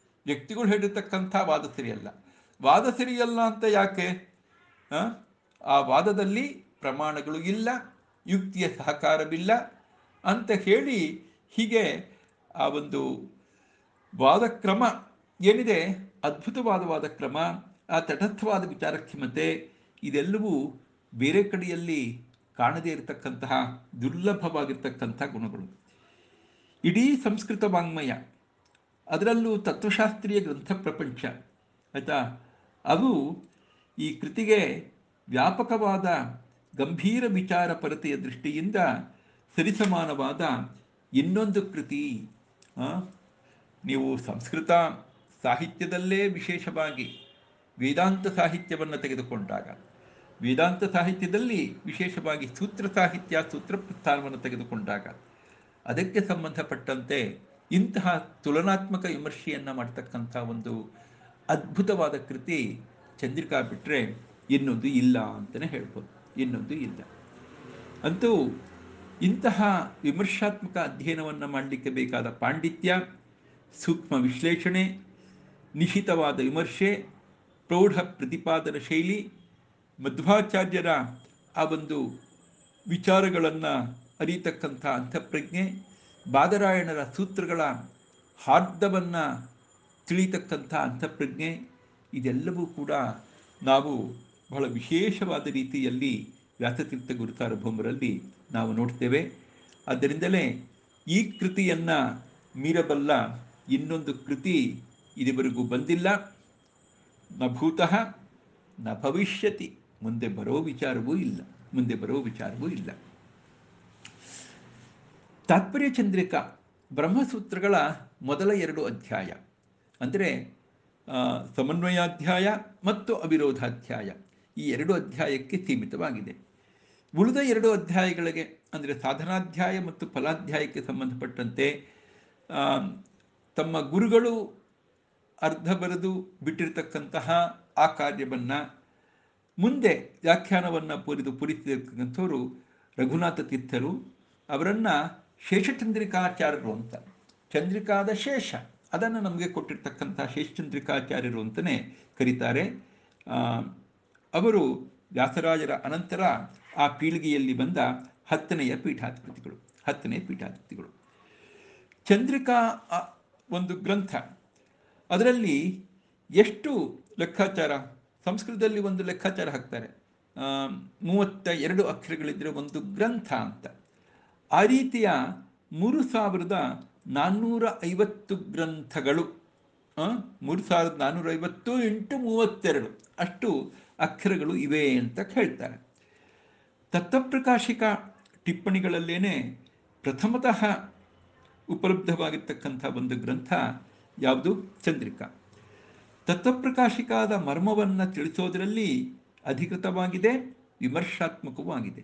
ವಾದ ಸರಿಯಲ್ಲ ಅಂತ ಯಾಕೆ? ಆ ವಾದದಲ್ಲಿ ಪ್ರಮಾಣಗಳು ಇಲ್ಲ, ಯುಕ್ತಿಯ ಸಹಕಾರವಿಲ್ಲ ಅಂತ ಹೇಳಿ ಹೀಗೆ ಆ ಒಂದು ವಾದಕ್ರಮ ಏನಿದೆ, ಅದ್ಭುತವಾದ ವಾದಕ್ರಮ, ಆ ತಟಸ್ಥವಾದ ವಿಚಾರಕ್ಷಮತೆ, ಇದೆಲ್ಲವೂ ಬೇರೆ ಕಡೆಯಲ್ಲಿ ಕಾಣದೇ ಇರತಕ್ಕಂತಹ ದುರ್ಲಭವಾಗಿರ್ತಕ್ಕಂಥ ಗುಣಗಳು. ಇಡೀ ಸಂಸ್ಕೃತ ವಾಂಗ್ಮಯ, ಅದರಲ್ಲೂ ತತ್ವಶಾಸ್ತ್ರೀಯ ಗ್ರಂಥ ಪ್ರಪಂಚ ಆಯಿತಾ, ಅವು ಈ ಕೃತಿಗೆ ವ್ಯಾಪಕವಾದ ಗಂಭೀರ ವಿಚಾರ ಪರತೆಯ ದೃಷ್ಟಿಯಿಂದ ಸರಿಸಮಾನವಾದ ಇನ್ನೊಂದು ಕೃತಿ. ನೀವು ಸಂಸ್ಕೃತ ಸಾಹಿತ್ಯದಲ್ಲೇ ವಿಶೇಷವಾಗಿ ವೇದಾಂತ ಸಾಹಿತ್ಯವನ್ನು ತೆಗೆದುಕೊಂಡಾಗ, ವೇದಾಂತ ಸಾಹಿತ್ಯದಲ್ಲಿ ವಿಶೇಷವಾಗಿ ಸೂತ್ರ ಸಾಹಿತ್ಯ, ಸೂತ್ರ ಪ್ರಸ್ಥಾನವನ್ನು ತೆಗೆದುಕೊಂಡಾಗ, ಅದಕ್ಕೆ ಸಂಬಂಧಪಟ್ಟಂತೆ ಇಂತಹ ತುಲನಾತ್ಮಕ ವಿಮರ್ಶೆಯನ್ನು ಮಾಡ್ತಕ್ಕಂಥ ಒಂದು ಅದ್ಭುತವಾದ ಕೃತಿ ಚಂದ್ರಿಕಾ ಬಿಟ್ಟರೆ ಇನ್ನೊಂದು ಇಲ್ಲ ಅಂತಲೇ ಹೇಳ್ಬೋದು. ಇನ್ನೊಂದು ಇಲ್ಲ. ಅಂತೂ ಇಂತಹ ವಿಮರ್ಶಾತ್ಮಕ ಅಧ್ಯಯನವನ್ನು ಮಾಡಲಿಕ್ಕೆ ಬೇಕಾದ ಪಾಂಡಿತ್ಯ, ಸೂಕ್ಷ್ಮ ವಿಶ್ಲೇಷಣೆ, ನಿಶಿತವಾದ ವಿಮರ್ಶೆ, ಪ್ರೌಢ ಪ್ರತಿಪಾದನ ಶೈಲಿ, ಮಧ್ವಾಚಾರ್ಯರ ಆ ಒಂದು ವಿಚಾರಗಳನ್ನು ಅರಿತಕ್ಕಂಥ ಅಂತಃಪ್ರಜ್ಞೆ, ಬಾದರಾಯಣರ ಸೂತ್ರಗಳ ಹಾರ್ದವನ್ನು ತಿಳಿತಕ್ಕಂಥ ಅಂತಃಪ್ರಜ್ಞೆ, ಇದೆಲ್ಲವೂ ಕೂಡ ನಾವು ಬಹಳ ವಿಶೇಷವಾದ ರೀತಿಯಲ್ಲಿ ವ್ಯಾಸತೀರ್ಥ ಗುರುಸಾರ್ವಭೌಮರಲ್ಲಿ ನಾವು ನೋಡ್ತೇವೆ. ಆದ್ದರಿಂದಲೇ ಈ ಕೃತಿಯನ್ನು ಮೀರಬಲ್ಲ ಇನ್ನೊಂದು ಕೃತಿ ಇದುವರೆಗೂ ಬಂದಿಲ್ಲ. ನ ಭೂತಃ ನ ಭವಿಷ್ಯತಿ, ಮುಂದೆ ಬರೋ ವಿಚಾರವೂ ಇಲ್ಲ. ತಾತ್ಪರ್ಯ ಚಂದ್ರಿಕಾ ಬ್ರಹ್ಮಸೂತ್ರಗಳ ಮೊದಲ 2 ಅಧ್ಯಾಯ ಅಂದರೆ ಸಮನ್ವಯಾಧ್ಯಾಯ ಮತ್ತು ಅವಿರೋಧಾಧ್ಯಾಯ, ಈ 2 ಅಧ್ಯಾಯಕ್ಕೆ ಸೀಮಿತವಾಗಿದೆ. ಉಳಿದ 2 ಅಧ್ಯಾಯಗಳಿಗೆ ಅಂದರೆ ಸಾಧನಾಧ್ಯಾಯ ಮತ್ತು ಫಲಾಧ್ಯಾಯಕ್ಕೆ ಸಂಬಂಧಪಟ್ಟಂತೆ ತಮ್ಮ ಗುರುಗಳು ಅರ್ಧ ಬರೆದು ಬಿಟ್ಟಿರತಕ್ಕಂತಹ ಆ ಕಾರ್ಯವನ್ನು ಮುಂದೆ ವ್ಯಾಖ್ಯಾನವನ್ನು ಪೂರಿಸಿರ್ತಕ್ಕಂಥವರು ರಘುನಾಥ ತೀರ್ಥರು. ಅವರನ್ನು ಶೇಷಚಂದ್ರಿಕಾಚಾರ್ಯರು ಅಂತ, ಚಂದ್ರಿಕಾದ ಶೇಷ ಅದನ್ನು ನಮಗೆ ಕೊಟ್ಟಿರ್ತಕ್ಕಂಥ ಶೇಷಚಂದ್ರಿಕಾಚಾರ್ಯರು ಅಂತಲೇ ಕರೀತಾರೆ. ಅವರು ವ್ಯಾಸರಾಜರ ಅನಂತರ ಆ ಪೀಳಿಗೆಯಲ್ಲಿ ಬಂದ 10ನೇ ಪೀಠಾಧಿಪತಿಗಳು. ಚಂದ್ರಿಕಾ ಒಂದು ಗ್ರಂಥ, ಅದರಲ್ಲಿ ಎಷ್ಟು ಲೆಕ್ಕಾಚಾರ, ಸಂಸ್ಕೃತದಲ್ಲಿ ಒಂದು ಲೆಕ್ಕಾಚಾರ ಹಾಕ್ತಾರೆ, 32 ಅಕ್ಷರಗಳಿದ್ದರೆ ಒಂದು ಗ್ರಂಥ ಅಂತ. ಆ ರೀತಿಯ 3450 ಗ್ರಂಥಗಳು, 3450 × 32 ಅಷ್ಟು ಅಕ್ಷರಗಳು ಇವೆ ಅಂತ ಹೇಳ್ತಾರೆ. ತತ್ವಪ್ರಕಾಶಿಕ ಟಿಪ್ಪಣಿಗಳಲ್ಲೇನೆ ಪ್ರಥಮತಃ ಉಪಲಬ್ಧವಾಗಿರ್ತಕ್ಕಂಥ ಒಂದು ಗ್ರಂಥ ಯಾವುದು? ಚಂದ್ರಿಕಾ. ತತ್ವಪ್ರಕಾಶಿಕಾದ ಮರ್ಮವನ್ನು ತಿಳಿಸೋದರಲ್ಲಿ ಅಧಿಕೃತವಾಗಿದೆ, ವಿಮರ್ಶಾತ್ಮಕವಾಗಿದೆ.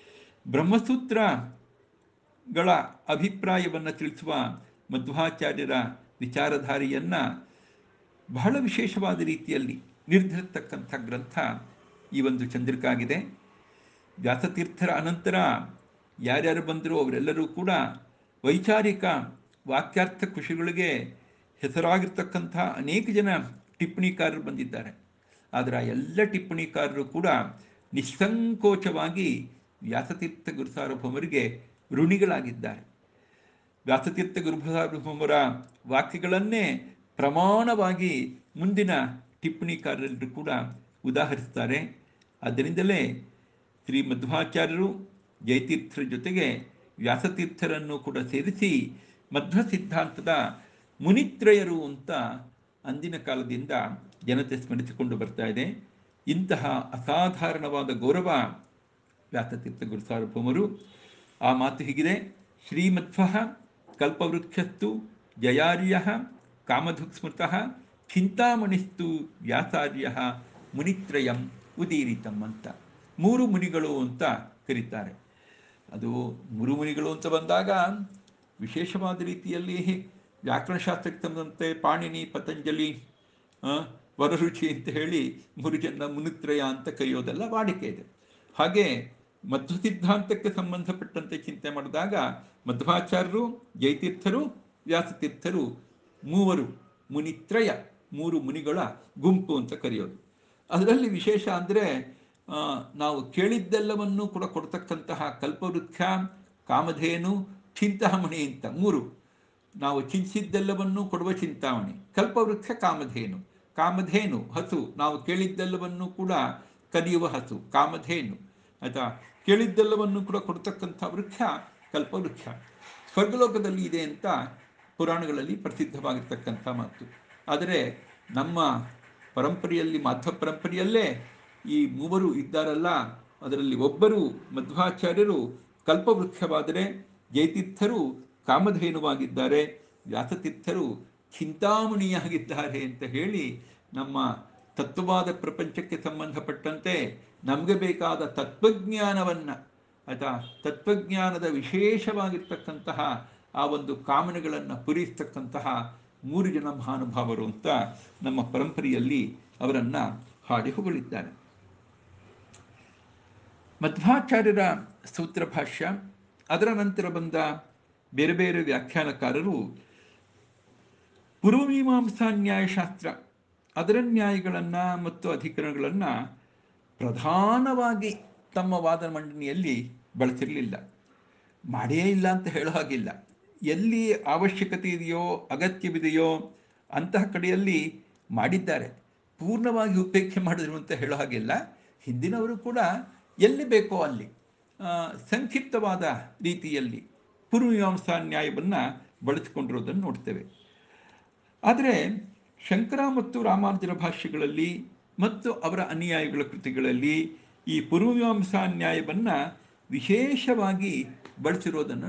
ಬ್ರಹ್ಮಸೂತ್ರಗಳ ಅಭಿಪ್ರಾಯವನ್ನು ತಿಳಿಸುವ ಮಧ್ವಾಚಾರ್ಯರ ವಿಚಾರಧಾರಿಯನ್ನು ಬಹಳ ವಿಶೇಷವಾದ ರೀತಿಯಲ್ಲಿ ನಿರ್ಧರಿಸತಕ್ಕಂಥ ಗ್ರಂಥ ಈ ಒಂದು ಚಂದ್ರಿಕಾಗಿದೆ. ವ್ಯಾಸತೀರ್ಥರ ಅನಂತರ ಯಾರ್ಯಾರು ಬಂದರೂ ಅವರೆಲ್ಲರೂ ಕೂಡ ವೈಚಾರಿಕ ವಾಕ್ಯಾರ್ಥ ಕೃಷಿಗಳಿಗೆ ಹೆಸರಾಗಿರ್ತಕ್ಕಂಥ ಅನೇಕ ಜನ ಟಿಪ್ಪಣಿಕಾರರು ಬಂದಿದ್ದಾರೆ. ಆದರೆ ಆ ಎಲ್ಲ ಟಿಪ್ಪಣಿಕಾರರು ಕೂಡ ನಿಸ್ಸಂಕೋಚವಾಗಿ ವ್ಯಾಸತೀರ್ಥ ಗುರುಸಾರ್ವಭೌಮರಿಗೆ ಋಣಿಗಳಾಗಿದ್ದಾರೆ. ವ್ಯಾಸತೀರ್ಥ ಗುರುಸಾರ್ವಭೌಮರ ವಾಕ್ಯಗಳನ್ನೇ ಪ್ರಮಾಣವಾಗಿ ಮುಂದಿನ ಟಿಪ್ಪಣಿಕಾರರೆಲ್ಲರೂ ಕೂಡ ಉದಾಹರಿಸ್ತಾರೆ. ಆದ್ದರಿಂದಲೇ ಶ್ರೀ ಮಧ್ವಾಚಾರ್ಯರು ಜಯತೀರ್ಥರ ಜೊತೆಗೆ ವ್ಯಾಸತೀರ್ಥರನ್ನು ಕೂಡ ಸೇರಿಸಿ ಮಧ್ವ ಸಿದ್ಧಾಂತದ ಮುನಿತ್ರಯರು ಅಂತ ಅಂದಿನ ಕಾಲದಿಂದ ಜನತೆ ಸ್ಮರಿಸಿಕೊಂಡು ಬರ್ತಾ ಇದೆ. ಇಂತಹ ಅಸಾಧಾರಣವಾದ ಗೌರವ ವ್ಯಾಸತೀರ್ಥ ಗುರುಸಾರ್ವಭೌಮರು. ಆ ಮಾತು ಹೀಗಿದೆ: ಶ್ರೀಮಧ್ವ ಕಲ್ಪವೃಕ್ಷಸ್ತು ಜಯಾರ್ಯ ಕಾಮಧುಕ್ ಸ್ಮೃತಃ ಚಿಂತಾಮಣಿಸ್ತು ವ್ಯಾಸಾರ್ಯ ಮುನಿತ್ರಯಂ ಉದೀರಿತಂ ಅಂತ 3 ಮುನಿಗಳು ಅಂತ ಕರೀತಾರೆ. ಅದು 3 ಮುನಿಗಳು ಅಂತ ಬಂದಾಗ ವಿಶೇಷವಾದ ರೀತಿಯಲ್ಲಿ ವ್ಯಾಕರಣಶಾಸ್ತ್ರಕ್ಕೆ ಸಂಬಂಧಂತೆ ಪಾಣಿನಿ, ಪತಂಜಲಿ, ವರರುಚಿ ಅಂತ ಹೇಳಿ 3 ಜನ ಮುನಿತ್ರಯ ಅಂತ ಕರೆಯೋದೆಲ್ಲ ವಾಡಿಕೆ ಇದೆ. ಹಾಗೆ ಮಧ್ವ ಸಿದ್ಧಾಂತಕ್ಕೆ ಸಂಬಂಧಪಟ್ಟಂತೆ ಚಿಂತೆ ಮಾಡಿದಾಗ ಮಧ್ವಾಚಾರ್ಯರು, ಜಯತೀರ್ಥರು, ವ್ಯಾಸತೀರ್ಥರು 3 ಮುನಿತ್ರಯ, 3 ಮುನಿಗಳ ಗುಂಪು ಅಂತ ಕರೆಯೋದು. ಅದರಲ್ಲಿ ವಿಶೇಷ ಅಂದರೆ ನಾವು ಕೇಳಿದ್ದೆಲ್ಲವನ್ನೂ ಕೂಡ ಕೊಡ್ತಕ್ಕಂತಹ ಕಲ್ಪವೃಕ್ಷ, ಕಾಮಧೇನು, ಚಿಂತಾಮಣಿ ಅಂತ 3. ನಾವು ಚಿಂತಿಸಿದ್ದೆಲ್ಲವನ್ನೂ ಕೊಡುವ ಚಿಂತಾಮಣಿ, ಕಲ್ಪವೃಕ್ಷ, ಕಾಮಧೇನು ಹಸು, ನಾವು ಕೇಳಿದ್ದೆಲ್ಲವನ್ನೂ ಕೂಡ ಕದಿಯುವ ಹಸು ಕಾಮಧೇನು, ಆಯಿತಾ. ಕೇಳಿದ್ದೆಲ್ಲವನ್ನೂ ಕೂಡ ಕೊಡ್ತಕ್ಕಂಥ ವೃಕ್ಷ ಕಲ್ಪವೃಕ್ಷ. ಸ್ವರ್ಗಲೋಕದಲ್ಲಿ ಇದೆ ಅಂತ ಪುರಾಣಗಳಲ್ಲಿ ಪ್ರಸಿದ್ಧವಾಗಿರ್ತಕ್ಕಂಥ ಮಾತು. ಆದರೆ ನಮ್ಮ ಪರಂಪರೆಯಲ್ಲಿ, ಮಾಧ್ವ ಪರಂಪರೆಯಲ್ಲೇ ಈ 3 ಇದ್ದಾರಲ್ಲ, ಅದರಲ್ಲಿ ಒಬ್ಬರು ಮಧ್ವಾಚಾರ್ಯರು ಕಲ್ಪವೃಕ್ಷವಾದರೆ, ಜಯತೀರ್ಥರು ಕಾಮಧೇನುವಾಗಿದ್ದಾರೆ, ವ್ಯಾಸತೀರ್ಥರು ಚಿಂತಾಮಣಿಯಾಗಿದ್ದಾರೆ ಅಂತ ಹೇಳಿ ನಮ್ಮ ತತ್ವವಾದ ಪ್ರಪಂಚಕ್ಕೆ ಸಂಬಂಧಪಟ್ಟಂತೆ ನಮಗೆ ಬೇಕಾದ ತತ್ವಜ್ಞಾನವನ್ನು, ಅಥವಾ ತತ್ವಜ್ಞಾನದ ವಿಶೇಷವಾಗಿರ್ತಕ್ಕಂತಹ ಆ ಒಂದು ಕಾಮನೆಗಳನ್ನು ಪೂರೈಸ್ತಕ್ಕಂತಹ 3 ಜನ ಮಹಾನುಭಾವರು ಅಂತ ನಮ್ಮ ಪರಂಪರೆಯಲ್ಲಿ ಅವರನ್ನು ಹಾಡಿ ಹೊಗಳಿದ್ದಾರೆ. ಮಧ್ವಾಚಾರ್ಯರ ಸೂತ್ರ ಭಾಷ್ಯ, ಅದರ ನಂತರ ಬಂದ ಬೇರೆ ಬೇರೆ ವ್ಯಾಖ್ಯಾನಕಾರರು ಪೂರ್ವಮೀಮಾಂಸಾ ನ್ಯಾಯಶಾಸ್ತ್ರ ಅದರ ನ್ಯಾಯಗಳನ್ನು ಮತ್ತು ಅಧಿಕರಣಗಳನ್ನು ಪ್ರಧಾನವಾಗಿ ತಮ್ಮ ವಾದ ಮಂಡನೆಯಲ್ಲಿ ಬಳಸಿರಲಿಲ್ಲ. ಮಾಡೇ ಇಲ್ಲ ಅಂತ ಹೇಳೋ ಹಾಗಿಲ್ಲ. ಎಲ್ಲಿ ಅವಶ್ಯಕತೆ ಇದೆಯೋ, ಅಗತ್ಯವಿದೆಯೋ ಅಂತಹ ಕಡೆಯಲ್ಲಿ ಮಾಡಿದ್ದಾರೆ. ಪೂರ್ಣವಾಗಿ ಉಪೇಕ್ಷೆ ಮಾಡಿದ್ರು ಅಂತ ಹೇಳೋ ಹಾಗಿಲ್ಲ. ಹಿಂದಿನವರು ಕೂಡ ಎಲ್ಲಿ ಬೇಕೋ ಅಲ್ಲಿ ಸಂಕ್ಷಿಪ್ತವಾದ ರೀತಿಯಲ್ಲಿ ಪೂರ್ವಮೀಮಾಂಸಾ ನ್ಯಾಯವನ್ನು ಬಳಸಿಕೊಂಡಿರೋದನ್ನು ನೋಡ್ತೇವೆ. ಆದರೆ ಶಂಕರ ಮತ್ತು ರಾಮಾನುಜರ ಭಾಷ್ಯಗಳಲ್ಲಿ ಮತ್ತು ಅವರ ಅನುಯಾಯಿಗಳ ಕೃತಿಗಳಲ್ಲಿ ಈ ಪೂರ್ವಮೀಮಾಂಸಾ ನ್ಯಾಯವನ್ನು ವಿಶೇಷವಾಗಿ ಬಳಸಿರೋದನ್ನು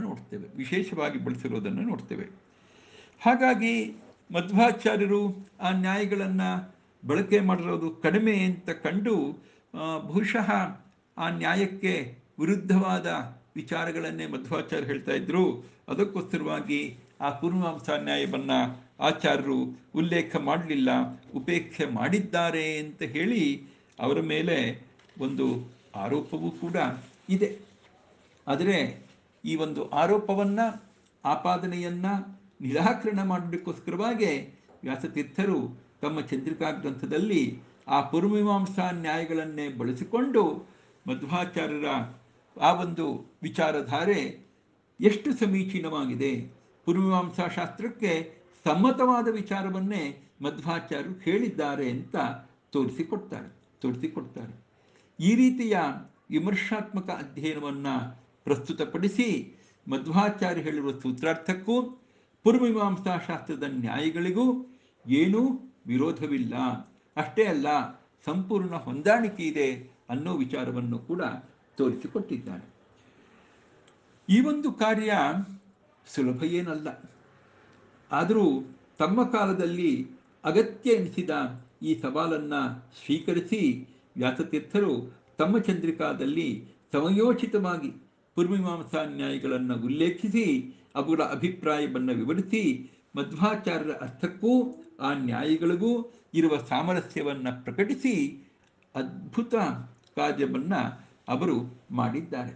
ನೋಡ್ತೇವೆ. ಹಾಗಾಗಿ ಮಧ್ವಾಚಾರ್ಯರು ಆ ನ್ಯಾಯಗಳನ್ನು ಬಳಕೆ ಮಾಡಿರೋದು ಕಡಿಮೆ ಅಂತ ಕಂಡು ಬಹುಶಃ ಆ ನ್ಯಾಯಕ್ಕೆ ವಿರುದ್ಧವಾದ ವಿಚಾರಗಳನ್ನೇ ಮಧ್ವಾಚಾರ್ಯರು ಹೇಳ್ತಾ ಇದ್ರು. ಅದಕ್ಕೋಸ್ಕರವಾಗಿ ಆ ಪೂರ್ವಮೀಮಾಂಸಾ ನ್ಯಾಯವನ್ನು ಆಚಾರ್ಯರು ಉಲ್ಲೇಖ ಮಾಡಲಿಲ್ಲ, ಉಪೇಕ್ಷೆ ಮಾಡಿದ್ದಾರೆ ಅಂತ ಹೇಳಿ ಅವರ ಮೇಲೆ ಒಂದು ಆರೋಪವೂ ಕೂಡ ಇದೆ. ಆದರೆ ಈ ಒಂದು ಆರೋಪವನ್ನು, ಆಪಾದನೆಯನ್ನು ನಿರಾಕರಣೆ ಮಾಡಲಿಕ್ಕೋಸ್ಕರವಾಗಿ ವ್ಯಾಸತೀರ್ಥರು ತಮ್ಮ ಚಂದ್ರಿಕಾ ಗ್ರಂಥದಲ್ಲಿ ಆ ಪೂರ್ವಮೀಮಾಂಸಾ ನ್ಯಾಯಗಳನ್ನೇ ಬಳಸಿಕೊಂಡು ಮಧ್ವಾಚಾರ್ಯರ ಆ ಒಂದು ವಿಚಾರಧಾರೆ ಎಷ್ಟು ಸಮೀಚೀನವಾಗಿದೆ, ಪೂರ್ವಮೀಮಾಂಸಾ ಶಾಸ್ತ್ರಕ್ಕೆ ಸಮ್ಮತವಾದ ವಿಚಾರವನ್ನೇ ಮಧ್ವಾಚಾರ್ಯರು ಹೇಳಿದ್ದಾರೆ ಅಂತ ತೋರಿಸಿಕೊಡ್ತಾರೆ. ಈ ರೀತಿಯ ವಿಮರ್ಶಾತ್ಮಕ ಅಧ್ಯಯನವನ್ನು ಪ್ರಸ್ತುತಪಡಿಸಿ ಮಧ್ವಾಚಾರ್ಯ ಹೇಳಿರುವ ಸೂತ್ರಾರ್ಥಕ್ಕೂ ಪೂರ್ವಮೀಮಾಂಸಾ ಶಾಸ್ತ್ರದ ನ್ಯಾಯಗಳಿಗೂ ಏನೂ ವಿರೋಧವಿಲ್ಲ, ಅಷ್ಟೇ ಅಲ್ಲ ಸಂಪೂರ್ಣ ಹೊಂದಾಣಿಕೆ ಇದೆ ಅನ್ನೋ ವಿಚಾರವನ್ನು ಕೂಡ ತೋರಿಸಿಕೊಟ್ಟಿದ್ದಾರೆ. ಈ ಒಂದು ಕಾರ್ಯ ಸುಲಭ ಏನಲ್ಲ. ಆದರೂ ತಮ್ಮ ಕಾಲದಲ್ಲಿ ಅಗತ್ಯ ಎನಿಸಿದ ಈ ಸವಾಲನ್ನು ಸ್ವೀಕರಿಸಿ ವ್ಯಾಸತೀರ್ಥರು ತಮ್ಮ ಚಂದ್ರಿಕಾದಲ್ಲಿ ಸಮಯೋಚಿತವಾಗಿ ಪೂರ್ವಮೀಮಾಂಸಾ ನ್ಯಾಯಗಳನ್ನು ಉಲ್ಲೇಖಿಸಿ ಅವುಗಳ ಅಭಿಪ್ರಾಯವನ್ನು ವಿವರಿಸಿ ಮಧ್ವಾಚಾರ್ಯರ ಅರ್ಥಕ್ಕೂ ಆ ನ್ಯಾಯಗಳಿಗೂ ಇರುವ ಸಾಮರಸ್ಯವನ್ನು ಪ್ರಕಟಿಸಿ ಅದ್ಭುತ ಕಾರ್ಯವನ್ನು ಅವರು ಮಾಡಿದ್ದಾರೆ.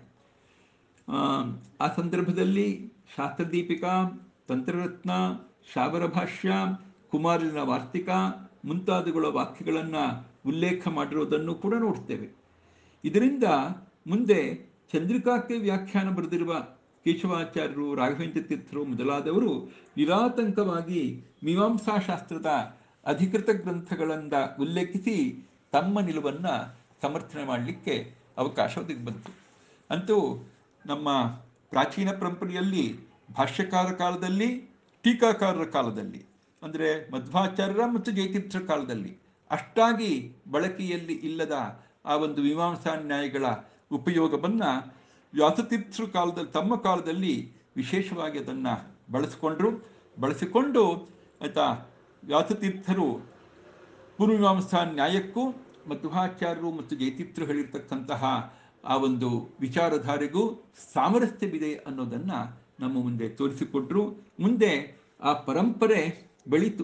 ಆ ಸಂದರ್ಭದಲ್ಲಿ ಶಾಸ್ತ್ರದೀಪಿಕಾ, ತಂತ್ರರತ್ನ, ಶಾಬರ ಭಾಷ್ಯ, ಕುಮಾರನ ವಾರ್ತಿಕ ಮುಂತಾದವುಗಳ ವಾಕ್ಯಗಳನ್ನು ಉಲ್ಲೇಖ ಮಾಡಿರೋದನ್ನು ಕೂಡ ನೋಡ್ತೇವೆ. ಇದರಿಂದ ಮುಂದೆ ಚಂದ್ರಿಕಾಕ್ಕೆ ವ್ಯಾಖ್ಯಾನ ಬರೆದಿರುವ ಕೇಶವಾಚಾರ್ಯರು, ರಾಘವೇಂದ್ರ ತೀರ್ಥರು ಮೊದಲಾದವರು ನಿರಾತಂಕವಾಗಿ ಮೀಮಾಂಸಾಶಾಸ್ತ್ರದ ಅಧಿಕೃತ ಗ್ರಂಥಗಳಿಂದ ಉಲ್ಲೇಖಿಸಿ ತಮ್ಮ ನಿಲುವನ್ನು ಸಮರ್ಥನೆ ಮಾಡಲಿಕ್ಕೆ ಅವಕಾಶ ಒದಗಿ ಬಂತು. ಅಂತೂ ನಮ್ಮ ಪ್ರಾಚೀನ ಪರಂಪರೆಯಲ್ಲಿ ಭಾಷ್ಯಕಾರ ಕಾಲದಲ್ಲಿ, ಟೀಕಾಕಾರರ ಕಾಲದಲ್ಲಿ, ಅಂದರೆ ಮಧ್ವಾಚಾರ್ಯರ ಮತ್ತು ಜಯತೀರ್ಥರ ಕಾಲದಲ್ಲಿ ಅಷ್ಟಾಗಿ ಬಳಕೆಯಲ್ಲಿ ಇಲ್ಲದ ಆ ಒಂದು ಮೀಮಾಂಸಾ ನ್ಯಾಯಗಳ ಉಪಯೋಗವನ್ನು ವ್ಯಾಸತೀರ್ಥರ ಕಾಲದಲ್ಲಿ, ತಮ್ಮ ಕಾಲದಲ್ಲಿ ವಿಶೇಷವಾಗಿ ಅದನ್ನು ಬಳಸಿಕೊಂಡು ಆಯಿತಾ, ವ್ಯಾಸತೀರ್ಥರು ಪೂರ್ವಮೀಮಾಂಸಾ ನ್ಯಾಯಕ್ಕೂ ಮಧ್ವಾಚಾರ್ಯರು ಮತ್ತು ಜಯತೀರ್ಥರು ಹೇಳಿರ್ತಕ್ಕಂತಹ ಆ ಒಂದು ವಿಚಾರಧಾರೆಗೂ ಸಾಮರಸ್ಯವಿದೆ ಅನ್ನೋದನ್ನು ನಮ್ಮ ಮುಂದೆ ತೋರಿಸಿಕೊಟ್ರು. ಮುಂದೆ ಆ ಪರಂಪರೆ ಬೆಳೀತು.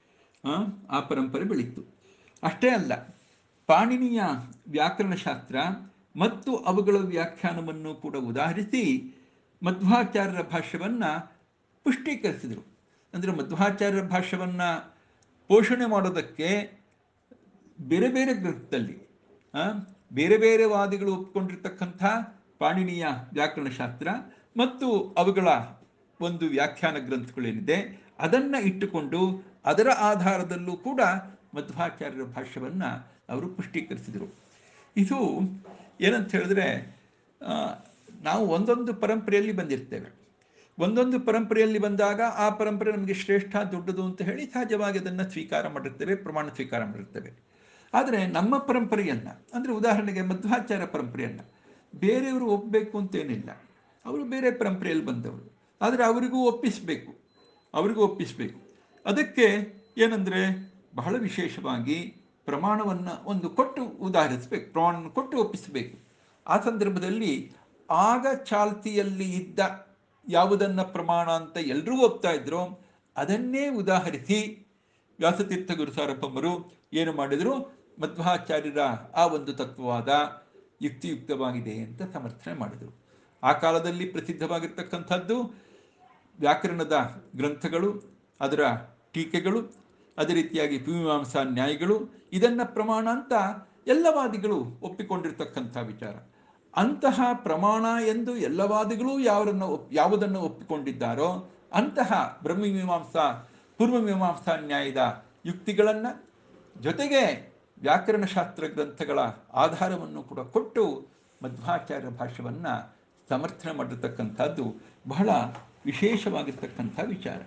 ಅಷ್ಟೇ ಅಲ್ಲ, ಪಾಣಿನಿಯ ವ್ಯಾಕರಣಶಾಸ್ತ್ರ ಮತ್ತು ಅವುಗಳ ವ್ಯಾಖ್ಯಾನವನ್ನು ಕೂಡ ಉದಾಹರಿಸಿ ಮಧ್ವಾಚಾರ್ಯರ ಭಾಷ್ಯವನ್ನು ಪುಷ್ಟೀಕರಿಸಿದರು. ಅಂದರೆ ಮಧ್ವಾಚಾರ್ಯರ ಭಾಷ್ಯವನ್ನು ಪೋಷಣೆ ಮಾಡೋದಕ್ಕೆ ಬೇರೆ ಬೇರೆ ಗ್ರಂಥದಲ್ಲಿ ಬೇರೆ ಬೇರೆ ವಾದಿಗಳು ಒಪ್ಪಿಕೊಂಡಿರ್ತಕ್ಕಂಥ ಪಾಣಿನಿಯ ವ್ಯಾಕರಣಶಾಸ್ತ್ರ ಮತ್ತು ಅವುಗಳ ಒಂದು ವ್ಯಾಖ್ಯಾನ ಗ್ರಂಥಗಳೇನಿದೆ ಅದನ್ನು ಇಟ್ಟುಕೊಂಡು ಅದರ ಆಧಾರದಲ್ಲೂ ಕೂಡ ಮಧ್ವಾಚಾರ್ಯರ ಭಾಷ್ಯವನ್ನು ಅವರು ಪುಷ್ಟೀಕರಿಸಿದರು. ಇದು ಏನಂತ ಹೇಳಿದ್ರೆ, ನಾವು ಒಂದೊಂದು ಪರಂಪರೆಯಲ್ಲಿ ಬಂದಿರ್ತೇವೆ. ಒಂದೊಂದು ಪರಂಪರೆಯಲ್ಲಿ ಬಂದಾಗ ಆ ಪರಂಪರೆ ನಮಗೆ ಶ್ರೇಷ್ಠ, ದೊಡ್ಡದು ಅಂತ ಹೇಳಿ ಸಹಜವಾಗಿ ಅದನ್ನು ಸ್ವೀಕಾರ ಮಾಡಿರ್ತೇವೆ, ಪ್ರಮಾಣ ಸ್ವೀಕಾರ ಮಾಡಿರ್ತೇವೆ. ಆದರೆ ನಮ್ಮ ಪರಂಪರೆಯನ್ನು, ಅಂದರೆ ಉದಾಹರಣೆಗೆ ಮಧ್ವಾಚಾರ್ಯ ಪರಂಪರೆಯನ್ನು ಬೇರೆಯವರು ಒಪ್ಪಬೇಕು ಅಂತೇನಿಲ್ಲ. ಅವರು ಬೇರೆ ಪರಂಪರೆಯಲ್ಲಿ ಬಂದವರು, ಆದರೆ ಅವರಿಗೂ ಒಪ್ಪಿಸಬೇಕು. ಅದಕ್ಕೆ ಏನಂದರೆ ಬಹಳ ವಿಶೇಷವಾಗಿ ಪ್ರಮಾಣವನ್ನು ಒಂದು ಕೊಟ್ಟು ಉದಾಹರಿಸಬೇಕು, ಪ್ರಮಾಣವನ್ನು ಕೊಟ್ಟು ಒಪ್ಪಿಸಬೇಕು. ಆ ಸಂದರ್ಭದಲ್ಲಿ ಆಗ ಚಾಲ್ತಿಯಲ್ಲಿ ಇದ್ದ ಯಾವುದನ್ನು ಪ್ರಮಾಣ ಅಂತ ಎಲ್ಲರೂ ಒಪ್ತಾ ಇದ್ರು ಅದನ್ನೇ ಉದಾಹರಿಸಿ ವ್ಯಾಸತೀರ್ಥ ಗುರುಸಾರ್ವಭೌಮರು ಏನು ಮಾಡಿದರು, ಮಧ್ವಾಚಾರ್ಯರ ಆ ಒಂದು ತತ್ವವಾದ ಯುಕ್ತಿಯುಕ್ತವಾಗಿದೆ ಅಂತ ಸಮರ್ಥನೆ ಮಾಡಿದರು. ಆ ಕಾಲದಲ್ಲಿ ಪ್ರಸಿದ್ಧವಾಗಿರ್ತಕ್ಕಂಥದ್ದು ವ್ಯಾಕರಣದ ಗ್ರಂಥಗಳು, ಅದರ ಟೀಕೆಗಳು, ಅದೇ ರೀತಿಯಾಗಿ ಮೀಮಾಂಸಾ ನ್ಯಾಯಗಳು. ಇದನ್ನು ಪ್ರಮಾಣ ಅಂತ ಎಲ್ಲ ವಾದಿಗಳು ಒಪ್ಪಿಕೊಂಡಿರ್ತಕ್ಕಂಥ ವಿಚಾರ. ಅಂತಹ ಪ್ರಮಾಣ ಎಂದು ಎಲ್ಲ ವಾದಿಗಳು ಯಾವುದನ್ನು ಒಪ್ಪಿಕೊಂಡಿದ್ದಾರೋ ಅಂತಹ ಬ್ರಹ್ಮಮೀಮಾಂಸಾ ಪೂರ್ವಮೀಮಾಂಸಾ ನ್ಯಾಯದ ಯುಕ್ತಿಗಳನ್ನು ಜೊತೆಗೆ ವ್ಯಾಕರಣಶಾಸ್ತ್ರ ಗ್ರಂಥಗಳ ಆಧಾರವನ್ನು ಕೂಡ ಕೊಟ್ಟು ಮಧ್ವಾಚಾರ್ಯ ಭಾಷ್ಯವನ್ನು ಸಮರ್ಥನೆ ಮಾಡಿರ್ತಕ್ಕಂಥದ್ದು ಬಹಳ ವಿಶೇಷವಾಗಿರ್ತಕ್ಕಂಥ ವಿಚಾರ.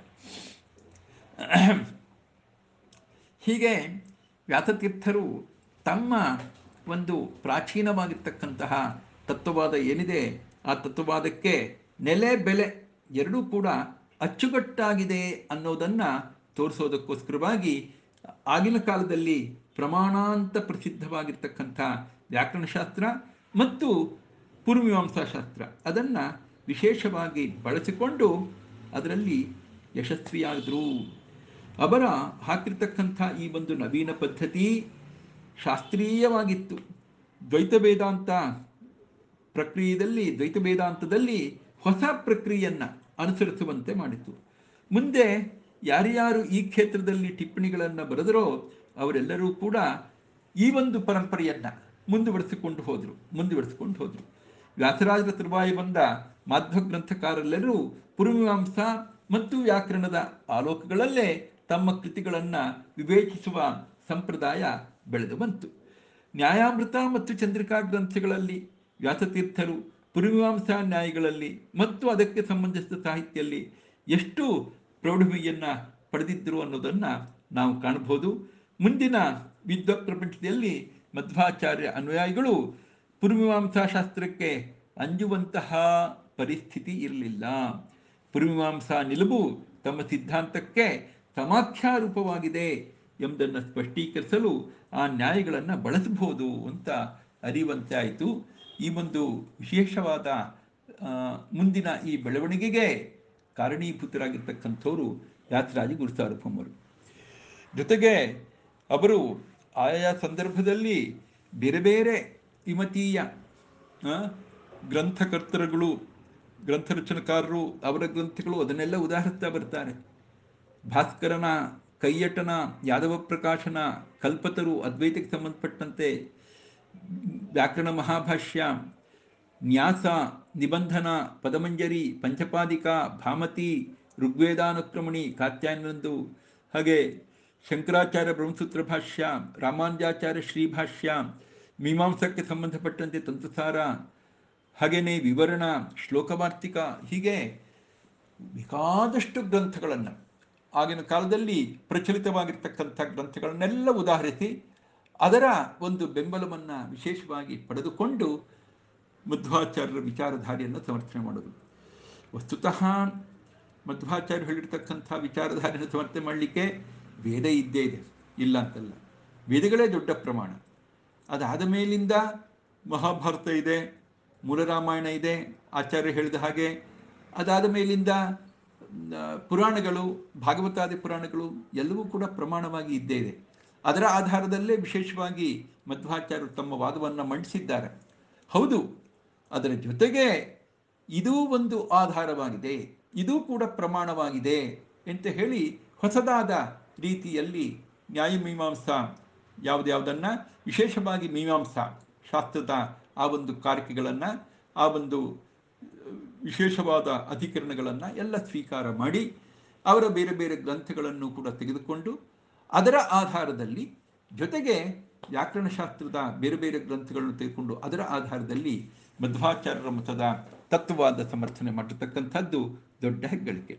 ಹೀಗೆ ವ್ಯಾಸತೀರ್ಥರು ತಮ್ಮ ಒಂದು ಪ್ರಾಚೀನವಾಗಿರ್ತಕ್ಕಂತಹ ತತ್ವವಾದ ಏನಿದೆ ಆ ತತ್ವವಾದಕ್ಕೆ ನೆಲೆ ಬೆಲೆ ಎರಡೂ ಕೂಡ ಅಚ್ಚುಕಟ್ಟಾಗಿದೆ ಅನ್ನೋದನ್ನು ತೋರಿಸೋದಕ್ಕೋಸ್ಕರವಾಗಿ ಆಗಿನ ಕಾಲದಲ್ಲಿ ಪ್ರಮಾಣಾಂತ ಪ್ರಸಿದ್ಧವಾಗಿರ್ತಕ್ಕಂಥ ವ್ಯಾಕರಣಶಾಸ್ತ್ರ ಮತ್ತು ಪೂರ್ವಮೀಮಾಂಸಾಶಾಸ್ತ್ರ ಅದನ್ನು ವಿಶೇಷವಾಗಿ ಬಳಸಿಕೊಂಡು ಅದರಲ್ಲಿ ಯಶಸ್ವಿಯಾದರು. ಅವರ ಹಾಕಿರ್ತಕ್ಕಂಥ ಈ ಒಂದು ನವೀನ ಪದ್ಧತಿ ಶಾಸ್ತ್ರೀಯವಾಗಿತ್ತು. ದ್ವೈತ ವೇದಾಂತದಲ್ಲಿ ಹೊಸ ಪ್ರಕ್ರಿಯೆಯನ್ನು ಅನುಸರಿಸುವಂತೆ ಮಾಡಿತು. ಮುಂದೆ ಯಾರ್ಯಾರು ಈ ಕ್ಷೇತ್ರದಲ್ಲಿ ಟಿಪ್ಪಣಿಗಳನ್ನು ಬರೆದರೋ ಅವರೆಲ್ಲರೂ ಕೂಡ ಈ ಒಂದು ಪರಂಪರೆಯನ್ನು ಮುಂದುವರಿಸಿಕೊಂಡು ಹೋದರು. ವ್ಯಾಸರಾಜರ ತರುವಾಯ ಬಂದ ಮಾಧ್ವ ಗ್ರಂಥಕಾರರೆಲ್ಲರೂ ಪೂರ್ವಮೀಮಾಂಸಾ ಮತ್ತು ವ್ಯಾಕರಣದ ಆಲೋಕಗಳಲ್ಲೇ ತಮ್ಮ ಕೃತಿಗಳನ್ನು ವಿವೇಚಿಸುವ ಸಂಪ್ರದಾಯ ಬೆಳೆದು ಬಂತು. ನ್ಯಾಯಾಮೃತ ಮತ್ತು ಚಂದ್ರಿಕಾ ಗ್ರಂಥಗಳಲ್ಲಿ ವ್ಯಾಸತೀರ್ಥರು ಪೂರ್ವಮೀಮಾಂಸಾ ನ್ಯಾಯಗಳಲ್ಲಿ ಮತ್ತು ಅದಕ್ಕೆ ಸಂಬಂಧಿಸಿದ ಸಾಹಿತ್ಯದಲ್ಲಿ ಎಷ್ಟು ಪ್ರೌಢಿಮೆಯನ್ನು ಪಡೆದಿದ್ದರು ಅನ್ನೋದನ್ನು ನಾವು ಕಾಣಬಹುದು. ಮುಂದಿನ ವಿದ್ವತ್ ಪ್ರಪಂಚದಲ್ಲಿ ಮಧ್ವಾಚಾರ್ಯ ಅನುಯಾಯಿಗಳು ಪೂರ್ವಮೀಮಾಂಸಾ ಶಾಸ್ತ್ರಕ್ಕೆ ಅಂಜುವಂತಹ ಪರಿಸ್ಥಿತಿ ಇರಲಿಲ್ಲ. ಪೂರ್ವಮೀಮಾಂಸಾ ನಿಲುವು ತಮ್ಮ ಸಿದ್ಧಾಂತಕ್ಕೆ ಸಮಾಖ್ಯಾರೂಪವಾಗಿದೆ ಎಂಬುದನ್ನು ಸ್ಪಷ್ಟೀಕರಿಸಲು ಆ ನ್ಯಾಯಗಳನ್ನು ಬಳಸಬಹುದು ಅಂತ ಅರಿವಂತೆ ಆಯಿತು. ಈ ಒಂದು ವಿಶೇಷವಾದ ಮುಂದಿನ ಈ ಬೆಳವಣಿಗೆಗೆ ಕಾರಣೀಭೂತರಾಗಿರ್ತಕ್ಕಂಥವರು ವ್ಯಾಸರಾಜ ಗುರುಸಾರ್ವಭೌಮರು. ಜೊತೆಗೆ ಅವರು ಆಯಾ ಸಂದರ್ಭದಲ್ಲಿ ಬೇರೆ ಬೇರೆ ವಿಮತೀಯ ಗ್ರಂಥಕರ್ತರುಗಳು, ಗ್ರಂಥರಚನಕಾರರು, ಅವರ ಗ್ರಂಥಗಳು ಅದನ್ನೆಲ್ಲ ಉದಾಹರಿಸ್ತಾ ಬರ್ತಾರೆ. ಭಾಸ್ಕರನ, ಕೈಯಟನ, ಯಾದವ ಪ್ರಕಾಶನ, ಕಲ್ಪತರು, ಅದ್ವೈತಕ್ಕೆ ಸಂಬಂಧಪಟ್ಟಂತೆ ವ್ಯಾಕರಣ ಮಹಾಭಾಷ್ಯ, ನ್ಯಾಸ, ನಿಬಂಧನ, ಪದಮಂಜರಿ, ಪಂಚಪಾದಿಕ, ಭಾಮತಿ, ಋಗ್ವೇದಾನುಕ್ರಮಣಿ, ಕಾತ್ಯಾಯನಂದು, ಹಾಗೆ ಶಂಕರಾಚಾರ್ಯ ಬ್ರಹ್ಮಸೂತ್ರ ಭಾಷ್ಯ, ರಾಮಾನುಜಾಚಾರ್ಯ ಶ್ರೀಭಾಷ್ಯ, ಮೀಮಾಂಸಕ್ಕೆ ಸಂಬಂಧಪಟ್ಟಂತೆ ತಂತ್ರಸಾರ, ಹಾಗೆಯೇ ವಿವರಣ, ಶ್ಲೋಕವಾರ್ತಿಕ, ಹೀಗೆ ಬೇಕಾದಷ್ಟು ಗ್ರಂಥಗಳನ್ನು ಆಗಿನ ಕಾಲದಲ್ಲಿ ಪ್ರಚಲಿತವಾಗಿರ್ತಕ್ಕಂಥ ಗ್ರಂಥಗಳನ್ನೆಲ್ಲ ಉದಾಹರಿಸಿ ಅದರ ಒಂದು ಬೆಂಬಲವನ್ನು ವಿಶೇಷವಾಗಿ ಪಡೆದುಕೊಂಡು ಮಧ್ವಾಚಾರ್ಯರ ವಿಚಾರಧಾರೆಯನ್ನು ಸಮರ್ಥನೆ ಮಾಡೋದು. ವಸ್ತುತಃ ಮಧ್ವಾಚಾರ್ಯರು ಹೇಳಿರ್ತಕ್ಕಂಥ ವಿಚಾರಧಾರೆಯನ್ನು ಸಮರ್ಥನೆ ಮಾಡಲಿಕ್ಕೆ ವೇದ ಇದ್ದೇ ಇದೆ, ಇಲ್ಲ ಅಂತಲ್ಲ. ವೇದಗಳೇ ದೊಡ್ಡ ಪ್ರಮಾಣ. ಅದಾದ ಮೇಲಿಂದ ಮಹಾಭಾರತ ಇದೆ, ಮೂಲರಾಮಾಯಣ ಇದೆ, ಆಚಾರ್ಯ ಹೇಳಿದ ಹಾಗೆ. ಅದಾದ ಮೇಲಿಂದ ಪುರಾಣಗಳು, ಭಾಗವತಾದಿ ಪುರಾಣಗಳು ಎಲ್ಲವೂ ಕೂಡ ಪ್ರಮಾಣವಾಗಿ ಇದ್ದೇ ಇದೆ. ಅದರ ಆಧಾರದಲ್ಲೇ ವಿಶೇಷವಾಗಿ ಮಧ್ವಾಚಾರ್ಯರು ತಮ್ಮ ವಾದವನ್ನು ಮಂಡಿಸಿದ್ದಾರೆ. ಹೌದು, ಅದರ ಜೊತೆಗೆ ಇದೂ ಒಂದು ಆಧಾರವಾಗಿದೆ, ಇದೂ ಕೂಡ ಪ್ರಮಾಣವಾಗಿದೆ ಅಂತ ಹೇಳಿ ಹೊಸದಾದ ರೀತಿಯಲ್ಲಿ ನ್ಯಾಯಮೀಮಾಂಸಾ ಯಾವುದ್ಯಾವುದನ್ನು, ವಿಶೇಷವಾಗಿ ಮೀಮಾಂಸಾ ಶಾಸ್ತ್ರದ ಆ ಒಂದು ಕಾರಿಕೆಗಳನ್ನು, ಆ ಒಂದು ವಿಶೇಷವಾದ ಅಧಿಕರಣಗಳನ್ನು ಎಲ್ಲ ಸ್ವೀಕಾರ ಮಾಡಿ ಅವರ ಬೇರೆ ಬೇರೆ ಗ್ರಂಥಗಳನ್ನು ಕೂಡ ತೆಗೆದುಕೊಂಡು ಅದರ ಆಧಾರದಲ್ಲಿ, ಜೊತೆಗೆ ವ್ಯಾಕರಣಶಾಸ್ತ್ರದ ಬೇರೆ ಬೇರೆ ಗ್ರಂಥಗಳನ್ನು ತೆಗೆದುಕೊಂಡು ಅದರ ಆಧಾರದಲ್ಲಿ ಮಧ್ವಾಚಾರ್ಯರ ಮತದ ತತ್ವವಾದ ಸಮರ್ಥನೆ ಮಾಡಿರ್ತಕ್ಕಂಥದ್ದು ದೊಡ್ಡ ಹೆಗ್ಗಳಿಕೆ.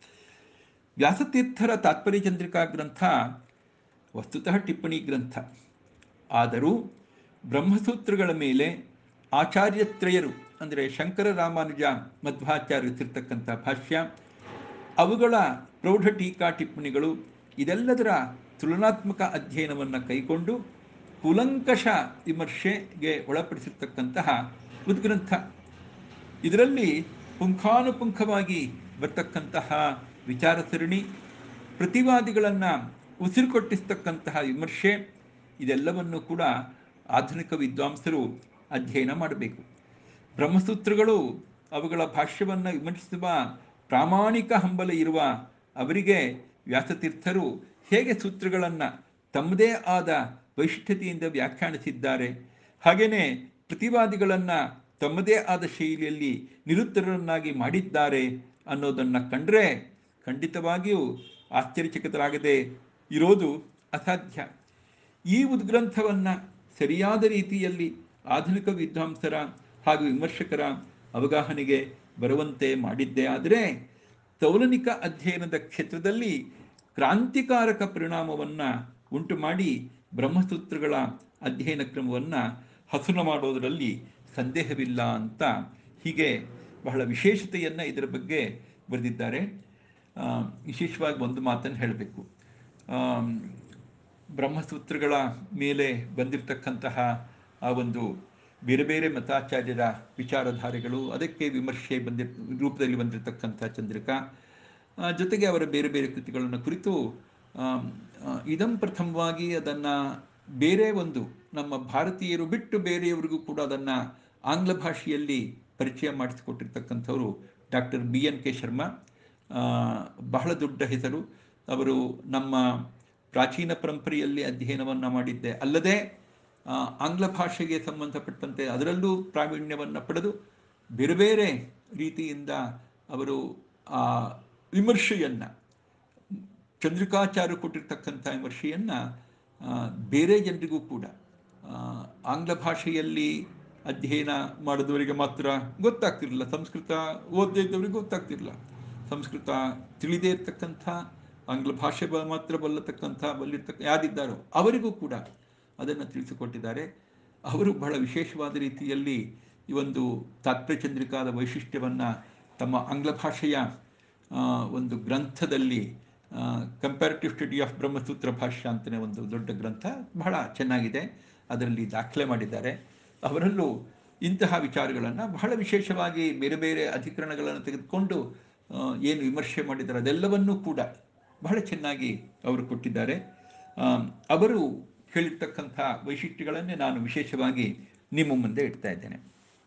ವ್ಯಾಸತೀರ್ಥರ ತಾತ್ಪರ್ಯ ಚಂದ್ರಿಕಾ ಗ್ರಂಥ ವಸ್ತುತಃ ಟಿಪ್ಪಣಿ ಗ್ರಂಥ. ಆದರೂ ಬ್ರಹ್ಮಸೂತ್ರಗಳ ಮೇಲೆ ಆಚಾರ್ಯತ್ರಯರು ಅಂದರೆ ಶಂಕರ, ರಾಮಾನುಜ, ಮಧ್ವಾಚಾರ್ಯರಿರ್ತಕ್ಕಂಥ ಭಾಷ್ಯ, ಅವುಗಳ ಪ್ರೌಢ ಟೀಕಾ ಟಿಪ್ಪಣಿಗಳು, ಇದೆಲ್ಲದರ ತುಲನಾತ್ಮಕ ಅಧ್ಯಯನವನ್ನು ಕೈಗೊಂಡು ಕೂಲಂಕಷ ವಿಮರ್ಶೆಗೆ ಒಳಪಡಿಸಿರ್ತಕ್ಕಂತಹ ಉದ್ಗ್ರಂಥ. ಇದರಲ್ಲಿ ಪುಂಖಾನುಪುಂಖವಾಗಿ ಬರ್ತಕ್ಕಂತಹ ವಿಚಾರ ಸರಣಿ, ಪ್ರತಿವಾದಿಗಳನ್ನು ಉಸಿರುಕೊಟ್ಟಿಸ್ತಕ್ಕಂತಹ ವಿಮರ್ಶೆ, ಇದೆಲ್ಲವನ್ನು ಕೂಡ ಆಧುನಿಕ ವಿದ್ವಾಂಸರು ಅಧ್ಯಯನ ಮಾಡಬೇಕು. ಬ್ರಹ್ಮಸೂತ್ರಗಳು ಅವುಗಳ ಭಾಷ್ಯವನ್ನು ವಿಮರ್ಶಿಸುವ ಪ್ರಾಮಾಣಿಕ ಹಂಬಲ ಇರುವ ಅವರಿಗೆ ವ್ಯಾಸತೀರ್ಥರು ಹೇಗೆ ಸೂತ್ರಗಳನ್ನು ತಮ್ಮದೇ ಆದ ವೈಶಿಷ್ಟ್ಯತೆಯಿಂದ ವ್ಯಾಖ್ಯಾನಿಸಿದ್ದಾರೆ, ಹಾಗೆಯೇ ಪ್ರತಿವಾದಿಗಳನ್ನು ತಮ್ಮದೇ ಆದ ಶೈಲಿಯಲ್ಲಿ ನಿರುತ್ತರರನ್ನಾಗಿ ಮಾಡಿದ್ದಾರೆ ಅನ್ನೋದನ್ನು ಕಂಡರೆ ಖಂಡಿತವಾಗಿಯೂ ಆಶ್ಚರ್ಯಚಕಿತರಾಗದೆ ಇರೋದು ಅಸಾಧ್ಯ. ಈ ಉದ್ಗ್ರಂಥವನ್ನು ಸರಿಯಾದ ರೀತಿಯಲ್ಲಿ ಆಧುನಿಕ ವಿದ್ವಾಂಸರ ಹಾಗೂ ವಿಮರ್ಶಕರ ಅವಗಾಹನೆಗೆ ಬರುವಂತೆ ಮಾಡಿದ್ದೇ ಆದರೆ ತೌಲನಿಕ ಅಧ್ಯಯನದ ಕ್ಷೇತ್ರದಲ್ಲಿ ಕ್ರಾಂತಿಕಾರಕ ಪರಿಣಾಮವನ್ನು ಉಂಟು ಮಾಡಿ ಬ್ರಹ್ಮಸೂತ್ರಗಳ ಅಧ್ಯಯನ ಕ್ರಮವನ್ನು ಹಸನು ಮಾಡೋದರಲ್ಲಿ ಸಂದೇಹವಿಲ್ಲ ಅಂತ ಹೀಗೆ ಬಹಳ ವಿಶೇಷತೆಯನ್ನು ಇದರ ಬಗ್ಗೆ ಬರೆದಿದ್ದಾರೆ. ವಿಶೇಷವಾಗಿ ಒಂದು ಮಾತನ್ನು ಹೇಳಬೇಕು. ಬ್ರಹ್ಮಸೂತ್ರಗಳ ಮೇಲೆ ಬಂದಿರತಕ್ಕಂತಹ ಆ ಒಂದು ಬೇರೆ ಬೇರೆ ಮತಾಚಾರ್ಯರ ವಿಚಾರಧಾರೆಗಳು, ಅದಕ್ಕೆ ವಿಮರ್ಶೆ ರೂಪದಲ್ಲಿ ಬಂದಿರತಕ್ಕಂಥ ಚಂದ್ರಿಕಾ, ಜೊತೆಗೆ ಅವರ ಬೇರೆ ಬೇರೆ ಕೃತಿಗಳನ್ನು ಕುರಿತು ಇದಂ ಪ್ರಥಮವಾಗಿ ಅದನ್ನು ಬೇರೆ ಒಂದು ನಮ್ಮ ಭಾರತೀಯರು ಬಿಟ್ಟು ಬೇರೆಯವರಿಗೂ ಕೂಡ ಅದನ್ನು ಆಂಗ್ಲ ಭಾಷೆಯಲ್ಲಿ ಪರಿಚಯ ಮಾಡಿಸಿಕೊಟ್ಟಿರ್ತಕ್ಕಂಥವರು ಡಾಕ್ಟರ್ BNK ಶರ್ಮಾ. ಬಹಳ ದೊಡ್ಡ ಹೆಸರು. ಅವರು ನಮ್ಮ ಪ್ರಾಚೀನ ಪರಂಪರೆಯಲ್ಲಿ ಅಧ್ಯಯನವನ್ನು ಮಾಡಿದ್ದೆ ಅಲ್ಲದೆ ಆಂಗ್ಲ ಭಾಷೆಗೆ ಸಂಬಂಧಪಟ್ಟಂತೆ ಅದರಲ್ಲೂ ಪ್ರಾವೀಣ್ಯವನ್ನು ಪಡೆದು ಬೇರೆ ಬೇರೆ ರೀತಿಯಿಂದ ಅವರು ಆ ವಿಮರ್ಶೆಯನ್ನು, ಚಂದ್ರಿಕಾಚಾರ್ಯ ಕೊಟ್ಟಿರ್ತಕ್ಕಂಥ ವಿಮರ್ಶೆಯನ್ನು ಬೇರೆ ಜನರಿಗೂ ಕೂಡ ಆಂಗ್ಲ ಭಾಷೆಯಲ್ಲಿ ಅಧ್ಯಯನ ಮಾಡಿದವರಿಗೆ ಮಾತ್ರ ಗೊತ್ತಾಗ್ತಿರಲಿಲ್ಲ, ಸಂಸ್ಕೃತ ಓದದೇ ಇದ್ದವರಿಗೆ ಗೊತ್ತಾಗ್ತಿರಲಿಲ್ಲ, ಸಂಸ್ಕೃತ ತಿಳಿದೇ ಇರ್ತಕ್ಕಂಥ ಆಂಗ್ಲ ಭಾಷೆ ಮಾತ್ರ ಬಲ್ಲಿರ್ತಕ್ಕ ಯಾರಿದ್ದಾರೋ ಅವರಿಗೂ ಕೂಡ ಅದನ್ನು ತಿಳಿಸಿಕೊಟ್ಟಿದ್ದಾರೆ. ಅವರು ಬಹಳ ವಿಶೇಷವಾದ ರೀತಿಯಲ್ಲಿ ಈ ಒಂದು ತಾತ್ಪರ್ಯ ಚಂದ್ರಿಕಾದ ವೈಶಿಷ್ಟ್ಯವನ್ನು ತಮ್ಮ ಆಂಗ್ಲ ಭಾಷೆಯ ಒಂದು ಗ್ರಂಥದಲ್ಲಿ, ಕಂಪ್ಯಾರಿಟಿವ್ ಸ್ಟಡಿ ಆಫ್ ಬ್ರಹ್ಮಸೂತ್ರ ಭಾಷ್ಯ ಅಂತಲೇ ಒಂದು ದೊಡ್ಡ ಗ್ರಂಥ ಬಹಳ ಚೆನ್ನಾಗಿದೆ, ಅದರಲ್ಲಿ ದಾಖಲೆ ಮಾಡಿದ್ದಾರೆ. ಅವರಲ್ಲೂ ಇಂತಹ ವಿಚಾರಗಳನ್ನು ಬಹಳ ವಿಶೇಷವಾಗಿ ಬೇರೆ ಬೇರೆ ಅಧಿಕರಣಗಳನ್ನು ತೆಗೆದುಕೊಂಡು ಏನು ವಿಮರ್ಶೆ ಮಾಡಿದ್ದಾರೆ ಅದೆಲ್ಲವನ್ನೂ ಕೂಡ ಬಹಳ ಚೆನ್ನಾಗಿ ಅವರು ಕೊಟ್ಟಿದ್ದಾರೆ. ಅವರು ಹೇಳಿರ್ತಕ್ಕಂಥ ವೈಶಿಷ್ಟ್ಯಗಳನ್ನೇ ನಾನು ವಿಶೇಷವಾಗಿ ನಿಮ್ಮ ಮುಂದೆ ಇಡ್ತಾ ಇದ್ದೇನೆ.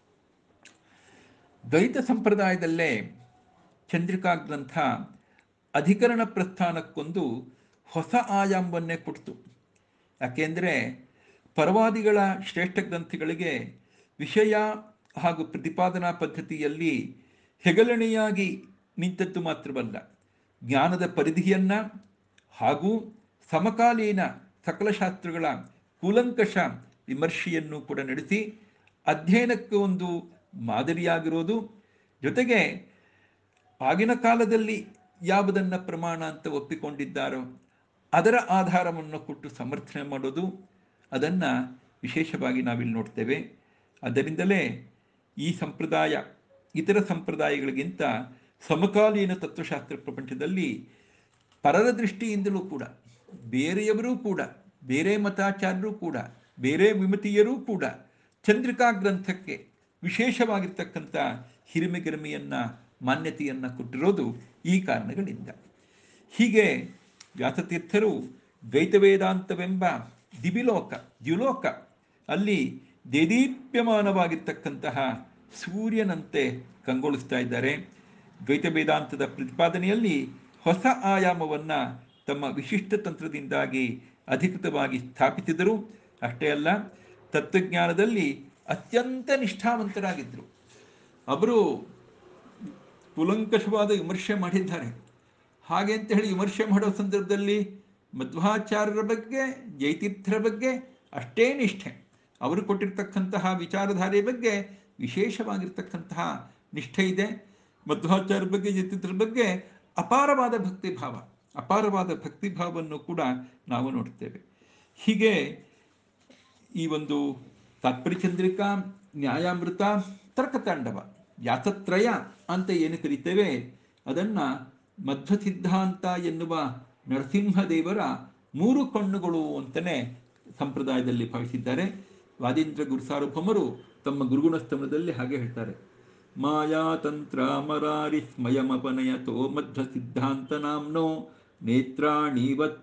ದ್ವೈತ ಸಂಪ್ರದಾಯದಲ್ಲೇ ಚಂದ್ರಿಕಾ ಗ್ರಂಥ ಅಧಿಕರಣ ಪ್ರಸ್ಥಾನಕ್ಕೊಂದು ಹೊಸ ಆಯಾಮವನ್ನೇ ಕೊಡ್ತು. ಯಾಕೆಂದರೆ ಪರವಾದಿಗಳ ಶ್ರೇಷ್ಠ ಗ್ರಂಥಗಳಿಗೆ ವಿಷಯ ಹಾಗೂ ಪ್ರತಿಪಾದನಾ ಪದ್ಧತಿಯಲ್ಲಿ ಹೆಗಲಣೆಯಾಗಿ ನಿಂತದ್ದು ಮಾತ್ರವಲ್ಲ, ಜ್ಞಾನದ ಪರಿಧಿಯನ್ನು ಹಾಗೂ ಸಮಕಾಲೀನ ಸಕಲ ಶಾಸ್ತ್ರಗಳ ಕೂಲಂಕಷ ವಿಮರ್ಶೆಯನ್ನು ಕೂಡ ನಡೆಸಿ ಅಧ್ಯಯನಕ್ಕೆ ಒಂದು ಮಾದರಿಯಾಗಿರೋದು, ಜೊತೆಗೆ ಆಗಿನ ಕಾಲದಲ್ಲಿ ಯಾವುದನ್ನು ಪ್ರಮಾಣ ಅಂತ ಒಪ್ಪಿಕೊಂಡಿದ್ದಾರೋ ಅದರ ಆಧಾರವನ್ನು ಕೊಟ್ಟು ಸಮರ್ಥನೆ ಮಾಡೋದು, ಅದನ್ನು ವಿಶೇಷವಾಗಿ ನಾವಿಲ್ಲಿ ನೋಡ್ತೇವೆ. ಅದರಿಂದಲೇ ಈ ಸಂಪ್ರದಾಯ ಇತರ ಸಂಪ್ರದಾಯಗಳಿಗಿಂತ ಸಮಕಾಲೀನ ತತ್ವಶಾಸ್ತ್ರ ಪ್ರಪಂಚದಲ್ಲಿ ಪರರ ದೃಷ್ಟಿಯಿಂದಲೂ ಕೂಡ, ಬೇರೆಯವರೂ ಕೂಡ, ಬೇರೆ ಮತಾಚಾರ್ಯರೂ ಕೂಡ, ಬೇರೆ ವಿಮತೀಯರೂ ಕೂಡ ಚಂದ್ರಿಕಾ ಗ್ರಂಥಕ್ಕೆ ವಿಶೇಷವಾಗಿರ್ತಕ್ಕಂಥ ಹಿರಿಮೆಗಿರಿಮೆಯನ್ನು, ಮಾನ್ಯತೆಯನ್ನು ಕೊಟ್ಟಿರೋದು ಈ ಕಾರಣಗಳಿಂದ. ಹೀಗೆ ವ್ಯಾಸತೀರ್ಥರು ದ್ವೈತ ವೇದಾಂತವೆಂಬ ದ್ಯುಲೋಕ ಅಲ್ಲಿ ದೇದೀಪ್ಯಮಾನವಾಗಿರ್ತಕ್ಕಂತಹ ಸೂರ್ಯನಂತೆ ಕಂಗೊಳಿಸ್ತಾ ಇದ್ದಾರೆ. ದ್ವೈತ ವೇದಾಂತದ ಪ್ರತಿಪಾದನೆಯಲ್ಲಿ ಹೊಸ ಆಯಾಮವನ್ನು ತಮ್ಮ ವಿಶಿಷ್ಟ ತಂತ್ರದಿಂದಾಗಿ ಅಧಿಕೃತವಾಗಿ ಸ್ಥಾಪಿಸಿದರು. ಅಷ್ಟೇ ಅಲ್ಲ, ತತ್ವಜ್ಞಾನದಲ್ಲಿ ಅತ್ಯಂತ ನಿಷ್ಠಾವಂತರಾಗಿದ್ದರು. ಅವರು ಕೂಲಂಕಷವಾದ ವಿಮರ್ಶೆ ಮಾಡಿದ್ದಾರೆ. ಹಾಗೆ ಅಂತ ಹೇಳಿ ವಿಮರ್ಶೆ ಮಾಡೋ ಸಂದರ್ಭದಲ್ಲಿ ಮಧ್ವಾಚಾರ್ಯರ ಬಗ್ಗೆ, ಜಯತೀರ್ಥರ ಬಗ್ಗೆ ಅಷ್ಟೇ ನಿಷ್ಠೆ, ಅವರು ಕೊಟ್ಟಿರ್ತಕ್ಕಂತಹ ವಿಚಾರಧಾರೆಯ ಬಗ್ಗೆ ವಿಶೇಷವಾಗಿರ್ತಕ್ಕಂತಹ ನಿಷ್ಠೆ ಇದೆ. ಮಧ್ವಾಚಾರ್ಯರ ಬಗ್ಗೆ, ಜಯತೀರ್ಥರ ಬಗ್ಗೆ ಅಪಾರವಾದ ಭಕ್ತಿಭಾವವನ್ನು ಕೂಡ ನಾವು ನೋಡ್ತೇವೆ. ಹೀಗೆ ಈ ಒಂದು ತಾತ್ಪರ್ಯ ಚಂದ್ರಿಕಾ, ನ್ಯಾಯಾಮೃತ, ತರ್ಕತಾಂಡವ, ವ್ಯಾಸತ್ರಯ ಅಂತ ಏನು ಕರಿತೇವೆ, ಅದನ್ನು ಮಧ್ವ ಸಿದ್ಧಾಂತ ಎನ್ನುವ ನರಸಿಂಹದೇವರ 3 ಕಣ್ಣುಗಳು ಅಂತಲೇ ಸಂಪ್ರದಾಯದಲ್ಲಿ ಭಾವಿಸಿದ್ದಾರೆ. ವಾದೀಂದ್ರ ಗುರುಸಾರ್ವಭೌಮರು ತಮ್ಮ ಗುರುಗುಣಸ್ತಂಭದಲ್ಲಿ ಹಾಗೆ ಹೇಳ್ತಾರೆ, ಮಾಯಾತಂತ್ರ ಮರಾರಿ ಸ್ಮಯಮಪನಯತೋ ಮಧ್ವ ಸಿದ್ಧಾಂತ ನಾಮ್ನೋ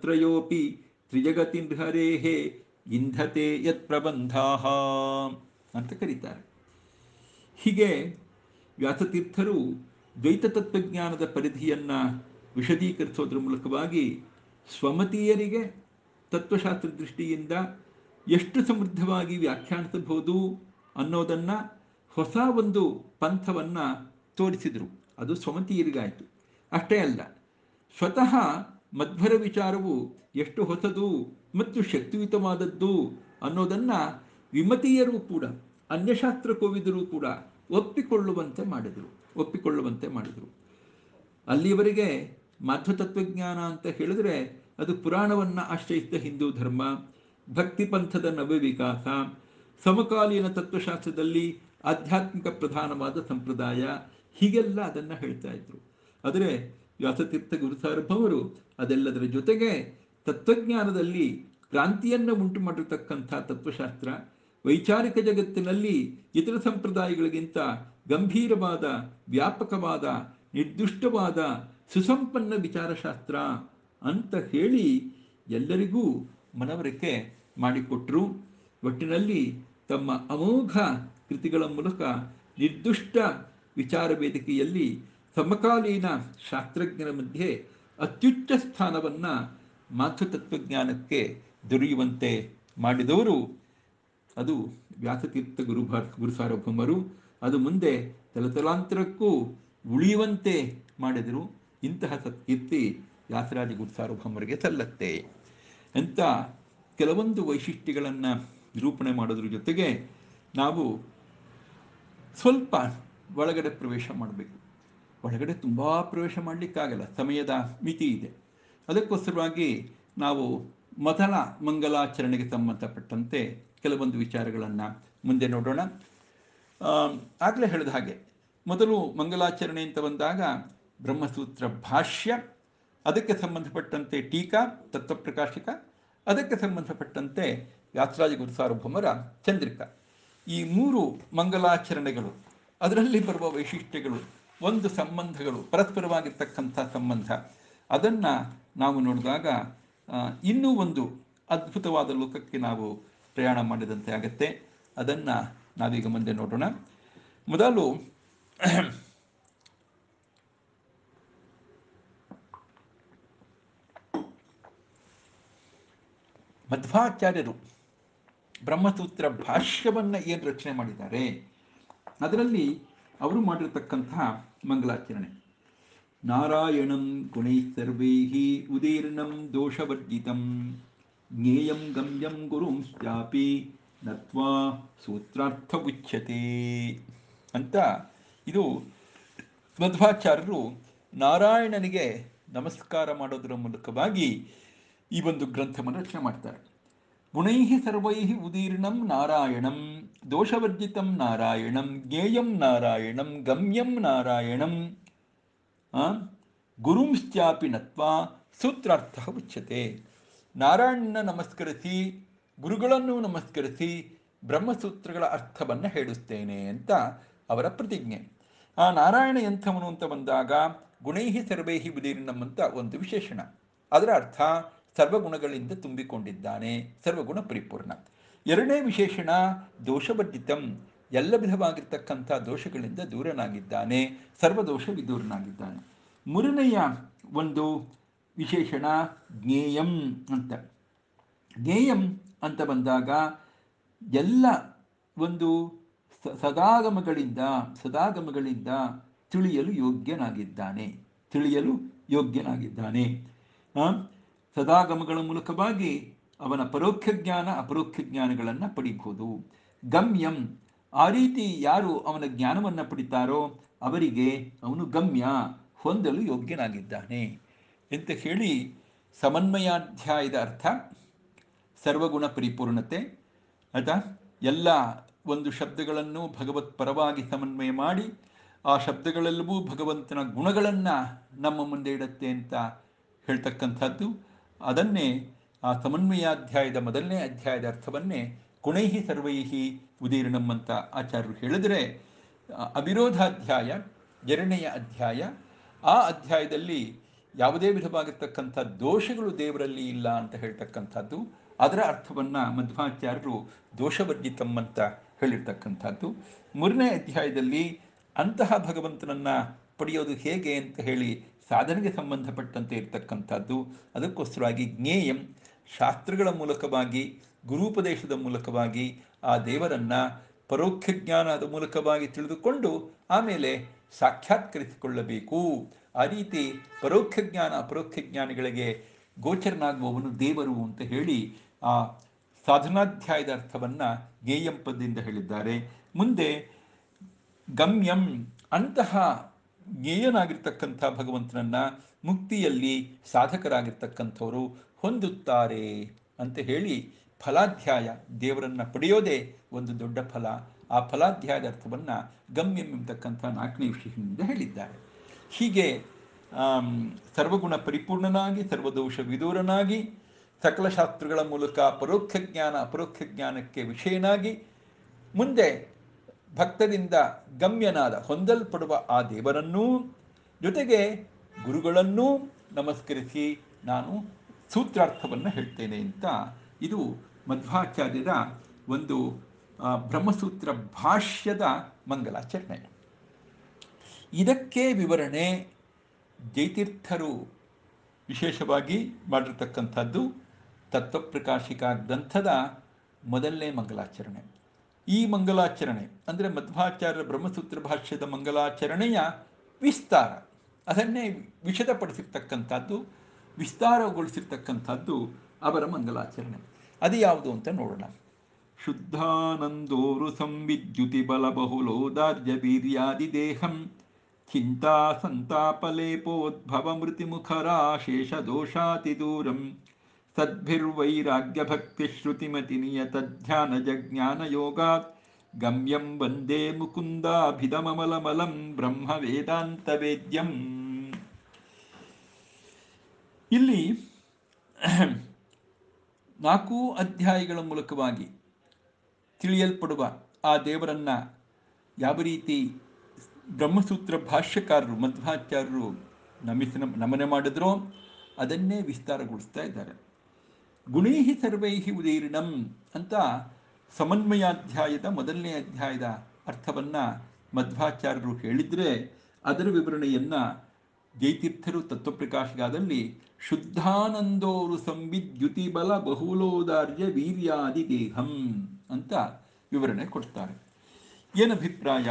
ನೇತ್ರಾಣೀವತ್ರಯೋಪಿ ತ್ರಿಜಗತಿ ಹರೇಹೇ ಇಂಧತೆ ಯತ್ ಪ್ರಬಂಧಾಃ. ಅಂತ ಕರೀತಾರೆ. ಹೀಗೆ ವ್ಯಾಸತೀರ್ಥರು ದ್ವೈತ ತತ್ವಜ್ಞಾನದ ಪರಿಧಿಯನ್ನು ವಿಶದೀಕರಿಸೋದ್ರ ಮೂಲಕವಾಗಿ ಸ್ವಮತೀಯರಿಗೆ ತತ್ವಶಾಸ್ತ್ರ ದೃಷ್ಟಿಯಿಂದ ಎಷ್ಟು ಸಮೃದ್ಧವಾಗಿ ವ್ಯಾಖ್ಯಾನಿಸಬಹುದು ಅನ್ನೋದನ್ನು ಹೊಸ ಒಂದು ಪಂಥವನ್ನು ತೋರಿಸಿದರು. ಅದು ಸ್ವಮತೀಯರಿಗಾಯಿತು. ಅಷ್ಟೇ ಅಲ್ಲ, ಸ್ವತಃ ಮಧ್ವರ ವಿಚಾರವು ಎಷ್ಟು ಹೊಸದು ಮತ್ತು ಶಕ್ತಿಯುತವಾದದ್ದು ಅನ್ನೋದನ್ನು ವಿಮತೀಯರು ಕೂಡ, ಅನ್ಯಶಾಸ್ತ್ರ ಕೋವಿದರು ಕೂಡ ಒಪ್ಪಿಕೊಳ್ಳುವಂತೆ ಮಾಡಿದರು. ಅಲ್ಲಿಯವರೆಗೆ ಮಾಧ್ವ ತತ್ವಜ್ಞಾನ ಅಂತ ಹೇಳಿದ್ರೆ ಅದು ಪುರಾಣವನ್ನು ಆಶ್ರಯಿಸಿದ ಹಿಂದೂ ಧರ್ಮ, ಭಕ್ತಿ ಪಂಥದ ನವವಿಕಾಸ, ಸಮಕಾಲೀನ ತತ್ವಶಾಸ್ತ್ರದಲ್ಲಿ ಆಧ್ಯಾತ್ಮಿಕ ಪ್ರಧಾನವಾದ ಸಂಪ್ರದಾಯ, ಹೀಗೆಲ್ಲ ಅದನ್ನು ಹೇಳ್ತಾ ಇದ್ರು. ಆದರೆ ವ್ಯಾಸತೀರ್ಥ ಗುರುಸಾರ್ವಭೌಮರು ಅದೆಲ್ಲದರ ಜೊತೆಗೆ ತತ್ವಜ್ಞಾನದಲ್ಲಿ ಕ್ರಾಂತಿಯನ್ನು ಉಂಟು ಮಾಡಿರತಕ್ಕಂಥ ತತ್ವಶಾಸ್ತ್ರ, ವೈಚಾರಿಕ ಜಗತ್ತಿನಲ್ಲಿ ಇತರ ಸಂಪ್ರದಾಯಗಳಿಗಿಂತ ಗಂಭೀರವಾದ, ವ್ಯಾಪಕವಾದ, ನಿರ್ದುಷ್ಟವಾದ, ಸುಸಂಪನ್ನ ವಿಚಾರಶಾಸ್ತ್ರ ಅಂತ ಹೇಳಿ ಎಲ್ಲರಿಗೂ ಮನವರಿಕೆ ಮಾಡಿಕೊಟ್ಟರು. ಒಟ್ಟಿನಲ್ಲಿ ತಮ್ಮ ಅಮೋಘ ಕೃತಿಗಳ ಮೂಲಕ ನಿರ್ದುಷ್ಟ ವಿಚಾರ ವೇದಿಕೆಯಲ್ಲಿ ಸಮಕಾಲೀನ ಶಾಸ್ತ್ರಜ್ಞರ ಮಧ್ಯೆ ಅತ್ಯುಚ್ಚ ಸ್ಥಾನವನ್ನು ಮಾಧ್ವ ತತ್ವಜ್ಞಾನಕ್ಕೆ ದೊರೆಯುವಂತೆ ಮಾಡಿದವರು ಅದು ವ್ಯಾಸತೀರ್ಥ ಗುರುಸಾರ್ವಭೌಮರು. ಅದು ಮುಂದೆ ತಲತಲಾಂತರಕ್ಕೂ ಉಳಿಯುವಂತೆ ಮಾಡಿದರು. ಇಂತಹ ಸತ್ಕೀರ್ತಿ ವ್ಯಾಸರಾಜ ಗುರುಸಾರ್ವಭೌಮರಿಗೆ ಸಲ್ಲತ್ತೆ ಅಂತ ಕೆಲವೊಂದು ವೈಶಿಷ್ಟ್ಯಗಳನ್ನು ನಿರೂಪಣೆ ಮಾಡೋದ್ರ ಜೊತೆಗೆ ನಾವು ಸ್ವಲ್ಪ ಒಳಗಡೆ ಪ್ರವೇಶ ಮಾಡಬೇಕು. ಒಳಗಡೆ ತುಂಬ ಪ್ರವೇಶ ಮಾಡಲಿಕ್ಕಾಗಲ್ಲ, ಸಮಯದ ಮಿತಿ ಇದೆ. ಅದಕ್ಕೋಸ್ಕರವಾಗಿ ನಾವು ಮೊದಲ ಮಂಗಲಾಚರಣೆಗೆ ಸಂಬಂಧಪಟ್ಟಂತೆ ಕೆಲವೊಂದು ವಿಚಾರಗಳನ್ನು ಮುಂದೆ ನೋಡೋಣ. ಆಗಲೇ ಹೇಳಿದ ಹಾಗೆ ಮೊದಲು ಮಂಗಲಾಚರಣೆ ಅಂತ ಬಂದಾಗ ಬ್ರಹ್ಮಸೂತ್ರ ಭಾಷ್ಯ, ಅದಕ್ಕೆ ಸಂಬಂಧಪಟ್ಟಂತೆ ಟೀಕಾ ತತ್ವಪ್ರಕಾಶಿಕ, ಅದಕ್ಕೆ ಸಂಬಂಧಪಟ್ಟಂತೆ ವ್ಯಾಸರಾಜ ಗುರುಸಾರ್ವಭೌಮರ ಚಂದ್ರಿಕಾ, ಈ ಮೂರು ಮಂಗಲಾಚರಣೆಗಳು, ಅದರಲ್ಲಿ ಬರುವ ವೈಶಿಷ್ಟ್ಯಗಳು, ಒಂದು ಸಂಬಂಧಗಳು, ಪರಸ್ಪರವಾಗಿರ್ತಕ್ಕಂಥ ಸಂಬಂಧ, ಅದನ್ನು ನಾವು ನೋಡಿದಾಗ ಇನ್ನೂ ಒಂದು ಅದ್ಭುತವಾದ ಲೋಕಕ್ಕೆ ನಾವು ಪ್ರಯಾಣ ಮಾಡಿದಂತೆ ಆಗತ್ತೆ. ಅದನ್ನು ನಾವೀಗ ಮುಂದೆ ನೋಡೋಣ. ಮೊದಲು ಮಧ್ವಾಚಾರ್ಯರು ಬ್ರಹ್ಮಸೂತ್ರ ಭಾಷ್ಯವನ್ನು ಏನು ರಚನೆ ಮಾಡಿದ್ದಾರೆ ಅದರಲ್ಲಿ ಅವರು ಮಾಡಿರತಕ್ಕಂತಹ ಮಂಗಲಾಚರಣೆ, ನಾರಾಯಣಂ ಗುಣೈ ಸರ್ವೈಃ ಉದೀರ್ಣಂ ದೋಷವರ್ಜಿತಂ ಜ್ಞೇಯಂ ಗಮ್ಯಂ ಗುರುಂಶ್ಚಾಪಿ ನತ್ವಾ ಸೂತ್ರಾರ್ಥ ಉಚ್ಯತೆ ಅಂತ. ಇದು ಮಧ್ವಾಚಾರ್ಯರು ನಾರಾಯಣನಿಗೆ ನಮಸ್ಕಾರ ಮಾಡೋದರ ಮೂಲಕವಾಗಿ ಈ ಒಂದು ಗ್ರಂಥವನ್ನು ರಚನೆ ಮಾಡ್ತಾರೆ. ಗುಣೈ ಸರ್ವೈ ಉದೀರ್ಣಂ ನಾರಾಯಣಂ ದೋಷವರ್ಜಿತಂ ನಾರಾಯಣಂ ಜ್ಞೇಯಂ ನಾರಾಯಣಂ ಗಮ್ಯಂ ನಾರಾಯಣಂ ಗುರುಂಶ್ಚಾಪಿ ನತ್ವಾ ಸೂತ್ರಾರ್ಥ ಉಚ್ಯತೆ. ನಾರಾಯಣನ ನಮಸ್ಕರಿಸಿ, ಗುರುಗಳನ್ನು ನಮಸ್ಕರಿಸಿ ಬ್ರಹ್ಮಸೂತ್ರಗಳ ಅರ್ಥವನ್ನು ಹೇಳಿಸ್ತೇನೆ ಅಂತ ಅವರ ಪ್ರತಿಜ್ಞೆ. ಆ ನಾರಾಯಣ ಎಂಥವನು ಅಂತ ಬಂದಾಗ ಗುಣೈ ಸರ್ವೈ ಉದೀರ್ಣಂ ಅಂತ ಒಂದು ವಿಶೇಷಣ. ಅದರ ಅರ್ಥ ಸರ್ವಗುಣಗಳಿಂದ ತುಂಬಿಕೊಂಡಿದ್ದಾನೆ, ಸರ್ವಗುಣ ಪರಿಪೂರ್ಣ. ಎರಡನೇ ವಿಶೇಷಣ ದೋಷವರ್ಜಿತಂ, ಎಲ್ಲ ವಿಧವಾಗಿರ್ತಕ್ಕಂಥ ದೋಷಗಳಿಂದ ದೂರನಾಗಿದ್ದಾನೆ, ಸರ್ವದೋಷ ವಿದೂರನಾಗಿದ್ದಾನೆ. ಮೂರನೆಯ ಒಂದು ವಿಶೇಷಣ ಜ್ಞೇಯಂ ಅಂತ. ಜ್ಞೇಯಂ ಅಂತ ಬಂದಾಗ ಎಲ್ಲ ಒಂದು ಸದಾಗಮಗಳಿಂದ ತಿಳಿಯಲು ಯೋಗ್ಯನಾಗಿದ್ದಾನೆ. ಸದಾಗಮಗಳ ಮೂಲಕವಾಗಿ ಅವನ ಪರೋಕ್ಷ ಜ್ಞಾನ ಅಪರೋಕ್ಷ ಜ್ಞಾನಗಳನ್ನು ಪಡಿಬಹುದು. ಗಮ್ಯಂ, ಆ ರೀತಿ ಯಾರು ಅವನ ಜ್ಞಾನವನ್ನು ಪಡಿತಾರೋ ಅವರಿಗೆ ಅವನು ಗಮ್ಯ, ಹೊಂದಲು ಯೋಗ್ಯನಾಗಿದ್ದಾನೆ ಅಂತ ಹೇಳಿ ಸಮನ್ವಯಾಧ್ಯಾಯದ ಅರ್ಥ ಸರ್ವಗುಣ ಪರಿಪೂರ್ಣತೆ. ಆಯಿತಾ? ಎಲ್ಲ ಒಂದು ಶಬ್ದಗಳನ್ನು ಭಗವತ್ ಪರವಾಗಿ ಸಮನ್ವಯ ಮಾಡಿ ಆ ಶಬ್ದಗಳೆಲ್ಲವೂ ಭಗವಂತನ ಗುಣಗಳನ್ನು ನಮ್ಮ ಮುಂದೆ ಇಡುತ್ತೆ ಅಂತ ಹೇಳ್ತಕ್ಕಂಥದ್ದು. ಅದನ್ನೇ ಆ ಸಮನ್ವಯಾಧ್ಯಾಯದ ಮೊದಲನೇ ಅಧ್ಯಾಯದ ಅರ್ಥವನ್ನೇ ಗುಣೈ ಸರ್ವೈ ಉದೀರ್ಣಂ ಅಂತ ಆಚಾರ್ಯರು ಹೇಳಿದರೆ, ಅವಿರೋಧಾಧ್ಯಾಯ ಎರಡನೆಯ ಅಧ್ಯಾಯ, ಆ ಅಧ್ಯಾಯದಲ್ಲಿ ಯಾವುದೇ ವಿಧವಾಗಿರ್ತಕ್ಕಂಥ ದೋಷಗಳು ದೇವರಲ್ಲಿ ಇಲ್ಲ ಅಂತ ಹೇಳ್ತಕ್ಕಂಥದ್ದು. ಅದರ ಅರ್ಥವನ್ನು ಮಧ್ವಾಚಾರ್ಯರು ದೋಷವರ್ಜಿತಂ ಅಂತ ಹೇಳಿರ್ತಕ್ಕಂಥದ್ದು. 3ನೇ ಅಧ್ಯಾಯದಲ್ಲಿ ಅಂತಹ ಭಗವಂತನನ್ನು ಪಡೆಯೋದು ಹೇಗೆ ಅಂತ ಹೇಳಿ ಸಾಧನೆಗೆ ಸಂಬಂಧಪಟ್ಟಂತೆ ಇರತಕ್ಕಂಥದ್ದು. ಅದಕ್ಕೋಸ್ಕರವಾಗಿ ಜ್ಞೇಯಂ, ಶಾಸ್ತ್ರಗಳ ಮೂಲಕವಾಗಿ, ಗುರೂಪದೇಶದ ಮೂಲಕವಾಗಿ ಆ ದೇವರನ್ನು ಪರೋಕ್ಷ ಜ್ಞಾನದ ಮೂಲಕವಾಗಿ ತಿಳಿದುಕೊಂಡು ಆಮೇಲೆ ಸಾಕ್ಷಾತ್ಕರಿಸಿಕೊಳ್ಳಬೇಕು. ಆ ರೀತಿ ಪರೋಕ್ಷ ಜ್ಞಾನ ಅಪರೋಕ್ಷ ಜ್ಞಾನಿಗಳಿಗೆ ಗೋಚರನಾಗುವವನು ದೇವರು ಅಂತ ಹೇಳಿ ಆ ಸಾಧನಾಧ್ಯಾಯದ ಅರ್ಥವನ್ನು ಜ್ಞೇಯಂ ಪದದಿಂದ ಹೇಳಿದ್ದಾರೆ. ಮುಂದೆ ಗಮ್ಯಂ, ಅಂತಹ ಜ್ಞೇಯನಾಗಿರ್ತಕ್ಕಂಥ ಭಗವಂತನನ್ನು ಮುಕ್ತಿಯಲ್ಲಿ ಸಾಧಕರಾಗಿರ್ತಕ್ಕಂಥವರು ಹೊಂದುತ್ತಾರೆ ಅಂತ ಹೇಳಿ ಫಲಾಧ್ಯಾಯ, ದೇವರನ್ನು ಪಡೆಯೋದೇ ಒಂದು ದೊಡ್ಡ ಫಲ. ಆ ಫಲಾಧ್ಯಾಯದ ಅರ್ಥವನ್ನು ಗಮ್ಯಂ ಎಂಬತಕ್ಕಂಥ 4ನೇ ವಿಷಯದಿಂದ ಹೇಳಿದ್ದಾರೆ. ಹೀಗೆ ಸರ್ವಗುಣ ಪರಿಪೂರ್ಣನಾಗಿ, ಸರ್ವದೋಷ ವಿದೂರನಾಗಿ, ಸಕಲ ಶಾಸ್ತ್ರಗಳ ಮೂಲಕ ಪರೋಕ್ಷ ಜ್ಞಾನ ಅಪರೋಕ್ಷ ಜ್ಞಾನಕ್ಕೆ ವಿಷಯನಾಗಿ, ಮುಂದೆ ಭಕ್ತರಿಂದ ಗಮ್ಯನಾದ ಹೊಂದಲ್ಪಡುವ ಆ ದೇವರನ್ನೂ ಜೊತೆಗೆ ಗುರುಗಳನ್ನೂ ನಮಸ್ಕರಿಸಿ ನಾನು ಸೂತ್ರಾರ್ಥವನ್ನು ಹೇಳ್ತೇನೆ ಅಂತ ಇದು ಮಧ್ವಾಚಾರ್ಯರ ಒಂದು ಬ್ರಹ್ಮಸೂತ್ರ ಭಾಷ್ಯದ ಮಂಗಲಾಚರಣೆ. ಇದಕ್ಕೆ ವಿವರಣೆ ಜಯತೀರ್ಥರು ವಿಶೇಷವಾಗಿ ಮಾಡಿರ್ತಕ್ಕಂಥದ್ದು ತತ್ವಪ್ರಕಾಶಿಕಾ ಗ್ರಂಥದ ಮೊದಲನೇ ಮಂಗಲಾಚರಣೆ. ಈ ಮಂಗಲಾಚರಣೆ ಅಂದರೆ ಮಧ್ವಾಚಾರ್ಯರ ಬ್ರಹ್ಮಸೂತ್ರ ಭಾಷ್ಯದ ಮಂಗಲಾಚರಣೆಯ ವಿಸ್ತಾರ, ಅದನ್ನೇ ವಿಶದಪಡಿಸಿರ್ತಕ್ಕಂಥದ್ದು, ವಿಸ್ತಾರಗೊಳಿಸಿರ್ತಕ್ಕಂಥದ್ದು ಅವರ ಮಂಗಲಾಚರಣೆ. ಅದು ಯಾವುದು ಅಂತ ನೋಡೋಣ. ಶುದ್ಧಾನಂದೋರು ಸಂವಿದ್ಯುತಿ ಬಲಬಹುಲೋದಾರ್ಯ ವೀರ್ಯಾದಿದೇಹಂ ಚಿಂತಾ ಸಂತಾಪಲೇಪೋದ್ಭವ ಮೃತಿಮುಖರಾಶೇಷ ದೋಷಾತಿದೂರಂ ಸದ್ಭಿರ್ವೈರಾಗ್ಯಭಕ್ತಿಶ್ರುತಿಮತಿ ನಿಯತಧ್ಯಾನಜಜ್ಞಾನಯೋಗಾತ್ ಗಮ್ಯಂ ವಂದೇ ಮುಕುಂದಾಭಿಧಮಮಲಮಲಂ ಬ್ರಹ್ಮ ವೇದಾಂತವೇದ್ಯಂ. ಇಲ್ಲಿ 4 ಅಧ್ಯಾಯಗಳ ಮೂಲಕವಾಗಿ ತಿಳಿಯಲ್ಪಡುವ ಆ ದೇವರನ್ನು ಯಾವ ರೀತಿ ಬ್ರಹ್ಮಸೂತ್ರ ಭಾಷ್ಯಕಾರರು ಮಧ್ವಾಚಾರ್ಯರು ನಮನೆ ಮಾಡಿದ್ರೋ ಅದನ್ನೇ ವಿಸ್ತಾರಗೊಳಿಸ್ತಾ ಇದ್ದಾರೆ. ಗುಣೈಹಿ ಸರ್ವೈಹಿ ಉದೀರ್ಣಂ ಅಂತ ಸಮನ್ವಯಾಧ್ಯಾಯದ ಮೊದಲನೇ ಅಧ್ಯಾಯದ ಅರ್ಥವನ್ನು ಮಧ್ವಾಚಾರ್ಯರು ಹೇಳಿದರೆ, ಅದರ ವಿವರಣೆಯನ್ನು ಜಯತೀರ್ಥರು ತತ್ವಪ್ರಕಾಶಿಕಾದಲ್ಲಿ ಶುದ್ಧಾನಂದೋರು ಸಂವಿದ್ಯುತಿ ಬಲ ಬಹುಲೋದಾರ್ಯ ವೀರ್ಯಾದಿ ದೇಹಂ ಅಂತ ವಿವರಣೆ ಕೊಡ್ತಾರೆ. ಏನಭಿಪ್ರಾಯ?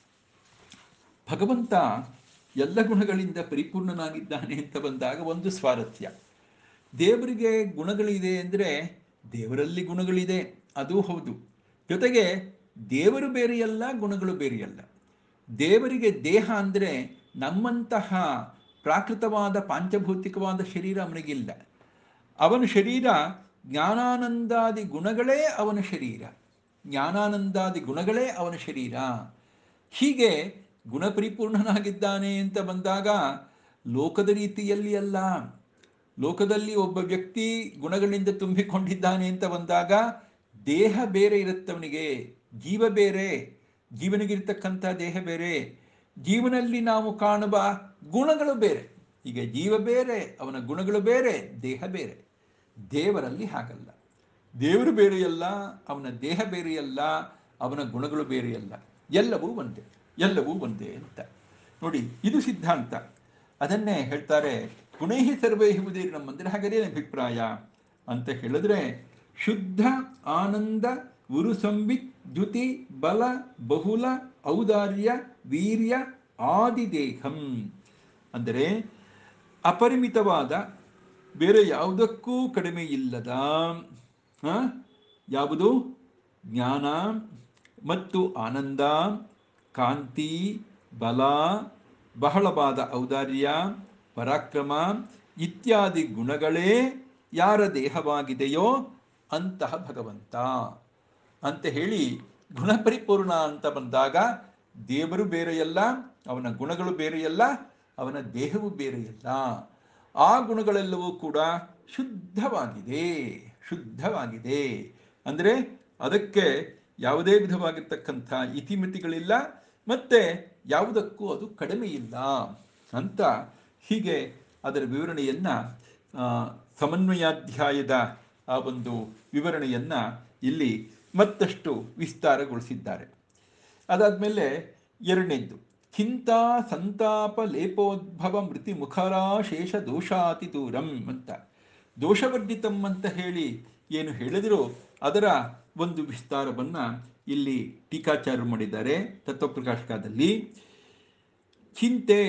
ಭಗವಂತ ಎಲ್ಲ ಗುಣಗಳಿಂದ ಪರಿಪೂರ್ಣನಾಗಿದ್ದಾನೆ ಅಂತ ಬಂದಾಗ ಒಂದು ಸ್ವಾರಸ್ಯ. ದೇವರಿಗೆ ಗುಣಗಳಿದೆ ಅಂದರೆ ದೇವರಲ್ಲಿ ಗುಣಗಳಿದೆ, ಅದು ಹೌದು. ಜೊತೆಗೆ ದೇವರು ಬೇರೆಯಲ್ಲ, ಗುಣಗಳು ಬೇರೆಯಲ್ಲ. ದೇವರಿಗೆ ದೇಹ ಅಂದರೆ ನಮ್ಮಂತಹ ಪ್ರಾಕೃತವಾದ ಪಾಂಚಭೌತಿಕವಾದ ಶರೀರ ಅವನಿಗಿಲ್ಲ. ಅವನ ಶರೀರ ಜ್ಞಾನಾನಂದಾದಿ ಗುಣಗಳೇ ಅವನ ಶರೀರ, ಜ್ಞಾನಾನಂದಾದಿ ಗುಣಗಳೇ ಅವನ ಶರೀರ. ಹೀಗೆ ಗುಣಪರಿಪೂರ್ಣನಾಗಿದ್ದಾನೆ ಅಂತ ಬಂದಾಗ ಲೋಕದ ರೀತಿಯಲ್ಲಿ ಅಲ್ಲ. ಲೋಕದಲ್ಲಿ ಒಬ್ಬ ವ್ಯಕ್ತಿ ಗುಣಗಳಿಂದ ತುಂಬಿಕೊಂಡಿದ್ದಾನೆ ಅಂತ ಬಂದಾಗ ದೇಹ ಬೇರೆ ಇರುತ್ತವನಿಗೆ, ಜೀವ ಬೇರೆ, ಜೀವನಿಗಿರ್ತಕ್ಕಂಥ ದೇಹ ಬೇರೆ, ಜೀವನಲ್ಲಿ ನಾವು ಕಾಣುವ ಗುಣಗಳು ಬೇರೆ. ಈಗ ಜೀವ ಬೇರೆ, ಅವನ ಗುಣಗಳು ಬೇರೆ, ದೇಹ ಬೇರೆ. ದೇವರಲ್ಲಿ ಹಾಗಲ್ಲ. ದೇವರು ಬೇರೆಯಲ್ಲ, ಅವನ ದೇಹ ಬೇರೆಯಲ್ಲ, ಅವನ ಗುಣಗಳು ಬೇರೆಯಲ್ಲ. ಎಲ್ಲವೂ ಒಂದೇ, ಎಲ್ಲವೂ ಒಂದೇ ಅಂತ ನೋಡಿ. ಇದು ಸಿದ್ಧಾಂತ. ಅದನ್ನೇ ಹೇಳ್ತಾರೆ ಗುಣೈಹಿ ಸರ್ವೈಹಿ ಉದೀರ್ಣಂ ಅಂದರೆ ಹಾಗೇನೇ ಅಭಿಪ್ರಾಯ ಅಂತ ಹೇಳಿದ್ರೆ, ಶುದ್ಧ ಆನಂದ ಉರು ಸಂವಿತ್ ದ್ಯುತಿ ಬಲ ಬಹುಲ ಔದಾರ್ಯ ವೀರ್ಯ ಆದಿದೇಹಂ ಅಂದರೆ ಅಪರಿಮಿತವಾದ, ಬೇರೆ ಯಾವುದಕ್ಕೂ ಕಡಿಮೆ ಇಲ್ಲದ ಯಾವುದು ಜ್ಞಾನ ಮತ್ತು ಆನಂದ, ಕಾಂತಿ, ಬಲ, ಬಹಳವಾದ ಔದಾರ್ಯ, ಪರಾಕ್ರಮ ಇತ್ಯಾದಿ ಗುಣಗಳೇ ಯಾರ ದೇಹವಾಗಿದೆಯೋ ಅಂತಹ ಭಗವಂತ ಅಂತ ಹೇಳಿ, ಗುಣಪರಿಪೂರ್ಣ ಅಂತ ಬಂದಾಗ ದೇವರು ಬೇರೆಯಲ್ಲ, ಅವನ ಗುಣಗಳು ಬೇರೆಯಲ್ಲ, ಅವನ ದೇಹವು ಬೇರೆಯಲ್ಲ. ಆ ಗುಣಗಳೆಲ್ಲವೂ ಕೂಡ ಶುದ್ಧವಾಗಿದೆ. ಶುದ್ಧವಾಗಿದೆ ಅಂದರೆ ಅದಕ್ಕೆ ಯಾವುದೇ ವಿಧವಾಗಿರ್ತಕ್ಕಂಥ ಇತಿಮಿತಿಗಳಿಲ್ಲ, ಮತ್ತು ಯಾವುದಕ್ಕೂ ಅದು ಕಡಿಮೆ ಇಲ್ಲ ಅಂತ ಹೀಗೆ ಅದರ ವಿವರಣೆಯನ್ನು ಸಮನ್ವಯಾಧ್ಯಾಯದ ಆ ಒಂದು ವಿವರಣೆಯನ್ನು ಇಲ್ಲಿ ಮತ್ತಷ್ಟು ವಿಸ್ತಾರಗೊಳಿಸಿದ್ದಾರೆ. ಅದಾದಮೇಲೆ ಎರಡನೇದ್ದು ಚಿಂತಾ ಸಂತಾಪ ಲೇಪೋದ್ಭವ ಮೃತಿ ಮುಖರಾ ಶೇಷ ದೋಷಾತಿ ದೂರಂ ಅಂತ. ದೋಷವರ್ಜಿತಂ ಅಂತ ಹೇಳಿ ಏನು ಹೇಳಿದ್ರು ಅದರ ಒಂದು ವಿಸ್ತಾರವನ್ನು ಇಲ್ಲಿ ಟೀಕಾಚಾರ್ಯರು ಮಾಡಿದ್ದಾರೆ ತತ್ವಪ್ರಕಾಶಕದಲ್ಲಿ. ಚಿಂತೆ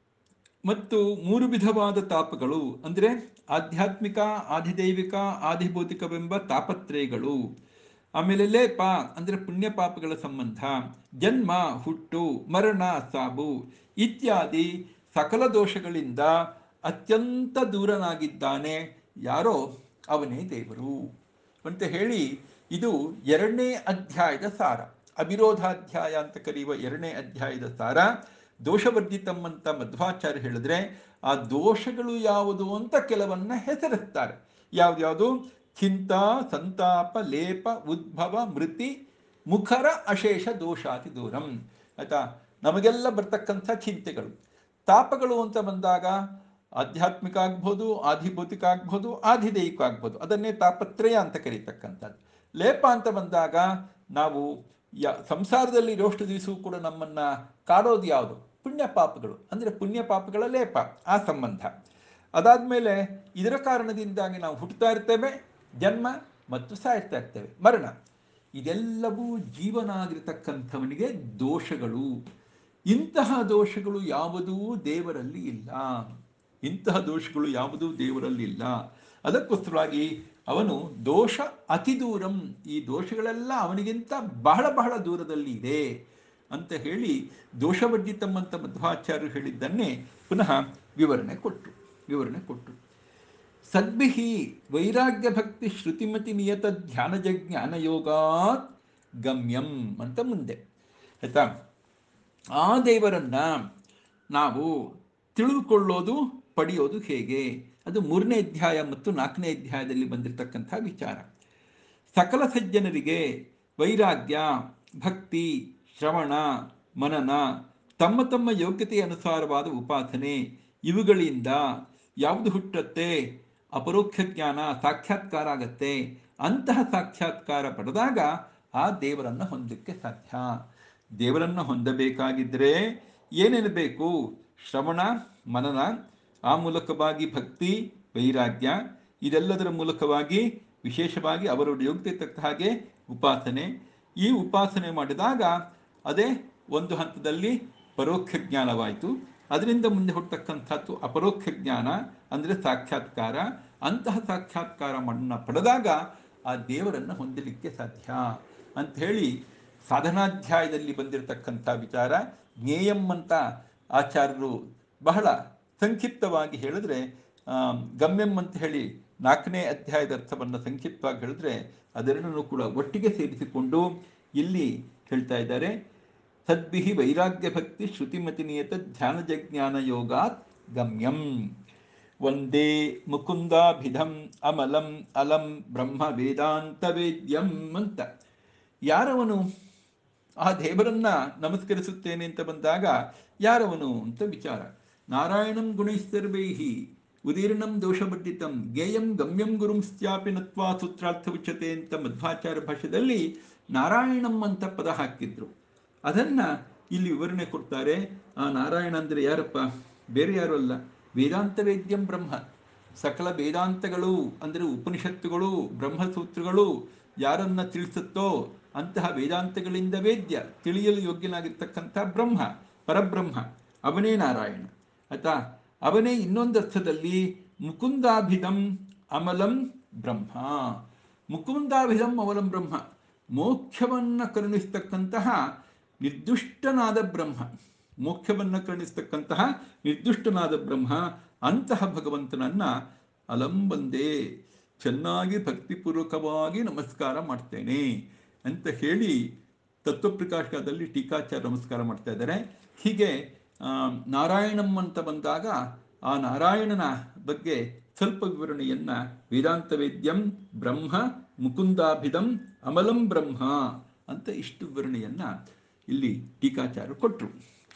ಮತ್ತು ಮೂರು ವಿಧವಾದ ತಾಪಗಳು ಅಂದರೆ ಆಧ್ಯಾತ್ಮಿಕ, ಆಧಿದೈವಿಕ, ಆಧಿಭೌತಿಕವೆಂಬ ತಾಪತ್ರಯಗಳು. ಆಮೇಲೆ ಲೇಪ ಅಂದರೆ ಪುಣ್ಯ ಪಾಪಗಳ ಸಂಬಂಧ, ಜನ್ಮ ಹುಟ್ಟು, ಮರಣ ಸಾವು ಇತ್ಯಾದಿ ಸಕಲ ದೋಷಗಳಿಂದ ಅತ್ಯಂತ ದೂರನಾಗಿದ್ದಾನೆ ಯಾರೋ ಅವನೇ ದೇವರು ಅಂತ ಹೇಳಿ ಇದು ಎರಡನೇ ಅಧ್ಯಾಯದ ಸಾರ. ಅವಿರೋಧಾಧ್ಯಾಯ ಅಂತ ಕರೆಯುವ ಎರಡನೇ ಅಧ್ಯಾಯದ ಸಾರ. ದೋಷವರ್ಜಿತಂ ಅಂತ ಮಧ್ವಾಚಾರ್ಯ ಹೇಳಿದ್ರೆ ಆ ದೋಷಗಳು ಯಾವುದು ಅಂತ ಕೆಲವನ್ನ ಹೆಸರಿಸ್ತಾರೆ. ಯಾವ್ದ್ಯಾವುದು? ಚಿಂತಾ ಸಂತಾಪ ಲೇಪ ಉದ್ಭವ ಮೃತಿ ಮುಖರ ಅಶೇಷ ದೋಷಾತಿ ದೂರಂ. ಆಯ್ತಾ? ನಮಗೆಲ್ಲ ಬರ್ತಕ್ಕಂಥ ಚಿಂತೆಗಳು, ತಾಪಗಳು ಅಂತ ಬಂದಾಗ ಆಧ್ಯಾತ್ಮಿಕ ಆಗ್ಬೋದು, ಆಧಿಭೌತಿಕ ಆಗ್ಬೋದು, ಆಧಿದೈವಿಕ ಆಗ್ಬೋದು, ಅದನ್ನೇ ತಾಪತ್ರಯ ಅಂತ ಕರೀತಕ್ಕಂಥದ್ದು. ಲೇಪ ಅಂತ ಬಂದಾಗ ನಾವು ಸಂಸಾರದಲ್ಲಿ ಇರೋಷ್ಟು ದಿವಸವೂ ಕೂಡ ನಮ್ಮನ್ನ ಕಾಡೋದು ಯಾವುದು? ಪುಣ್ಯ ಪಾಪಗಳು, ಅಂದರೆ ಪುಣ್ಯ ಪಾಪಗಳ ಲೇಪ, ಆ ಸಂಬಂಧ. ಅದಾದಮೇಲೆ ಇದರ ಕಾರಣದಿಂದಾಗಿ ನಾವು ಹುಟ್ಟುತ್ತಾ ಇರ್ತೇವೆ, ಜನ್ಮ ಮತ್ತು ಸಾಯ್ತಾ ಇರ್ತೇವೆ, ಮರಣ. ಇದೆಲ್ಲವೂ ಜೀವನಾಗಿರ್ತಕ್ಕಂಥವನಿಗೆ ದೋಷಗಳು. ಇಂತಹ ದೋಷಗಳು ಯಾವುದೂ ದೇವರಲ್ಲಿ ಇಲ್ಲ. ಇಂತಹ ದೋಷಗಳು ಯಾವುದೂ ದೇವರಲ್ಲಿ ಇಲ್ಲ. ಅದಕ್ಕೋಸ್ಕರವಾಗಿ ಅವನು ದೋಷ ಅತಿ ದೂರಂ, ಈ ದೋಷಗಳೆಲ್ಲ ಅವನಿಗಿಂತ ಬಹಳ ಬಹಳ ದೂರದಲ್ಲಿ ಇದೆ ಅಂತ ಹೇಳಿ ದೋಷವರ್ಜಿತಂ ಅಂತ ಮಧ್ವಾಚಾರ್ಯರು ಹೇಳಿದ್ದನ್ನೇ ಪುನಃ ವಿವರಣೆ ಕೊಟ್ಟರು. ಸದ್ಭಿಹಿ ವೈರಾಗ್ಯ ಭಕ್ತಿ ಶ್ರುತಿಮತಿ ನಿಯತ ಧ್ಯಾನಜ ಜ್ಞಾನ ಯೋಗಾತ್ ಗಮ್ಯಂ ಅಂತ ಮುಂದೆ. ಆಯ್ತಾ? ಆ ದೇವರನ್ನ ನಾವು ತಿಳಿದುಕೊಳ್ಳೋದು, ಪಡೆಯೋದು ಹೇಗೆ? ಅದು 3ನೇ ಅಧ್ಯಾಯ ಮತ್ತು 4ನೇ ಅಧ್ಯಾಯದಲ್ಲಿ ಬಂದಿರತಕ್ಕಂಥ ವಿಚಾರ. ಸಕಲ ಸಜ್ಜನರಿಗೆ ವೈರಾಗ್ಯ, ಭಕ್ತಿ, ಶ್ರವಣ, ಮನನ, ತಮ್ಮ ತಮ್ಮ ಯೋಗ್ಯತೆಯ ಅನುಸಾರವಾದ ಉಪಾಸನೆ ಇವುಗಳಿಂದ ಯಾವುದು ಹುಟ್ಟುತ್ತೆ? ಅಪರೋಕ್ಷ ಜ್ಞಾನ, ಸಾಕ್ಷಾತ್ಕಾರ ಆಗತ್ತೆ. ಅಂತಹ ಸಾಕ್ಷಾತ್ಕಾರ ಪಡೆದಾಗ ಆ ದೇವರನ್ನು ಹೊಂದಲಿಕ್ಕೆ ಸಾಧ್ಯ. ದೇವರನ್ನು ಹೊಂದಬೇಕಾಗಿದ್ದರೆ ಏನೇನು ಬೇಕು? ಶ್ರವಣ, ಮನನ, ಆ ಮೂಲಕವಾಗಿ ಭಕ್ತಿ, ವೈರಾಗ್ಯ, ಇದೆಲ್ಲದರ ಮೂಲಕವಾಗಿ ವಿಶೇಷವಾಗಿ ಅವರವರ ಯೋಗ್ಯತೆ ತಕ್ಕ ಹಾಗೆ ಉಪಾಸನೆ. ಈ ಉಪಾಸನೆ ಮಾಡಿದಾಗ ಅದೇ ಒಂದು ಹಂತದಲ್ಲಿ ಪರೋಕ್ಷ ಜ್ಞಾನವಾಯಿತು. ಅದರಿಂದ ಮುಂದೆ ಹುಟ್ಟತಕ್ಕಂಥದ್ದು ಅಪರೋಕ್ಷ ಜ್ಞಾನ ಅಂದರೆ ಸಾಕ್ಷಾತ್ಕಾರ. ಅಂತಹ ಸಾಕ್ಷಾತ್ಕಾರ ಪಡೆದಾಗ ಆ ದೇವರನ್ನು ಹೊಂದಲಿಕ್ಕೆ ಸಾಧ್ಯ ಅಂಥೇಳಿ ಸಾಧನಾಧ್ಯಾಯದಲ್ಲಿ ಬಂದಿರತಕ್ಕಂಥ ವಿಚಾರ. ಜ್ಞೇಯಂ ಅಂತ ಆಚಾರ್ಯರು ಬಹಳ ಸಂಕ್ಷಿಪ್ತವಾಗಿ ಹೇಳಿದ್ರೆ, ಗಮ್ಯಂ ಅಂತ ಹೇಳಿ 4ನೇ ಅಧ್ಯಾಯದ ಅರ್ಥವನ್ನು ಸಂಕ್ಷಿಪ್ತವಾಗಿ ಹೇಳಿದ್ರೆ ಅದೆರಡನ್ನೂ ಕೂಡ ಒಟ್ಟಿಗೆ ಸೇರಿಸಿಕೊಂಡು ಇಲ್ಲಿ ಹೇಳ್ತಾ ಇದ್ದಾರೆ. ಸದ್ಭಿಹಿ ವೈರಾಗ್ಯ ಭಕ್ತಿ ಶ್ರುತಿಮತಿ ನಿಯತ ಧ್ಯಾನಜ ಜ್ಞಾನ ಯೋಗಾತ್ ಗಮ್ಯಂ ವಂದೇ ಮುಕುಂದಾಭಿಧಂ ಅಮಲಂ ಅಲಂ ಬ್ರಹ್ಮ ವೇದಾಂತ ವೇದ್ಯಂ ಅಂತ. ಯಾರವನು? ಆ ದೇವರನ್ನ ನಮಸ್ಕರಿಸುತ್ತೇನೆ ಅಂತ ಬಂದಾಗ ಯಾರವನು ಅಂತ ವಿಚಾರ. ನಾರಾಯಣಂ ಗುಣೈಸ್ತರ್ವೈಹಿ ಉದೀರ್ಣಂ ದೋಷವರ್ಜಿತಂ ಜ್ಞೇಯಂ ಗಮ್ಯಂ ಗುರುಂ ಸ್ಯಾಪಿ ನತ್ವಾ ಸೂತ್ರಾರ್ಥ ಉಚ್ಯತೆ ಅಂತ ಮಧ್ವಾಚಾರ್ಯ ಭಾಷೆಯಲ್ಲಿ ನಾರಾಯಣಂ ಅಂತ ಪದ ಹಾಕಿದ್ರು. ಅದನ್ನ ಇಲ್ಲಿ ವಿವರಣೆ ಕೊಡ್ತಾರೆ. ಆ ನಾರಾಯಣ ಅಂದರೆ ಯಾರಪ್ಪ? ಬೇರೆ ಯಾರು ಅಲ್ಲ, ವೇದಾಂತ ವೇದ್ಯಂ ಬ್ರಹ್ಮ. ಸಕಲ ವೇದಾಂತಗಳು ಅಂದರೆ ಉಪನಿಷತ್ತುಗಳು, ಬ್ರಹ್ಮಸೂತ್ರಗಳು ಯಾರನ್ನ ತಿಳಿಸುತ್ತೋ ಅಂತಹ ವೇದಾಂತಗಳಿಂದ ವೇದ್ಯ, ತಿಳಿಯಲು ಯೋಗ್ಯನಾಗಿರ್ತಕ್ಕಂಥ ಬ್ರಹ್ಮ, ಪರಬ್ರಹ್ಮ, ಅವನೇ ನಾರಾಯಣ. ಆಯ್ತಾ? ಅವನೇ ಇನ್ನೊಂದು ಅರ್ಥದಲ್ಲಿ ಮುಕುಂದಾಭಿಧಂ ಅಮಲಂ ಬ್ರಹ್ಮ. ಮುಕುಂದಾಭಿಧಂ ಅಮಲಂ ಬ್ರಹ್ಮ, ಮೋಕ್ಷವನ್ನು ಕರುಣಿಸ್ತಕ್ಕಂತಹ ನಿರ್ದುಷ್ಟನಾದ ಬ್ರಹ್ಮ, ಮೋಕ್ಷವನ್ನು ಕರುಣಿಸ್ತಕ್ಕಂತಹ ನಿರ್ದುಷ್ಟನಾದ ಬ್ರಹ್ಮ. ಅಂತಹ ಭಗವಂತನನ್ನ ಅಲಂಬಂದೇ, ಚೆನ್ನಾಗಿ ಭಕ್ತಿಪೂರ್ವಕವಾಗಿ ನಮಸ್ಕಾರ ಮಾಡ್ತೇನೆ ಅಂತ ಹೇಳಿ ತತ್ವಪ್ರಕಾಶದಲ್ಲಿ ಟೀಕಾಚಾರ್ಯ ನಮಸ್ಕಾರ ಮಾಡ್ತಾ ಇದ್ದಾರೆ. ಹೀಗೆ ನಾರಾಯಣಂ ಅಂತ ಬಂದಾಗ ಆ ನಾರಾಯಣನ ಬಗ್ಗೆ ಸ್ವಲ್ಪ ವಿವರಣೆಯನ್ನ ವೇದಾಂತ ವೇದ್ಯಂ ಬ್ರಹ್ಮ ಮುಕುಂದಾಭಿಧಂ ಅಮಲಂ ಬ್ರಹ್ಮ ಅಂತ ಇಷ್ಟು ವಿವರಣೆಯನ್ನ ಇಲ್ಲಿ ಟೀಕಾಚಾರ್ಯರು ಕೊಟ್ಟರು.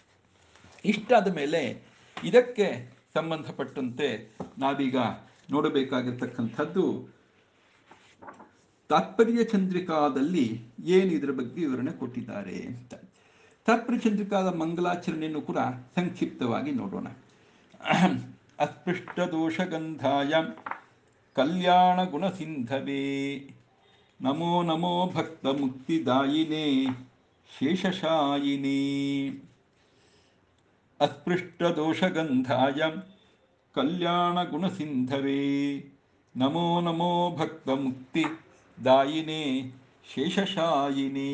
ಇಷ್ಟಾದ ಮೇಲೆ ಇದಕ್ಕೆ ಸಂಬಂಧಪಟ್ಟಂತೆ ನಾವೀಗ ನೋಡಬೇಕಾಗಿರ್ತಕ್ಕಂಥದ್ದು ತಾತ್ಪರ್ಯ ಚಂದ್ರಿಕಾದಲ್ಲಿ ಏನು ಇದರ ಬಗ್ಗೆ ವಿವರಣೆ ಕೊಟ್ಟಿದ್ದಾರೆ ಅಂತ. ತಾತ್ಪರ್ಯ ಚಂದ್ರಿಕಾದ ಮಂಗಲಾಚರಣೆಯನ್ನು ಕೂಡ ಸಂಕ್ಷಿಪ್ತವಾಗಿ ನೋಡೋಣ. ಅಸ್ಪೃಷ್ಟ ದೋಷಗಂಧಾಯ ಕಲ್ಯಾಣ ಗುಣಸಿಂಧವೇ ನಮೋ ನಮೋ ಭಕ್ತ ಮುಕ್ತಿದಾಯಿನೇ ಶೇಷಶಾಯಿನೇ. ಅಸ್ಪೃಷ್ಟ ದೋಷಗಂಧಾಯ ಕಲ್ಯಾಣ ಗುಣಸಿಂಧವೇ ನಮೋ ನಮೋ ಭಕ್ತ ಮುಕ್ತಿ ದಾಯಿನೇ ಶೇಷಶಾಯಿನೇ.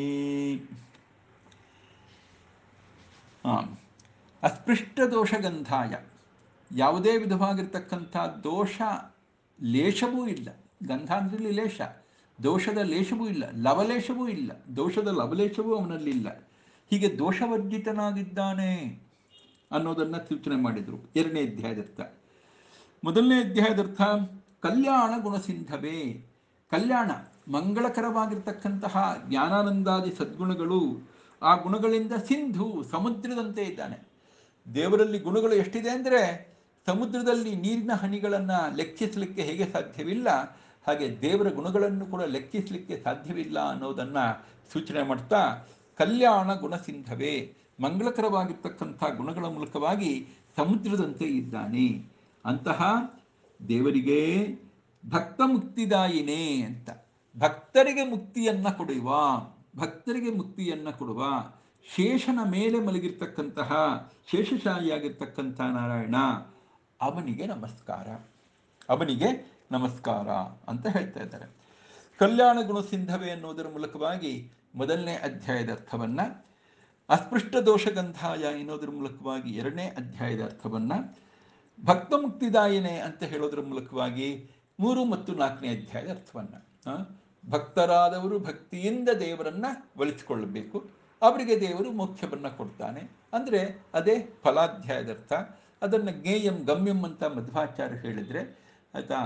ಅಸ್ಪೃಷ್ಟ ದೋಷಗಂಧಾಯ, ಯಾವುದೇ ವಿಧವಾಗಿರ್ತಕ್ಕಂಥ ದೋಷ ಲೇಷವೂ ಇಲ್ಲ. ಗಂಧ ಅಂದರೆ ಲೇಷ, ದೋಷದ ಲೇಷವೂ ಇಲ್ಲ, ಲವಲೇಶವೂ ಇಲ್ಲ, ದೋಷದ ಲವಲೇಶವೂ ಅವನಲ್ಲಿಲ್ಲ. ಹೀಗೆ ದೋಷವರ್ಜಿತನಾಗಿದ್ದಾನೆ ಅನ್ನೋದನ್ನು ಸೂಚನೆ ಮಾಡಿದರು ಎರಡನೇ ಅಧ್ಯಾಯದರ್ಥ. ಮೊದಲನೇ ಅಧ್ಯಾಯದರ್ಥ ಕಲ್ಯಾಣ ಗುಣಸಿಂಧವೇ, ಕಲ್ಯಾಣ ಮಂಗಳಕರವಾಗಿರ್ತಕ್ಕಂತಹ ಜ್ಞಾನಾನಂದಾದಿ ಸದ್ಗುಣಗಳು, ಆ ಗುಣಗಳಿಂದ ಸಿಂಧು ಸಮುದ್ರದಂತೆ ಇದ್ದಾನೆ. ದೇವರಲ್ಲಿ ಗುಣಗಳು ಎಷ್ಟಿದೆ ಅಂದರೆ ಸಮುದ್ರದಲ್ಲಿ ನೀರಿನ ಹನಿಗಳನ್ನು ಲೆಕ್ಕಿಸಲಿಕ್ಕೆ ಹೇಗೆ ಸಾಧ್ಯವಿಲ್ಲ, ಹಾಗೆ ದೇವರ ಗುಣಗಳನ್ನು ಕೂಡ ಲೆಕ್ಕಿಸಲಿಕ್ಕೆ ಸಾಧ್ಯವಿಲ್ಲ ಅನ್ನೋದನ್ನು ಸೂಚನೆ ಮಾಡ್ತಾ ಕಲ್ಯಾಣ ಗುಣಸಿಂಧವೇ, ಮಂಗಳಕರವಾಗಿರ್ತಕ್ಕಂಥ ಗುಣಗಳ ಮೂಲಕವಾಗಿ ಸಮುದ್ರದಂತೆ ಇದ್ದಾನೆ. ಅಂತಹ ದೇವರಿಗೆ ಭಕ್ತ ಮುಕ್ತಿದಾಯಿನೇ ಅಂತ, ಭಕ್ತರಿಗೆ ಮುಕ್ತಿಯನ್ನು ಕೊಡುವ, ಭಕ್ತರಿಗೆ ಮುಕ್ತಿಯನ್ನು ಕೊಡುವ, ಶೇಷನ ಮೇಲೆ ಮಲಗಿರ್ತಕ್ಕಂತಹ ಶೇಷಶಾಹಿಯಾಗಿರ್ತಕ್ಕಂಥ ನಾರಾಯಣ, ಅವನಿಗೆ ನಮಸ್ಕಾರ, ಅವನಿಗೆ ನಮಸ್ಕಾರ ಅಂತ ಹೇಳ್ತಾ ಇದ್ದಾರೆ. ಕಲ್ಯಾಣ ಗುಣಸಿಂಧವೇ ಅನ್ನೋದರ ಮೂಲಕವಾಗಿ ಮೊದಲನೇ ಅಧ್ಯಾಯದ ಅರ್ಥವನ್ನು, ಅಸ್ಪೃಷ್ಟ ದೋಷಗಂಧಾಯ ಎನ್ನುವುದರ ಮೂಲಕವಾಗಿ ಎರಡನೇ ಅಧ್ಯಾಯದ ಅರ್ಥವನ್ನು, ಭಕ್ತ ಮುಕ್ತಿದಾಯಿನೇ ಅಂತ ಹೇಳೋದರ ಮೂಲಕವಾಗಿ 3 ಮತ್ತು 4ನೇ ಅಧ್ಯಾಯದ ಅರ್ಥವನ್ನು. ಭಕ್ತರಾದವರು ಭಕ್ತಿಯಿಂದ ದೇವರನ್ನು ಒಲಿಸಿಕೊಳ್ಳಬೇಕು, ಅವರಿಗೆ ದೇವರು ಮೋಕ್ಷವನ್ನು ಕೊಡ್ತಾನೆ ಅಂದರೆ ಅದೇ ಫಲಾಧ್ಯಾಯದ ಅರ್ಥ. ಅದನ್ನು ಜ್ಞೇಯಂ ಗಮ್ಯಂ ಅಂತ ಮಧ್ವಾಚಾರ್ಯ ಹೇಳಿದರೆ ಆಯಿತಾ.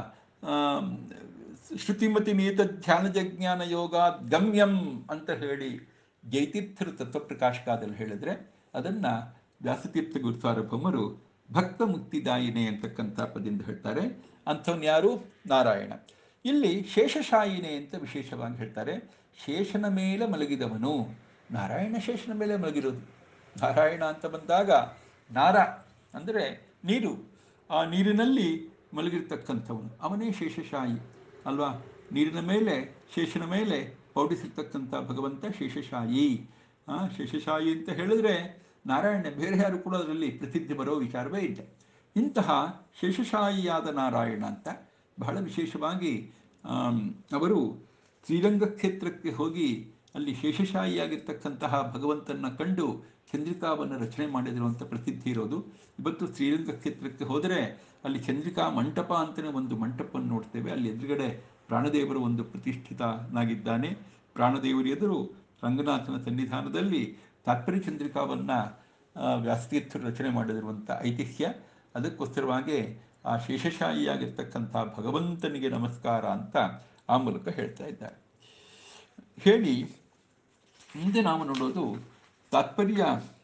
ಶ್ರುತಿಮತಿ ನೀತ ಧ್ಯಾನ ಜಜ್ಞಾನ ಯೋಗ ಗಮ್ಯಂ ಅಂತ ಹೇಳಿ ಜೈತೀರ್ಥರು ತತ್ವಪ್ರಕಾಶಕಾದಲ್ಲಿ ಹೇಳಿದರೆ ಅದನ್ನು ವ್ಯಾಸತೀರ್ಥ ಗುರುಸಾರ್ವಭೌಮರು ಭಕ್ತ ಮುಕ್ತಿದಾಯಿನೇ ಅಂತಕ್ಕಂಥ ಪದದಿಂದ ಹೇಳ್ತಾರೆ. ಅಂಥವನು ಯಾರು? ನಾರಾಯಣ. ಇಲ್ಲಿ ಶೇಷಶಾಯಿನೇ ಅಂತ ವಿಶೇಷವಾಗಿ ಹೇಳ್ತಾರೆ. ಶೇಷನ ಮೇಲೆ ಮಲಗಿದವನು ನಾರಾಯಣ, ಶೇಷನ ಮೇಲೆ ಮಲಗಿರೋದು. ನಾರಾಯಣ ಅಂತ ಬಂದಾಗ ನಾರ ಅಂದರೆ ನೀರು, ಆ ನೀರಿನಲ್ಲಿ ಮಲಗಿರ್ತಕ್ಕಂಥವನು ಅವನೇ ಶೇಷಶಾಯಿ ಅಲ್ವಾ. ನೀರಿನ ಮೇಲೆ ಶೇಷನ ಮೇಲೆ ಪೌಡಿಸಿರ್ತಕ್ಕಂಥ ಭಗವಂತ ಶೇಷಶಾಯಿ. ಶೇಷಶಾಯಿ ಅಂತ ಹೇಳಿದ್ರೆ ನಾರಾಯಣ, ಬೇರೆ ಯಾರು ಕೂಡ ಅದರಲ್ಲಿ ಪ್ರಸಿದ್ಧಿ ಬರೋ ವಿಚಾರವೇ ಇಲ್ಲ. ಇಂತಹ ಶೇಷಶಾಯಿಯಾದ ನಾರಾಯಣ ಅಂತ ಬಹಳ ವಿಶೇಷವಾಗಿ ಅವರು ಶ್ರೀರಂಗ ಕ್ಷೇತ್ರಕ್ಕೆ ಹೋಗಿ ಅಲ್ಲಿ ಶೇಷಶಾಹಿಯಾಗಿರ್ತಕ್ಕಂತಹ ಭಗವಂತನ ಕಂಡು ಚಂದ್ರಿಕಾವನ್ನು ರಚನೆ ಮಾಡಿದಿರುವಂಥ ಪ್ರಸಿದ್ಧಿ ಇರೋದು. ಇವತ್ತು ಶ್ರೀರಂಗ ಕ್ಷೇತ್ರಕ್ಕೆ ಹೋದರೆ ಅಲ್ಲಿ ಚಂದ್ರಿಕಾ ಮಂಟಪ ಅಂತಲೇ ಒಂದು ಮಂಟಪವನ್ನು ನೋಡ್ತೇವೆ. ಅಲ್ಲಿ ಎದುರುಗಡೆ ಪ್ರಾಣದೇವರು ಒಂದು ಪ್ರತಿಷ್ಠಿತನಾಗಿದ್ದಾನೆ. ಪ್ರಾಣದೇವರು ಎದುರು ರಂಗನಾಥನ ಸನ್ನಿಧಾನದಲ್ಲಿ ತಾತ್ಪರ್ಯ ಚಂದ್ರಿಕಾವನ್ನು ವ್ಯಾಸತೀರ್ಥರು ರಚನೆ ಮಾಡಿದಿರುವಂಥ ಐತಿಹ್ಯ. ಅದಕ್ಕೋಸ್ಕರವಾಗಿ ಆ ಶೇಷಶಾಹಿಯಾಗಿರ್ತಕ್ಕಂಥ ಭಗವಂತನಿಗೆ ನಮಸ್ಕಾರ ಅಂತ ಆ ಮೂಲಕ ಹೇಳ್ತಾ ಇದ್ದಾರೆ. ಹೇಳಿ ಮುಂದೆ ನಾವು ನೋಡೋದು ತಾತ್ಪರ್ಯ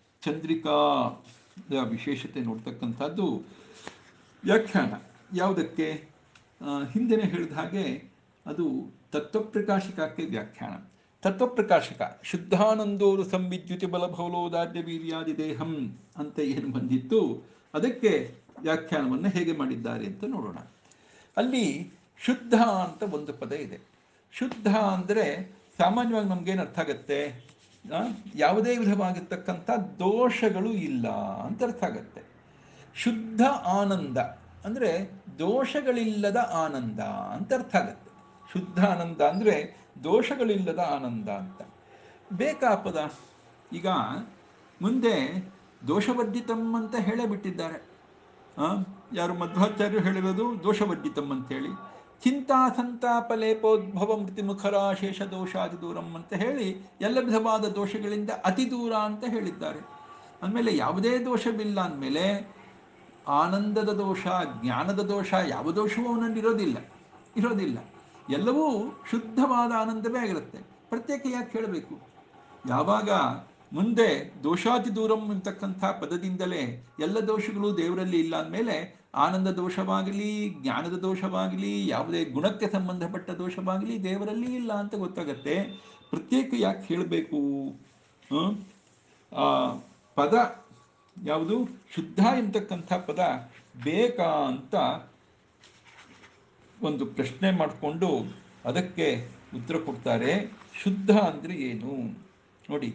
ಚಂದ್ರಿಕಾದ ವಿಶೇಷತೆ ನೋಡ್ತಕ್ಕಂಥದ್ದು ವ್ಯಾಖ್ಯಾನ. ಯಾವುದಕ್ಕೆ? ಹಿಂದೆನೇ ಹೇಳಿದ ಹಾಗೆ ಅದು ತತ್ವಪ್ರಕಾಶಕಕ್ಕೆ ವ್ಯಾಖ್ಯಾನ. ತತ್ವಪ್ರಕಾಶಕ ಶುದ್ಧಾನಂದೋರು ಸಂವಿದ್ಯುತಿ ಬಲಭೌಲೋದಾರ್ಯ ವೀರ್ಯಾದಿ ದೇಹಂ ಅಂತ ಏನು ಬಂದಿತ್ತು ಅದಕ್ಕೆ ವ್ಯಾಖ್ಯಾನವನ್ನು ಹೇಗೆ ಮಾಡಿದ್ದಾರೆ ಅಂತ ನೋಡೋಣ. ಅಲ್ಲಿ ಶುದ್ಧ ಅಂತ ಒಂದು ಪದ ಇದೆ. ಶುದ್ಧ ಅಂದರೆ ಸಾಮಾನ್ಯವಾಗಿ ನಮಗೇನು ಅರ್ಥ ಆಗುತ್ತೆ? ಯಾವುದೇ ವಿಧವಾಗಿರ್ತಕ್ಕಂಥ ದೋಷಗಳು ಇಲ್ಲ ಅಂತ ಅರ್ಥ ಆಗುತ್ತೆ. ಶುದ್ಧ ಆನಂದ ಅಂದರೆ ದೋಷಗಳಿಲ್ಲದ ಆನಂದ ಅಂತ ಅರ್ಥ ಆಗುತ್ತೆ. ಶುದ್ಧ ಆನಂದ ಅಂದರೆ ದೋಷಗಳಿಲ್ಲದ ಆನಂದ ಅಂತ ಬೇಕಾ ಪದ? ಈಗ ಮುಂದೆ ದೋಷವರ್ಜಿತಂ ಅಂತ ಹೇಳೇ ಬಿಟ್ಟಿದ್ದಾರೆ. ಯಾರು ಮಧ್ವಾಚಾರ್ಯರು ಹೇಳಿರೋದು ದೋಷವರ್ಜಿತಂ ಅಂತೇಳಿ. ಚಿಂತಾ ಸಂತಾಪ ಲೇಪೋದ್ಭವ ಮೃತಿಮುಖರ ಶೇಷ ದೋಷಾದಿ ದೂರಂ ಅಂತ ಹೇಳಿ ಎಲ್ಲ ವಿಧವಾದ ದೋಷಗಳಿಂದ ಅತಿ ದೂರ ಅಂತ ಹೇಳಿದ್ದಾರೆ. ಅಂದಮೇಲೆ ಯಾವುದೇ ದೋಷವಿಲ್ಲ ಅಂದಮೇಲೆ ಆನಂದದ ದೋಷ, ಜ್ಞಾನದ ದೋಷ, ಯಾವ ದೋಷವೂ ಅವನಲ್ಲಿ ಇರೋದಿಲ್ಲ. ಎಲ್ಲವೂ ಶುದ್ಧವಾದ ಆನಂದವೇ ಆಗಿರುತ್ತೆ. ಪ್ರತ್ಯೇಕ ಯಾಕೆ ಹೇಳಬೇಕು? ಯಾವಾಗ ಮುಂದೆ ದೋಷಾತಿ ದೂರಂ ಅಂತಕ್ಕಂಥ ಪದದಿಂದಲೇ ಎಲ್ಲ ದೋಷಗಳು ದೇವರಲ್ಲಿ ಇಲ್ಲ ಅಂದಮೇಲೆ ಆನಂದ ದೋಷವಾಗಲಿ, ಜ್ಞಾನದ ದೋಷವಾಗಲಿ, ಯಾವುದೇ ಗುಣಕ್ಕೆ ಸಂಬಂಧಪಟ್ಟ ದೋಷವಾಗಲಿ ದೇವರಲ್ಲಿ ಇಲ್ಲ ಅಂತ ಗೊತ್ತಾಗತ್ತೆ. ಪ್ರತ್ಯೇಕ ಯಾಕೆ ಹೇಳಬೇಕು? ಆ ಪದ ಯಾವುದು ಶುದ್ಧ ಎಂತಕ್ಕಂಥ ಪದ ಬೇಕಾ ಅಂತ ಒಂದು ಪ್ರಶ್ನೆ ಮಾಡಿಕೊಂಡು ಅದಕ್ಕೆ ಉತ್ತರ ಕೊಡ್ತಾರೆ. ಶುದ್ಧ ಅಂದರೆ ಏನು ನೋಡಿ.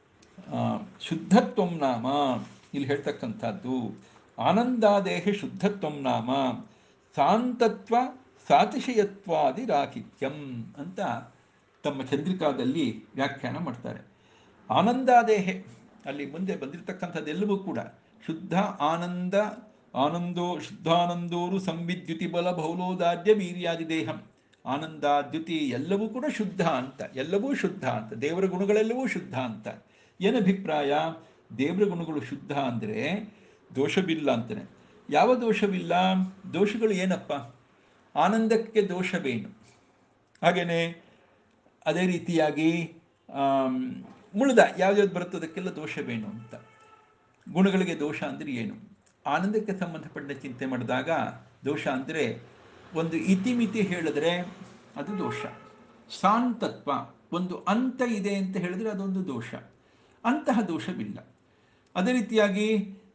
ಶುದ್ಧತ್ವಂ ನಾಮ ಇಲ್ಲಿ ಹೇಳ್ತಕ್ಕಂಥದ್ದು ಆನಂದಾದೇಹ ಶುದ್ಧತ್ವಂ ನಾಮ ಸಾಂತತ್ವ ಸಾತಿಶಯತ್ವಾದಿ ರಾಹಿತ್ಯಂ ಅಂತ ತಮ್ಮ ಚಂದ್ರಿಕಾದಲ್ಲಿ ವ್ಯಾಖ್ಯಾನ ಮಾಡ್ತಾರೆ. ಆನಂದಾದೇಹೆ ಅಲ್ಲಿ ಮುಂದೆ ಬಂದಿರತಕ್ಕಂಥದ್ದೆಲ್ಲವೂ ಕೂಡ ಶುದ್ಧ ಆನಂದ, ಆನಂದೋ ಶುದ್ಧಾನಂದೋರು ಸಂವಿದ್ಯುತಿ ಬಲ ಬಹುಲೋದಾರ್ಯ ವೀರ್ಯಾದಿ ದೇಹಂ. ಆನಂದ ದ್ಯುತಿ ಎಲ್ಲವೂ ಕೂಡ ಶುದ್ಧ ಅಂತ, ಎಲ್ಲವೂ ಶುದ್ಧ ಅಂತ, ದೇವರ ಗುಣಗಳೆಲ್ಲವೂ ಶುದ್ಧ ಅಂತ. ಏನಭಿಪ್ರಾಯ? ದೇವರ ಗುಣಗಳು ಶುದ್ಧ ಅಂದರೆ ದೋಷವಿಲ್ಲ ಅಂತಾನೆ. ಯಾವ ದೋಷವಿಲ್ಲ? ದೋಷಗಳು ಏನಪ್ಪ? ಆನಂದಕ್ಕೆ ದೋಷವೇನು? ಹಾಗೆಯೇ ಅದೇ ರೀತಿಯಾಗಿ ಮುಳ್ದ ಯಾವ್ಯಾವ್ದು ಬರುತ್ತದಕ್ಕೆಲ್ಲ ದೋಷವೇನು ಅಂತ. ಗುಣಗಳಿಗೆ ದೋಷ ಅಂದರೆ ಏನು? ಆನಂದಕ್ಕೆ ಸಂಬಂಧಪಟ್ಟ ಚಿಂತೆ ಮಾಡಿದಾಗ ದೋಷ ಅಂದರೆ ಒಂದು ಇತಿಮಿತಿ ಹೇಳಿದ್ರೆ ಅದು ದೋಷ. ಶಾಂತತ್ವ ಒಂದು ಅಂತ ಇದೆ ಅಂತ ಹೇಳಿದ್ರೆ ಅದೊಂದು ದೋಷ. ಅಂತಹ ದೋಷವಿಲ್ಲ. ಅದೇ ರೀತಿಯಾಗಿ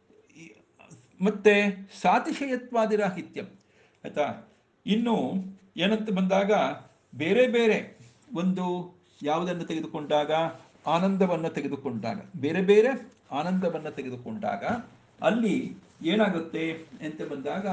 ಮತ್ತೆ ಸಾತಿಶಯತ್ವಾದಿರಾಹಿತ್ಯಂ ಆಯಿತಾ. ಇನ್ನು ಏನಂತ ಬಂದಾಗ ಬೇರೆ ಬೇರೆ ಒಂದು ಯಾವುದನ್ನು ತೆಗೆದುಕೊಂಡಾಗ ಆನಂದವನ್ನು ತೆಗೆದುಕೊಂಡಾಗ ಬೇರೆ ಬೇರೆ ಆನಂದವನ್ನು ತೆಗೆದುಕೊಂಡಾಗ ಅಲ್ಲಿ ಏನಾಗುತ್ತೆ ಅಂತ ಬಂದಾಗ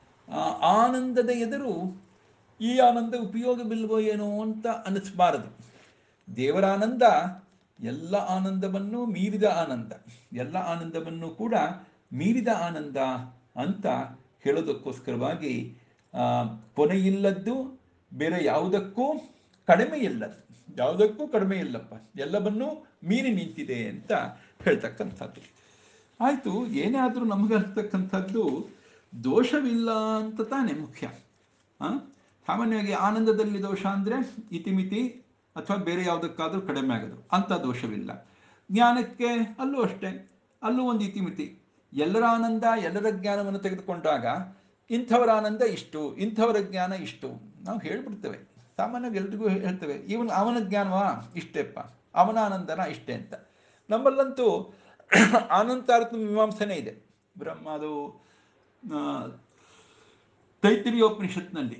ಆನಂದದ ಎದುರು ಈ ಆನಂದ ಉಪಯೋಗವಿಲ್ವೋ ಏನೋ ಅಂತ ಅನ್ನಿಸ್ಬಾರದು. ದೇವರ ಆನಂದ ಎಲ್ಲ ಆನಂದವನ್ನು ಮೀರಿದ ಆನಂದ, ಎಲ್ಲ ಆನಂದವನ್ನು ಕೂಡ ಮೀರಿದ ಆನಂದ ಅಂತ ಹೇಳೋದಕ್ಕೋಸ್ಕರವಾಗಿ ಕೊನೆಯಿಲ್ಲದ್ದು, ಬೇರೆ ಯಾವುದಕ್ಕೂ ಕಡಿಮೆ ಇಲ್ಲದ್ದು, ಯಾವುದಕ್ಕೂ ಕಡಿಮೆ ಇಲ್ಲಪ್ಪ, ಎಲ್ಲವನ್ನೂ ಮೀರಿ ನಿಂತಿದೆ ಅಂತ ಹೇಳ್ತಕ್ಕಂಥದ್ದು. ಆಯಿತು, ಏನೇ ಆದರೂ ನಮಗರ್ತಕ್ಕಂಥದ್ದು ದೋಷವಿಲ್ಲ ಅಂತ ತಾನೇ ಮುಖ್ಯ. ಸಾಮಾನ್ಯವಾಗಿ ಆನಂದದಲ್ಲಿ ದೋಷ ಅಂದರೆ ಇತಿಮಿತಿ ಅಥವಾ ಬೇರೆ ಯಾವುದಕ್ಕಾದರೂ ಕಡಿಮೆ ಆಗೋದು, ಅಂಥ ದೋಷವಿಲ್ಲ. ಜ್ಞಾನಕ್ಕೆ ಅಲ್ಲೂ ಅಷ್ಟೇ, ಅಲ್ಲೂ ಒಂದು ಇತಿಮಿತಿ. ಎಲ್ಲರ ಆನಂದ, ಎಲ್ಲರ ಜ್ಞಾನವನ್ನು ತೆಗೆದುಕೊಂಡಾಗ ಇಂಥವರ ಆನಂದ ಇಷ್ಟು, ಇಂಥವರ ಜ್ಞಾನ ಇಷ್ಟು ನಾವು ಹೇಳ್ಬಿಡ್ತೇವೆ. ಸಾಮಾನ್ಯವಾಗಿ ಎಲ್ರಿಗೂ ಹೇಳ್ತೇವೆ, ಅವನ ಜ್ಞಾನವಾ ಇಷ್ಟೇಪ್ಪ, ಅವನ ಆನಂದನ ಇಷ್ಟೇ ಅಂತ. ನಮ್ಮಲ್ಲಂತೂ ಆನಂತಾರ್ಥ ಮೀಮಾಂಸನೆ ಇದೆ. ಅದು ತೈತ್ತಿರೀಯೋಪನಿಷತ್ನಲ್ಲಿ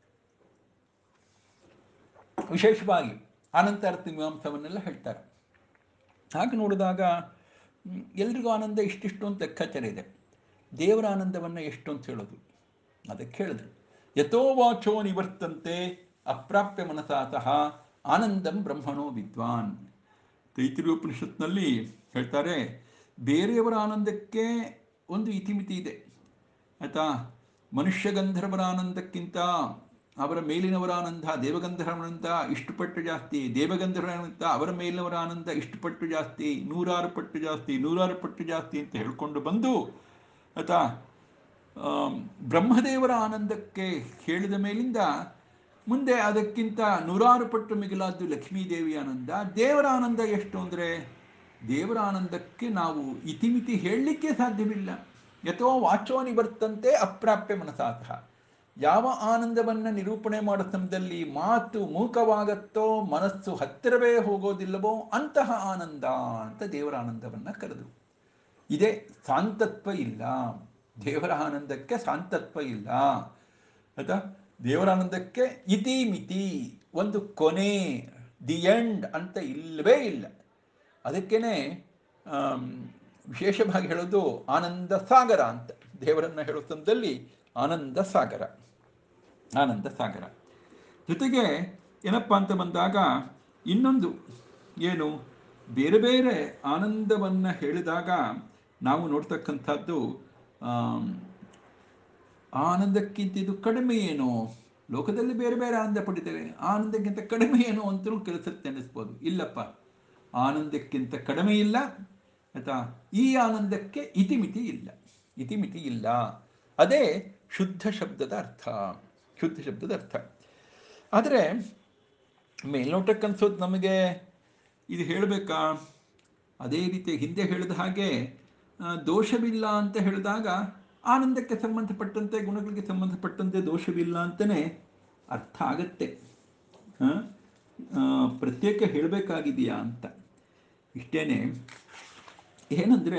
ವಿಶೇಷವಾಗಿ ಆನಂತಾರ್ಥ ಮೀಮಾಂಸವನ್ನೆಲ್ಲ ಹೇಳ್ತಾರೆ. ಹಾಗೆ ನೋಡಿದಾಗ ಎಲ್ರಿಗೂ ಆನಂದ ಇಷ್ಟಿಷ್ಟು ಅಂತ ಲೆಕ್ಕಾಚಾರ ಇದೆ. ದೇವರ ಆನಂದವನ್ನು ಎಷ್ಟು ಅಂತ ಹೇಳೋದು, ಅದಕ್ಕೆ ಹೇಳಿದ್ರು ಯಥೋ ವಾಚೋ ನಿವರ್ತಂತೆ ಅಪ್ರಾಪ್ಯ ಮನಸಾತಃ ಆನಂದಂ ಬ್ರಹ್ಮಣೋ ವಿದ್ವಾನ್. ತೈತ್ತಿರೀಯೋಪನಿಷತ್ನಲ್ಲಿ ಹೇಳ್ತಾರೆ, ಬೇರೆಯವರ ಆನಂದಕ್ಕೆ ಒಂದು ಇತಿಮಿತಿ ಇದೆ ಆಯಿತಾ. ಮನುಷ್ಯ ಗಂಧರ್ವರ ಆನಂದಕ್ಕಿಂತ ಅವರ ಮೇಲಿನವರ ಆನಂದ, ದೇವಗಂಧರ್ವನಂತ ಇಷ್ಟು ಪಟ್ಟು ಜಾಸ್ತಿ, ದೇವಗಂಧರ್ವನಂತ ಅವರ ಮೇಲಿನವರ ಆನಂದ ಇಷ್ಟು ಪಟ್ಟು ಜಾಸ್ತಿ, 100 ಪಟ್ಟು ಜಾಸ್ತಿ, 100 ಪಟ್ಟು ಜಾಸ್ತಿ ಅಂತ ಹೇಳ್ಕೊಂಡು ಬಂದು ಆಯಿತಾ, ಬ್ರಹ್ಮದೇವರ ಆನಂದಕ್ಕೆ ಹೇಳಿದ ಮೇಲಿಂದ ಮುಂದೆ ಅದಕ್ಕಿಂತ 100 ಪಟ್ಟು ಮಿಗಿಲಾದ್ದು ಲಕ್ಷ್ಮೀದೇವಿಯ ಆನಂದ. ದೇವರ ಆನಂದ ಎಷ್ಟು ಅಂದರೆ, ದೇವರ ಆನಂದಕ್ಕೆ ನಾವು ಇತಿಮಿತಿ ಹೇಳಲಿಕ್ಕೆ ಸಾಧ್ಯವಿಲ್ಲ. ಯಥೋ ವಾಚೋ ನಿವರ್ತಂತೆ ಅಪ್ರಾಪ್ಯ ಮನಸಾತಃ. ಯಾವ ಆನಂದವನ್ನು ನಿರೂಪಣೆ ಮಾಡೋ ಸಮಯದಲ್ಲಿ ಮಾತು ಮೂಕವಾಗತ್ತೋ, ಮನಸ್ಸು ಹತ್ತಿರವೇ ಹೋಗೋದಿಲ್ಲವೋ ಅಂತಹ ಆನಂದ ಅಂತ ದೇವರ ಆನಂದವನ್ನು ಕರೆದು. ಇದೇ ಸಾಂತತ್ವ ಇಲ್ಲ, ದೇವರ ಆನಂದಕ್ಕೆ ಸಾಂತತ್ವ ಇಲ್ಲ ಆಯಿತಾ. ದೇವರ ಆನಂದಕ್ಕೆ ಇತಿ ಮಿತಿ, ಒಂದು ಕೊನೆ, ದಿ ಎಂಡ್ ಅಂತ ಇಲ್ಲವೇ ಇಲ್ಲ. ಅದಕ್ಕೇನೆ ವಿಶೇಷವಾಗಿ ಹೇಳೋದು ಆನಂದ ಸಾಗರ ಅಂತ. ದೇವರನ್ನು ಹೇಳೋ ಸಮಯದಲ್ಲಿ ಆನಂದ ಸಾಗರ, ಆನಂದ ಸಾಗರ. ಜೊತೆಗೆ ಏನಪ್ಪ ಅಂತ ಬಂದಾಗ ಇನ್ನೊಂದು ಏನು, ಬೇರೆ ಬೇರೆ ಆನಂದವನ್ನು ಹೇಳಿದಾಗ ನಾವು ನೋಡ್ತಕ್ಕಂಥದ್ದು ಆನಂದಕ್ಕಿಂತ ಇದು ಕಡಿಮೆ ಏನು, ಲೋಕದಲ್ಲಿ ಬೇರೆ ಬೇರೆ ಆನಂದ ಪಡಿತೇವೆ, ಆನಂದಕ್ಕಿಂತ ಕಡಿಮೆ ಏನು ಅಂತಲೂ ಕೆಲಸಕ್ಕೆ ಅನ್ನಿಸ್ಬೋದು. ಇಲ್ಲಪ್ಪ, ಆನಂದಕ್ಕಿಂತ ಕಡಿಮೆ ಇಲ್ಲ ಆಯಿತಾ. ಈ ಆನಂದಕ್ಕೆ ಇತಿಮಿತಿ ಇಲ್ಲ, ಇತಿಮಿತಿ ಇಲ್ಲ. ಅದೇ ಶುದ್ಧ ಶಬ್ದದ ಅರ್ಥ, ಶುದ್ಧ ಶಬ್ದದ ಅರ್ಥ. ಆದರೆ ಮೇಲ್ನೋಟಕ್ಕೆ ಅನ್ಸೋದು ನಮಗೆ ಇದು ಹೇಳಬೇಕಾ? ಅದೇ ರೀತಿ ಹಿಂದೆ ಹೇಳಿದ ಹಾಗೆ ದೋಷವಿಲ್ಲ ಅಂತ ಹೇಳಿದಾಗ ಆನಂದಕ್ಕೆ ಸಂಬಂಧಪಟ್ಟಂತೆ ಗುಣಗಳಿಗೆ ಸಂಬಂಧಪಟ್ಟಂತೆ ದೋಷವಿಲ್ಲ ಅಂತಲೇ ಅರ್ಥ ಆಗತ್ತೆ. ಆ, ಪ್ರತ್ಯೇಕ ಹೇಳಬೇಕಾಗಿದೆಯಾ ಅಂತ. ಇಷ್ಟೇನೆ. ಏನಂದರೆ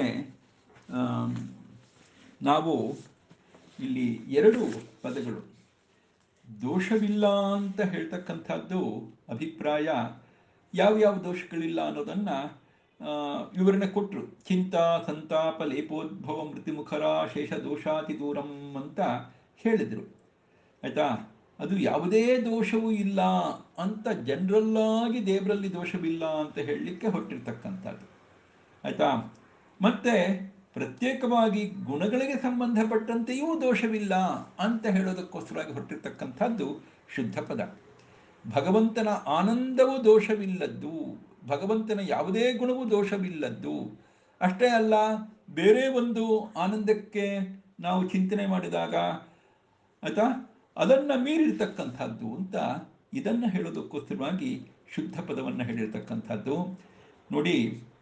ನಾವು ಇಲ್ಲಿ ಎರಡು ಪದಗಳು ದೋಷವಿಲ್ಲ ಅಂತ ಹೇಳ್ತಕ್ಕಂಥದ್ದು ಅಭಿಪ್ರಾಯ ಯಾವ್ಯಾವ ದೋಷಗಳಿಲ್ಲ ಅನ್ನೋದನ್ನು ವಿವರಣೆ ಕೊಟ್ಟರು. ಚಿಂತಾ ಸಂತಾಪ ಲೇಪೋದ್ಭವ ಮೃತ್ಯುಮುಖರ ಶೇಷ ದೋಷಾತಿ ದೂರಂ ಅಂತ ಹೇಳಿದರು. ಆಯಿತಾ? ಅದು ಯಾವುದೇ ದೋಷವೂ ಇಲ್ಲ ಅಂತ ಜನರಲ್ಲಾಗಿ ದೇವರಲ್ಲಿ ದೋಷವಿಲ್ಲ ಅಂತ ಹೇಳಲಿಕ್ಕೆ ಹೊರಟಿರ್ತಕ್ಕಂಥದ್ದು. ಆಯಿತಾ? ಮತ್ತು ಪ್ರತ್ಯೇಕವಾಗಿ ಗುಣಗಳಿಗೆ ಸಂಬಂಧಪಟ್ಟಂತೆಯೂ ದೋಷವಿಲ್ಲ ಅಂತ ಹೇಳೋದಕ್ಕೋಸ್ಕರವಾಗಿ ಹೊರಟಿರ್ತಕ್ಕಂಥದ್ದು ಶುದ್ಧ ಪದ. ಭಗವಂತನ ಆನಂದವೂ ದೋಷವಿಲ್ಲದ್ದು, ಭಗವಂತನ ಯಾವುದೇ ಗುಣವೂ ದೋಷವಿಲ್ಲದ್ದು. ಅಷ್ಟೇ ಅಲ್ಲ, ಬೇರೆ ಒಂದು ಆನಂದಕ್ಕೆ ನಾವು ಚಿಂತನೆ ಮಾಡಿದಾಗ ಆಯಿತಾ ಅದನ್ನು ಮೀರಿರ್ತಕ್ಕಂಥದ್ದು ಅಂತ ಇದನ್ನು ಹೇಳೋದಕ್ಕೋಸ್ಕರವಾಗಿ ಶುದ್ಧ ಪದವನ್ನು ಹೇಳಿರ್ತಕ್ಕಂಥದ್ದು. ನೋಡಿ,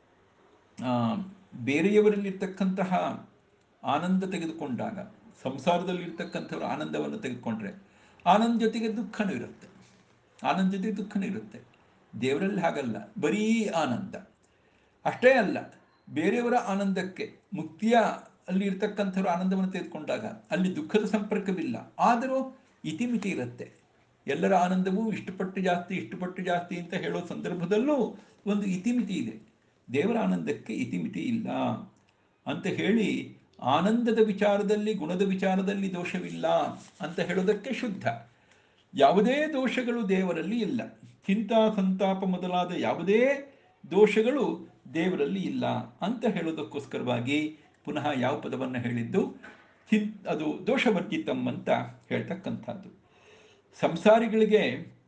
ಬೇರೆಯವರಲ್ಲಿರ್ತಕ್ಕಂತಹ ಆನಂದ ತೆಗೆದುಕೊಂಡಾಗ, ಸಂಸಾರದಲ್ಲಿರ್ತಕ್ಕಂಥವ್ರ ಆನಂದವನ್ನು ತೆಗೆದುಕೊಂಡ್ರೆ ಆನಂದ ಜೊತೆಗೆ ದುಃಖನೂ ಇರುತ್ತೆ, ಆನಂದ ಜೊತೆಗೆ ದುಃಖನೂ ಇರುತ್ತೆ. ದೇವರಲ್ಲಿ ಹಾಗಲ್ಲ, ಬರೀ ಆನಂದ. ಅಷ್ಟೇ ಅಲ್ಲ, ಬೇರೆಯವರ ಆನಂದಕ್ಕೆ ಮುಕ್ತಿಯ ಅಲ್ಲಿ ಇರ್ತಕ್ಕಂಥವ್ರ ಆನಂದವನ್ನು ತೆಗೆದುಕೊಂಡಾಗ ಅಲ್ಲಿ ದುಃಖದ ಸಂಪರ್ಕವಿಲ್ಲ, ಆದರೂ ಇತಿಮಿತಿ ಇರುತ್ತೆ. ಎಲ್ಲರ ಆನಂದವೂ ಇಷ್ಟಪಟ್ಟು ಜಾಸ್ತಿ ಅಂತ ಹೇಳೋ ಸಂದರ್ಭದಲ್ಲೂ ಒಂದು ಇತಿಮಿತಿ ಇದೆ. ದೇವರ ಆನಂದಕ್ಕೆ ಇತಿಮಿತಿ ಇಲ್ಲ ಅಂತ ಹೇಳಿ ಆನಂದದ ವಿಚಾರದಲ್ಲಿ ಗುಣದ ವಿಚಾರದಲ್ಲಿ ದೋಷವಿಲ್ಲ ಅಂತ ಹೇಳೋದಕ್ಕೆ ಶುದ್ಧ. ಯಾವುದೇ ದೋಷಗಳು ದೇವರಲ್ಲಿ ಇಲ್ಲ. ಚಿಂತಾ ಸಂತಾಪ ಮೊದಲಾದ ಯಾವುದೇ ದೋಷಗಳು ದೇವರಲ್ಲಿ ಇಲ್ಲ ಅಂತ ಹೇಳೋದಕ್ಕೋಸ್ಕರವಾಗಿ ಪುನಃ ಯಾವ ಪದವನ್ನು ಹೇಳಿದ್ದು? ಅದು ದೋಷವರ್ಜಿತಂ ಅಂತ ಹೇಳ್ತಕ್ಕಂಥದ್ದು. ಸಂಸಾರಿಗಳಿಗೆ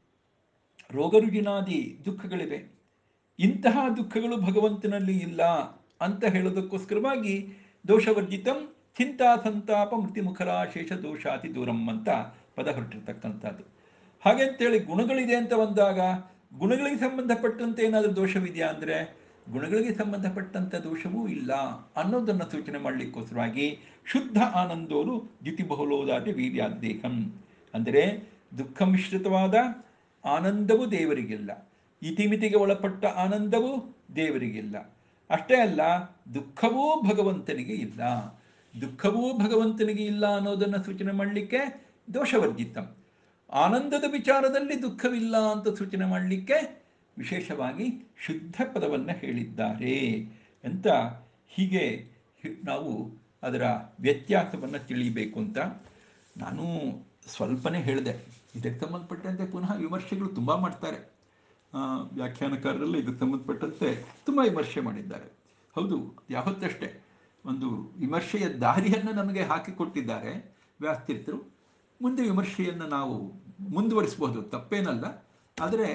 ರೋಗರುಜಿನಾದಿ ದುಃಖಗಳಿವೆ, ಇಂತಹ ದುಃಖಗಳು ಭಗವಂತನಲ್ಲಿ ಇಲ್ಲ ಅಂತ ಹೇಳೋದಕ್ಕೋಸ್ಕರವಾಗಿ ದೋಷವರ್ಜಿತಂ ಚಿಂತಾ ಸಂತಾಪ ಮೃತ್ಯುಮುಖರ ಶೇಷ ದೋಷಾತಿ ದೂರಂ ಅಂತ ಪದ ಹೊರಟಿರ್ತಕ್ಕಂಥದ್ದು. ಹಾಗೆ ಅಂತೇಳಿ ಗುಣಗಳಿದೆ ಅಂತ ಬಂದಾಗ ಗುಣಗಳಿಗೆ ಸಂಬಂಧಪಟ್ಟಂತೆ ಏನಾದರೂ ದೋಷವಿದೆಯಾ ಅಂದರೆ ಗುಣಗಳಿಗೆ ಸಂಬಂಧಪಟ್ಟಂಥ ದೋಷವೂ ಇಲ್ಲ ಅನ್ನೋದನ್ನು ಸೂಚನೆ ಮಾಡಲಿಕ್ಕೋಸ್ಕರವಾಗಿ ಶುದ್ಧ ಆನಂದೋರು ದ್ಯುತಿಬಹುಲೋದಾಟಿ ವೀರ್ಯಾದೇಹಂ ಅಂದರೆ ದುಃಖ ಮಿಶ್ರಿತವಾದ ಆನಂದವೂ ದೇವರಿಗಿಲ್ಲ, ಇತಿಮಿತಿಗೆ ಒಳಪಟ್ಟ ಆನಂದವೂ ದೇವರಿಗಿಲ್ಲ. ಅಷ್ಟೇ ಅಲ್ಲ, ದುಃಖವೂ ಭಗವಂತನಿಗೆ ಇಲ್ಲ. ದುಃಖವೂ ಭಗವಂತನಿಗೆ ಇಲ್ಲ ಅನ್ನೋದನ್ನು ಸೂಚನೆ ಮಾಡಲಿಕ್ಕೆ ದೋಷವರ್ಜಿತಂ. ಆನಂದದ ವಿಚಾರದಲ್ಲಿ ದುಃಖವಿಲ್ಲ ಅಂತ ಸೂಚನೆ ಮಾಡಲಿಕ್ಕೆ ವಿಶೇಷವಾಗಿ ಶುದ್ಧ ಪದವನ್ನು ಹೇಳಿದ್ದಾರೆ ಅಂತ. ಹೀಗೆ ನಾವು ಅದರ ವ್ಯತ್ಯಾಸವನ್ನು ತಿಳಿಯಬೇಕು ಅಂತ ನಾನು ಸ್ವಲ್ಪನೇ ಹೇಳಿದೆ. ಇದಕ್ಕೆ ಸಂಬಂಧಪಟ್ಟಂತೆ ಪುನಃ ವಿಮರ್ಶೆಗಳು ತುಂಬ ಮಾಡ್ತಾರೆ. ವ್ಯಾಖ್ಯಾನಕಾರರಲ್ಲಿ ಇದಕ್ಕೆ ಸಂಬಂಧಪಟ್ಟಂತೆ ತುಂಬ ವಿಮರ್ಶೆ ಮಾಡಿದ್ದಾರೆ. ಹೌದು, ಯಾವತ್ತಷ್ಟೇ ಒಂದು ವಿಮರ್ಶೆಯ ದಾರಿಯನ್ನು ನಮಗೆ ಹಾಕಿಕೊಟ್ಟಿದ್ದಾರೆ ವ್ಯಾಸತೀರ್ಥರು. ಮುಂದೆ ವಿಮರ್ಶೆಯನ್ನು ನಾವು ಮುಂದುವರಿಸ್ಬೋದು, ತಪ್ಪೇನಲ್ಲ. ಆದರೆ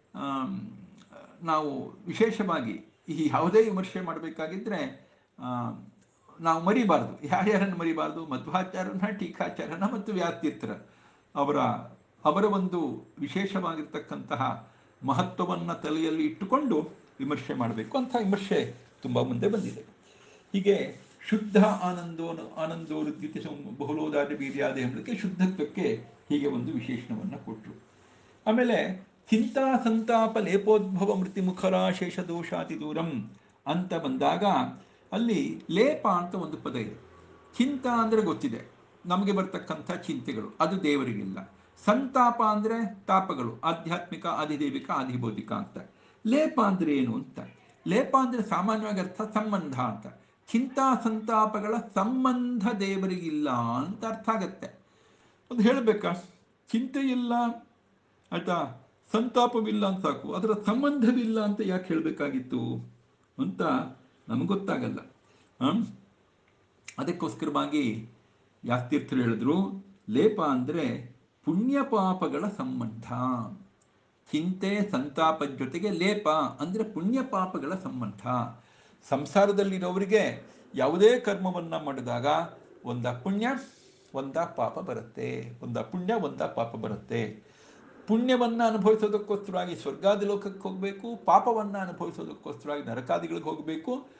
ನಾವು ವಿಶೇಷವಾಗಿ ಈ ಯಾವುದೇ ವಿಮರ್ಶೆ ಮಾಡಬೇಕಾಗಿದ್ದರೆ ನಾವು ಮರಿಬಾರ್ದು. ಯಾರ್ಯಾರನ್ನು ಮರಿಬಾರ್ದು? ಮಧ್ವಾಚಾರ್ಯನ, ಟೀಕಾಚಾರ್ಯನ ಮತ್ತು ವ್ಯಾಸತೀರ್ಥರ ಅವರ ಒಂದು ವಿಶೇಷವಾಗಿರ್ತಕ್ಕಂತಹ ಮಹತ್ವವನ್ನು ತಲೆಯಲ್ಲಿ ಇಟ್ಟುಕೊಂಡು ವಿಮರ್ಶೆ ಮಾಡಬೇಕು. ಅಂಥ ವಿಮರ್ಶೆ ತುಂಬ ಮುಂದೆ ಬಂದಿದೆ. ಹೀಗೆ ಶುದ್ಧ ಆನಂದೋರು ದ್ಯುತಿ ಬಹುಲೋದಾರಿ ವೀರ್ಯಾದಿ ಎಂಬುದಕ್ಕೆ ಶುದ್ಧತ್ವಕ್ಕೆ ಹೀಗೆ ಒಂದು ವಿಶೇಷಣವನ್ನು ಕೊಟ್ಟರು. ಆಮೇಲೆ ಚಿಂತಾ ಸಂತಾಪ ಲೇಪೋದ್ಭವ ಮೃತ್ಯುಮುಖರ ಶೇಷ ದೋಷಾತಿ ದೂರಂ ಅಂತ ಬಂದಾಗ ಅಲ್ಲಿ ಲೇಪ ಅಂತ ಒಂದು ಪದ ಇದೆ. ಚಿಂತಾ ಅಂದರೆ ಗೊತ್ತಿದೆ, ನಮಗೆ ಬರ್ತಕ್ಕಂಥ ಚಿಂತೆಗಳು, ಅದು ದೇವರಿಗಿಲ್ಲ. ಸಂತಾಪ ಅಂದರೆ ತಾಪಗಳು, ಆಧ್ಯಾತ್ಮಿಕ, ಆದಿದೈವಿಕ, ಆದಿಭೌತಿಕ ಅಂತ. ಲೇಪ ಅಂದರೆ ಏನು ಅಂತ? ಲೇಪ ಅಂದರೆ ಸಾಮಾನ್ಯವಾಗಿ ಅರ್ಥ ಸಂಬಂಧ ಅಂತ. ಚಿಂತಾ ಸಂತಾಪಗಳ ಸಂಬಂಧ ದೇವರಿಗಿಲ್ಲ ಅಂತ ಅರ್ಥ ಆಗತ್ತೆ. ಅದು ಹೇಳಬೇಕಾ? ಚಿಂತೆ ಇಲ್ಲ ಆಯಿತಾ, ಸಂತಾಪವಿಲ್ಲ ಅಂತ ಸಾಕು, ಅದರ ಸಂಬಂಧವಿಲ್ಲ ಅಂತ ಯಾಕೆ ಹೇಳಬೇಕಾಗಿತ್ತು ಅಂತ ನಮಗೆ ಗೊತ್ತಾಗಲ್ಲ. ಅದಕ್ಕೋಸ್ಕರವಾಗಿ ಯಾಸ್ತೀರ್ಥರು ಹೇಳಿದ್ರು, ಲೇಪ ಅಂದರೆ ಪುಣ್ಯ ಪಾಪಗಳ ಸಂಬಂಧ. ಚಿಂತೆ ಸಂತಾಪದ ಜೊತೆಗೆ ಲೇಪ ಅಂದರೆ ಪುಣ್ಯ ಪಾಪಗಳ ಸಂಬಂಧ. ಸಂಸಾರದಲ್ಲಿರೋವರಿಗೆ ಯಾವುದೇ ಕರ್ಮವನ್ನು ಮಾಡಿದಾಗ ಒಂದ ಪುಣ್ಯ ಒಂದ ಪಾಪ ಬರುತ್ತೆ, ಒಂದ ಪುಣ್ಯ ಒಂದ ಪಾಪ ಬರುತ್ತೆ. ಪುಣ್ಯವನ್ನು ಅನುಭವಿಸೋದಕ್ಕೋಸ್ಕರವಾಗಿ ಸ್ವರ್ಗಾದಿ ಲೋಕಕ್ಕೆ ಹೋಗಬೇಕು, ಪಾಪವನ್ನು ಅನುಭವಿಸೋದಕ್ಕೋಸ್ಕರವಾಗಿ ನರಕಾದಿಗಳಿಗೆ ಹೋಗಬೇಕು.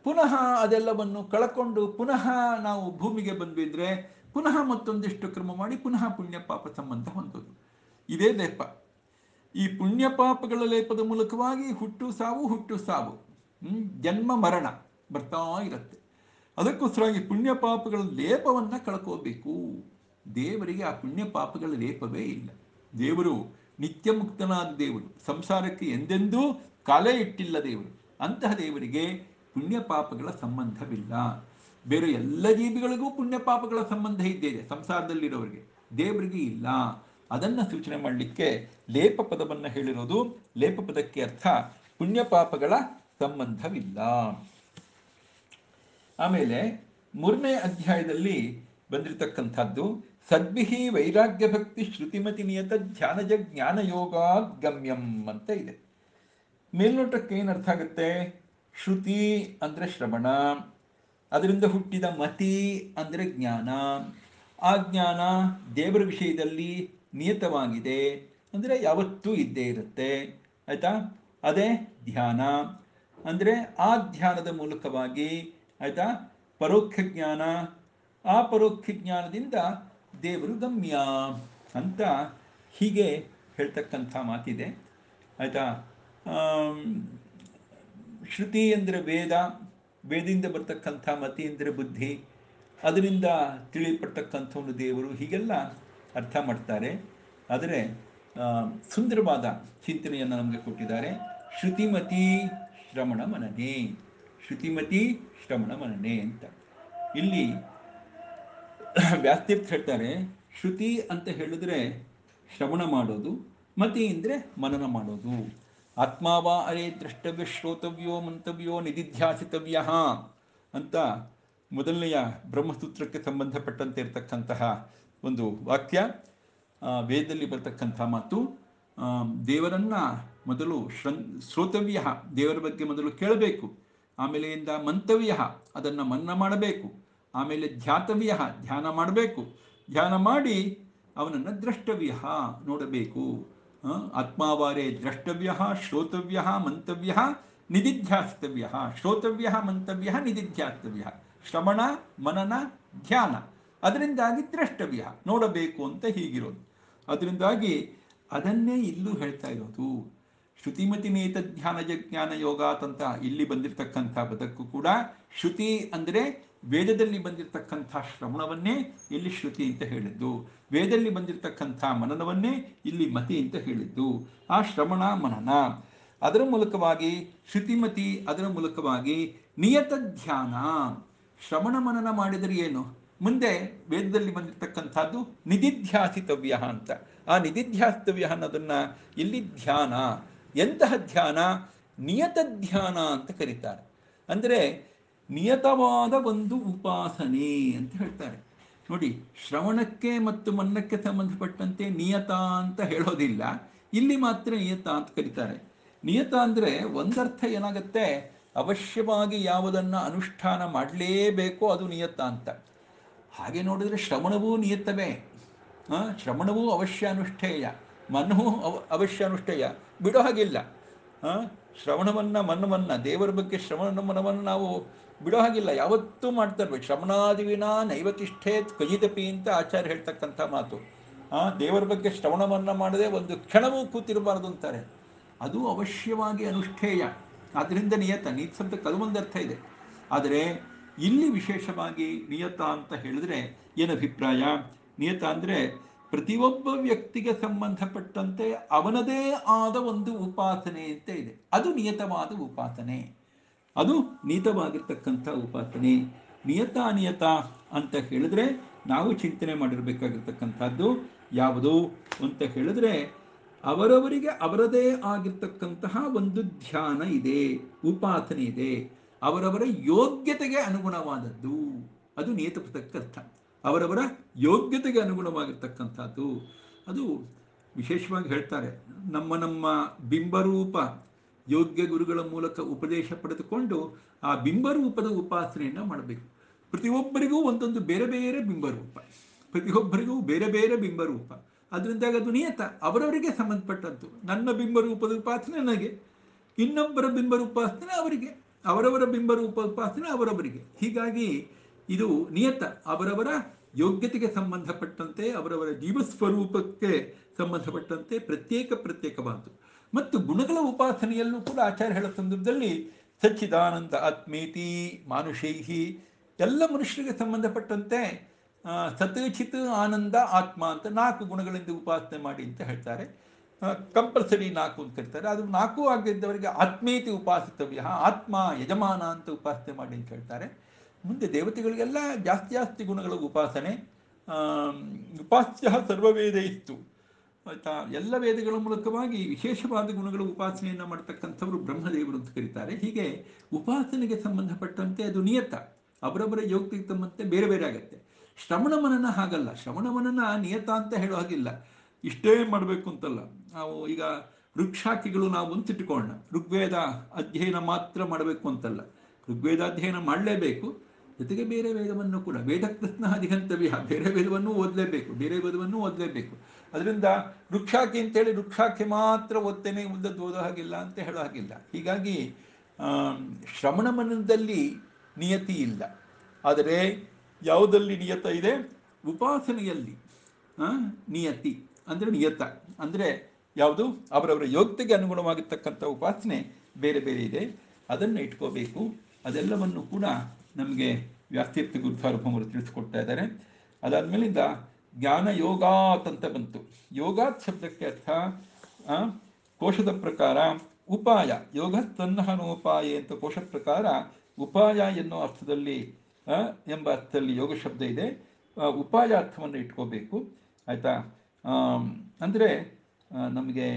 ಪುನಃ ಅದೆಲ್ಲವನ್ನು ಕಳ್ಕೊಂಡು ಪುನಃ ನಾವು ಭೂಮಿಗೆ ಬಂದ್ಬಿದ್ರೆ ಪುನಃ ಮತ್ತೊಂದಿಷ್ಟು ಕ್ರಮ ಮಾಡಿ ಪುನಃ ಪುಣ್ಯ ಪಾಪ ಸಂಬಂಧ ಹೊಂದೋದು. ಇದೇ ಲೇಪ. ಈ ಪುಣ್ಯ ಪಾಪಗಳ ಲೇಪದ ಮೂಲಕವಾಗಿ ಹುಟ್ಟು ಸಾವು ಜನ್ಮ ಮರಣ ಬರ್ತಾ ಇರುತ್ತೆ. ಅದಕ್ಕೋಸ್ಕರವಾಗಿ ಪುಣ್ಯ ಪಾಪಗಳ ಲೇಪವನ್ನು ಕಳ್ಕೋಬೇಕು. ದೇವರಿಗೆ ಆ ಪುಣ್ಯ ಪಾಪಗಳ ಲೇಪವೇ ಇಲ್ಲ. ದೇವರು ನಿತ್ಯ ಮುಕ್ತನಾದ ದೇವರು, ಸಂಸಾರಕ್ಕೆ ಎಂದೆಂದೂ ಕಾಲೇ ಇಟ್ಟಿಲ್ಲ ದೇವರು. ಅಂತಹ ದೇವರಿಗೆ ಪುಣ್ಯ ಪಾಪಗಳ ಸಂಬಂಧವಿಲ್ಲ. ಬೇರೆ ಎಲ್ಲ ಜೀವಿಗಳಿಗೂ ಪುಣ್ಯ ಪಾಪಗಳ ಸಂಬಂಧ ಇದ್ದಿದೆ ಸಂಸಾರದಲ್ಲಿರೋರಿಗೆ, ದೇವರಿಗೆ ಇಲ್ಲ. ಅದನ್ನು ಸೂಚನೆ ಮಾಡಲಿಕ್ಕೆ ಲೇಪ ಪದವನ್ನು ಹೇಳಿರೋದು. ಲೇಪ ಪದಕ್ಕೆ ಅರ್ಥ ಪುಣ್ಯ ಪಾಪಗಳ ಸಂಬಂಧವಿಲ್ಲ. ಆಮೇಲೆ 3ನೇ ಅಧ್ಯಾಯದಲ್ಲಿ ಬಂದಿರತಕ್ಕಂಥದ್ದು ಸದ್ಭಿಹಿ ವೈರಾಗ್ಯ ಭಕ್ತಿ ಶ್ರುತಿಮತಿ ನಿಯತ ಧ್ಯಾನಜ ಜ್ಞಾನ ಯೋಗ ಗಮ್ಯಂ ಅಂತ ಇದೆ. ಮೇಲ್ನೋಟಕ್ಕೆ ಏನು ಅರ್ಥ ಆಗುತ್ತೆ? ಶ್ರುತಿ ಅಂದರೆ ಶ್ರವಣ, ಅದರಿಂದ ಹುಟ್ಟಿದ ಮತಿ ಅಂದರೆ ಜ್ಞಾನ. ಆ ಜ್ಞಾನ ದೇವರ ವಿಷಯದಲ್ಲಿ ನಿಯತವಾಗಿದೆ, ಅಂದರೆ ಯಾವತ್ತೂ ಇದ್ದೇ ಇರುತ್ತೆ. ಆಯಿತಾ? ಅದೇ ಧ್ಯಾನ ಅಂದರೆ ಆ ಧ್ಯಾನದ ಮೂಲಕವಾಗಿ ಆಯಿತಾ ಪರೋಕ್ಷ ಜ್ಞಾನ, ಆ ಪರೋಕ್ಷ ಜ್ಞಾನದಿಂದ ದೇವರು ಗಮ್ಯ ಅಂತ ಹೀಗೆ ಹೇಳ್ತಕ್ಕಂಥ ಮಾತಿದೆ. ಆಯಿತಾ? ಶ್ರುತಿ ಅಂದರೆ ವೇದ, ವೇದದಿಂದ ಬರ್ತಕ್ಕಂಥ ಮತಿ ಅಂದರೆ ಬುದ್ಧಿ, ಅದರಿಂದ ತಿಳಿಯಲ್ಪಡ್ತಕ್ಕಂಥವನು ದೇವರು, ಹೀಗೆಲ್ಲ ಅರ್ಥ ಮಾಡ್ತಾರೆ. ಆದರೆ ಸುಂದರವಾದ ಚಿಂತನೆಯನ್ನು ನಮಗೆ ಕೊಟ್ಟಿದ್ದಾರೆ. ಶ್ರುತಿಮತಿ ಶ್ರವಣ ಮನನೆ, ಶ್ರುತಿಮತಿ ಶ್ರವಣ ಮನನೆ ಅಂತ. ಇಲ್ಲಿ ವ್ಯಾಸತೀರ್ಥ ಹೇಳ್ತಾರೆ, ಶ್ರುತಿ ಅಂತ ಹೇಳಿದ್ರೆ ಶ್ರವಣ ಮಾಡೋದು, ಮತಿ ಅಂದರೆ ಮನನ ಮಾಡೋದು. ಆತ್ಮಾವ ಅರೇ ದ್ರಷ್ಟವ್ಯ ಶ್ರೋತವ್ಯೋ ಮಂತವ್ಯೋ ನಿಧಿಧ್ಯಾಸಿತವ್ಯ ಅಂತ ಮೊದಲನೆಯ ಬ್ರಹ್ಮಸೂತ್ರಕ್ಕೆ ಸಂಬಂಧಪಟ್ಟಂತೆ ಇರತಕ್ಕಂತಹ ಒಂದು ವಾಕ್ಯ, ವೇದದಲ್ಲಿ ಬರ್ತಕ್ಕಂಥ ಮಾತು. ದೇವರನ್ನು ಮೊದಲು ಶ್ರೋತವ್ಯ, ದೇವರ ಬಗ್ಗೆ ಮೊದಲು ಕೇಳಬೇಕು. ಆಮೇಲೆಯಿಂದ ಮಂತವ್ಯ, ಅದನ್ನು ಮನ್ನ ಮಾಡಬೇಕು. ಆಮೇಲೆ ಧ್ಯಾತವ್ಯ, ಧ್ಯಾನ ಮಾಡಬೇಕು. ಧ್ಯಾನ ಮಾಡಿ ಅವನನ್ನು ದ್ರಷ್ಟವ್ಯ, ನೋಡಬೇಕು. ಆತ್ಮಾವಾರೇ ದ್ರಷ್ಟವ್ಯ ಶ್ರೋತವ್ಯ ಮಂತವ್ಯ ನಿಧಿಧ್ಯಾಸ್ತವ್ಯ. ಶ್ರೋತವ್ಯ ಮಂತವ್ಯ ನಿಧಿಧ್ಯಾಸ್ತವ್ಯ, ಶ್ರವಣ ಮನನ ಧ್ಯಾನ, ಅದರಿಂದಾಗಿ ದ್ರಷ್ಟವ್ಯ, ನೋಡಬೇಕು ಅಂತ ಹೀಗಿರೋದು. ಅದರಿಂದಾಗಿ ಅದನ್ನೇ ಇಲ್ಲೂ ಹೇಳ್ತಾ ಇರೋದು. ಶ್ರುತಿಮತಿ ನೇತ ಧ್ಯಾನ ಜ್ಞಾನ ಯೋಗ ಅಂತ ಇಲ್ಲಿ ಬಂದಿರತಕ್ಕಂಥ ಪದಕ್ಕೂ ಕೂಡ ಶ್ರುತಿ ಅಂದರೆ ವೇದದಲ್ಲಿ ಬಂದಿರತಕ್ಕಂಥ ಶ್ರವಣವನ್ನೇ ಇಲ್ಲಿ ಶ್ರುತಿ ಅಂತ ಹೇಳಿದ್ದು, ವೇದದಲ್ಲಿ ಬಂದಿರತಕ್ಕಂಥ ಮನನವನ್ನೇ ಇಲ್ಲಿ ಮತಿ ಅಂತ ಹೇಳಿದ್ದು. ಆ ಶ್ರವಣ ಮನನ ಅದರ ಮೂಲಕವಾಗಿ ಶ್ರುತಿಮತಿ, ಅದರ ಮೂಲಕವಾಗಿ ನಿಯತ ಧ್ಯಾನ. ಶ್ರವಣ ಮನನ ಮಾಡಿದರೆ ಏನು? ಮುಂದೆ ವೇದದಲ್ಲಿ ಬಂದಿರತಕ್ಕಂಥದ್ದು ನಿಧಿಧ್ಯಾಸಿತವ್ಯ ಅಂತ. ಆ ನಿಧಿಧ್ಯಾಸಿತವ್ಯ ಅನ್ನೋದನ್ನು ಇಲ್ಲಿ ಧ್ಯಾನ. ಎಂತಹ ಧ್ಯಾನ? ನಿಯತ ಧ್ಯಾನ ಅಂತ ಕರೀತಾರೆ. ಅಂದರೆ ನಿಯತವಾದ ಒಂದು ಉಪಾಸನೆ ಅಂತ ಹೇಳ್ತಾರೆ. ನೋಡಿ, ಶ್ರವಣಕ್ಕೆ ಮತ್ತು ಮನ್ನಕ್ಕೆ ಸಂಬಂಧಪಟ್ಟಂತೆ ನಿಯತ ಅಂತ ಹೇಳೋದಿಲ್ಲ, ಇಲ್ಲಿ ಮಾತ್ರ ನಿಯತ ಅಂತ ಕರೀತಾರೆ. ನಿಯತ ಅಂದರೆ ಒಂದರ್ಥ ಏನಾಗುತ್ತೆ, ಅವಶ್ಯವಾಗಿ ಯಾವುದನ್ನು ಅನುಷ್ಠಾನ ಮಾಡಲೇಬೇಕೋ ಅದು ನಿಯತ ಅಂತ. ಹಾಗೆ ನೋಡಿದರೆ ಶ್ರವಣವೂ ನಿಯತವೇ. ಶ್ರವಣವೂ ಅವಶ್ಯ ಅನುಷ್ಠೇಯ, ಮನವೂ ಅವಶ್ಯ ಅನುಷ್ಠೇಯ, ಬಿಡೋ ಹಾಗಿಲ್ಲ. ಶ್ರವಣವನ್ನು ಮನವನ್ನು, ದೇವರ ಬಗ್ಗೆ ಶ್ರವಣ ಮನವನ್ನು ನಾವು ಬಿಡೋ ಹಾಗಿಲ್ಲ, ಯಾವತ್ತೂ ಮಾಡ್ತಾ ಇರ್ಬೇಕು. ಶ್ರವಣಾದಿವಿನ ನೈವತಿಷ್ಠೇತ್ ಕಜಿತಪಿ ಅಂತ ಆಚಾರ್ಯ ಹೇಳ್ತಕ್ಕಂಥ ಮಾತು. ದೇವರ ಬಗ್ಗೆ ಶ್ರವಣವನ್ನು ಮಾಡದೆ ಒಂದು ಕ್ಷಣವೂ ಕೂತಿರಬಾರ್ದು ಅಂತಾರೆ. ಅದು ಅವಶ್ಯವಾಗಿ ಅನುಷ್ಠೇಯ, ಆದ್ದರಿಂದ ನಿಯತ. ನಿಯತ ಶಬ್ದಕ್ಕೆ ಅದು ಒಂದು ಅರ್ಥ ಇದೆ. ಆದರೆ ಇಲ್ಲಿ ವಿಶೇಷವಾಗಿ ನಿಯತ ಅಂತ ಹೇಳಿದ್ರೆ ಏನು ಅಭಿಪ್ರಾಯ? ನಿಯತ ಅಂದರೆ ಪ್ರತಿಯೊಬ್ಬ ವ್ಯಕ್ತಿಗೆ ಸಂಬಂಧಪಟ್ಟಂತೆ ಅವನದೇ ಆದ ಒಂದು ಉಪಾಸನೆ ಅಂತ ಇದೆ. ಅದು ನಿಯತವಾದ ಉಪಾಸನೆ, ಅದು ನಿಯತವಾಗಿರ್ತಕ್ಕಂಥ ಉಪಾಸನೆ. ನಿಯತ ಅನಿಯತ ಅಂತ ಹೇಳಿದ್ರೆ ನಾವು ಚಿಂತನೆ ಮಾಡಿರಬೇಕಾಗಿರ್ತಕ್ಕಂಥದ್ದು ಯಾವುದು ಅಂತ ಹೇಳಿದ್ರೆ, ಅವರವರಿಗೆ ಅವರದೇ ಆಗಿರ್ತಕ್ಕಂತಹ ಒಂದು ಧ್ಯಾನ ಇದೆ, ಉಪಾಸನೆ ಇದೆ, ಅವರವರ ಯೋಗ್ಯತೆಗೆ ಅನುಗುಣವಾದದ್ದು. ಅದು ನಿಯತ ಪದಕ್ಕೆ ಅರ್ಥ. ಅವರವರ ಯೋಗ್ಯತೆಗೆ ಅನುಗುಣವಾಗಿರ್ತಕ್ಕಂಥದ್ದು. ಅದು ವಿಶೇಷವಾಗಿ ಹೇಳ್ತಾರೆ, ನಮ್ಮ ಬಿಂಬರೂಪ ಯೋಗ್ಯ ಗುರುಗಳ ಮೂಲಕ ಉಪದೇಶ ಪಡೆದುಕೊಂಡು ಆ ಬಿಂಬರೂಪದ ಉಪಾಸನೆಯನ್ನು ಮಾಡಬೇಕು. ಪ್ರತಿಯೊಬ್ಬರಿಗೂ ಒಂದೊಂದು ಬೇರೆ ಬೇರೆ ಬಿಂಬರೂಪ, ಪ್ರತಿಯೊಬ್ಬರಿಗೂ ಬೇರೆ ಬೇರೆ ಬಿಂಬರೂಪ. ಅದರಿಂದಾಗಿ ಅದು ನಿಯತ, ಅವರವರಿಗೆ ಸಂಬಂಧಪಟ್ಟದ್ದು. ನನ್ನ ಬಿಂಬರೂಪದ ಉಪಾಸನೆ ನನಗೆ, ಇನ್ನೊಬ್ಬರ ಬಿಂಬರೂಪಾಸನೆ ಅವರಿಗೆ. ಅವರವರ ಬಿಂಬರೂಪ ಉಪಾಸನೆ ಅವರವರಿಗೆ. ಹೀಗಾಗಿ ಇದು ನಿಯತ, ಅವರವರ ಯೋಗ್ಯತೆಗೆ ಸಂಬಂಧಪಟ್ಟಂತೆ, ಅವರವರ ಜೀವಸ್ವರೂಪಕ್ಕೆ ಸಂಬಂಧಪಟ್ಟಂತೆ ಪ್ರತ್ಯೇಕವಾದ್ದು. ಮತ್ತು ಗುಣಗಳ ಉಪಾಸನೆಯಲ್ಲೂ ಕೂಡ ಆಚಾರ್ಯ ಹೇಳೋ ಸಂದರ್ಭದಲ್ಲಿ ಸಚ್ಚಿದಾನಂದ ಆತ್ಮೇತಿ ಮಾನುಷೈಹಿ, ಎಲ್ಲ ಮನುಷ್ಯರಿಗೆ ಸಂಬಂಧಪಟ್ಟಂತೆ ಸತ್ ಚಿತ್ ಆನಂದ ಆತ್ಮ ಅಂತ 4 ಗುಣಗಳಿಂದ ಉಪಾಸನೆ ಮಾಡಿ ಅಂತ ಹೇಳ್ತಾರೆ. ಕಂಪಲ್ಸರಿ 4 ಅಂತ ಹೇಳ್ತಾರೆ. ಅದು 4 ಆಗದಿದ್ದವರಿಗೆ ಆತ್ಮೇತಿ ಉಪಾಸಿತವ್ಯ, ಆತ್ಮ ಯಜಮಾನ ಅಂತ ಉಪಾಸನೆ ಮಾಡಿ ಅಂತ ಹೇಳ್ತಾರೆ. ಮುಂದೆ ದೇವತೆಗಳಿಗೆಲ್ಲ ಜಾಸ್ತಿ ಗುಣಗಳ ಉಪಾಸನೆ. ಉಪಾಸ್ಯ ಸರ್ವವೇದ ಇತ್ತು ಆಯಿತಾ. ಎಲ್ಲ ವೇದಗಳ ಮೂಲಕವಾಗಿ ವಿಶೇಷವಾದ ಗುಣಗಳ ಉಪಾಸನೆಯನ್ನು ಮಾಡ್ತಕ್ಕಂಥವರು ಬ್ರಹ್ಮದೇವರು ಅಂತ ಕರೀತಾರೆ. ಹೀಗೆ ಉಪಾಸನೆಗೆ ಸಂಬಂಧಪಟ್ಟಂತೆ ಅದು ನಿಯತ, ಅವರವರ ಯೋಗ್ಯತೆಗೆ ಸಂಬಂಧಂತೆ ಬೇರೆ ಬೇರೆ ಆಗುತ್ತೆ. ಶ್ರವಣ ಮನನ ಹಾಗಲ್ಲ. ಶ್ರವಣ ಮನನ ನಿಯತ ಅಂತ ಹೇಳೋ ಹಾಗಿಲ್ಲ, ಇಷ್ಟೇ ಮಾಡಬೇಕು ಅಂತಲ್ಲ. ನಾವು ಈಗ ಋಕ್ಷಾಕಿಗಳು ನಾವು ಅಂತಿಟ್ಕೊಳ್ಳೋಣ, ಋಗ್ವೇದ ಅಧ್ಯಯನ ಮಾತ್ರ ಮಾಡಬೇಕು ಅಂತಲ್ಲ, ಋಗ್ವೇದ ಅಧ್ಯಯನ ಮಾಡಲೇಬೇಕು. ಜೊತೆಗೆ ಬೇರೆ ವೇದವನ್ನು ಕೂಡ, ವೇದಕೃಷ್ಣ ಅಧಿಗಂತವ್ಯ, ಬೇರೆ ವೇದವನ್ನು ಓದಲೇಬೇಕು. ಅದರಿಂದ ಋಕ್ಷಾಖಿ ಅಂತೇಳಿ ಋಕ್ಷಾಖಿ ಮಾತ್ರ ಓದ್ತೇನೆ, ಉದ್ದದ್ದು ಓದೋ ಹಾಗಿಲ್ಲ ಅಂತ ಹೇಳೋ ಹಾಗಿಲ್ಲ. ಹೀಗಾಗಿ ಶ್ರವಣ ಮನನದಲ್ಲಿ ನಿಯತಿ ಇಲ್ಲ. ಆದರೆ ಯಾವುದಲ್ಲಿ ನಿಯತ ಇದೆ? ಉಪಾಸನೆಯಲ್ಲಿ ನಿಯತಿ ಅಂದರೆ ನಿಯತ ಅಂದರೆ ಯಾವುದು? ಅವರವರ ಯೋಗ್ಯತೆಗೆ ಅನುಗುಣವಾಗಿರ್ತಕ್ಕಂಥ ಉಪಾಸನೆ ಬೇರೆ ಬೇರೆ ಇದೆ, ಅದನ್ನು ಇಟ್ಕೋಬೇಕು. ಅದೆಲ್ಲವನ್ನು ಕೂಡ ನಮಗೆ ವ್ಯಾಸತೀರ್ಥ ಗುರುಸಾರ್ವಭೌಮರು ತಿಳಿಸ್ಕೊಡ್ತಾ ಇದ್ದಾರೆ. ಅದಾದಮೇಲಿಂದ ಜ್ಞಾನ ಯೋಗಾತ್ ಅಂತ ಬಂತು. ಯೋಗಾತ್ ಶಬ್ದಕ್ಕೆ ಅರ್ಥ ಕೋಶದ ಪ್ರಕಾರ ಉಪಾಯ, ಯೋಗ ತನ್ನಹನೋಪಾಯ ಅಂತ ಕೋಶ ಪ್ರಕಾರ ಉಪಾಯ ಎನ್ನೋ ಅರ್ಥದಲ್ಲಿ ಎಂಬ ಅರ್ಥದಲ್ಲಿ ಯೋಗ ಶಬ್ದ ಇದೆ. ಉಪಾಯ ಅರ್ಥವನ್ನು ಇಟ್ಕೋಬೇಕು ಆಯಿತಾ. ಅಂದರೆ ನಮಗೆ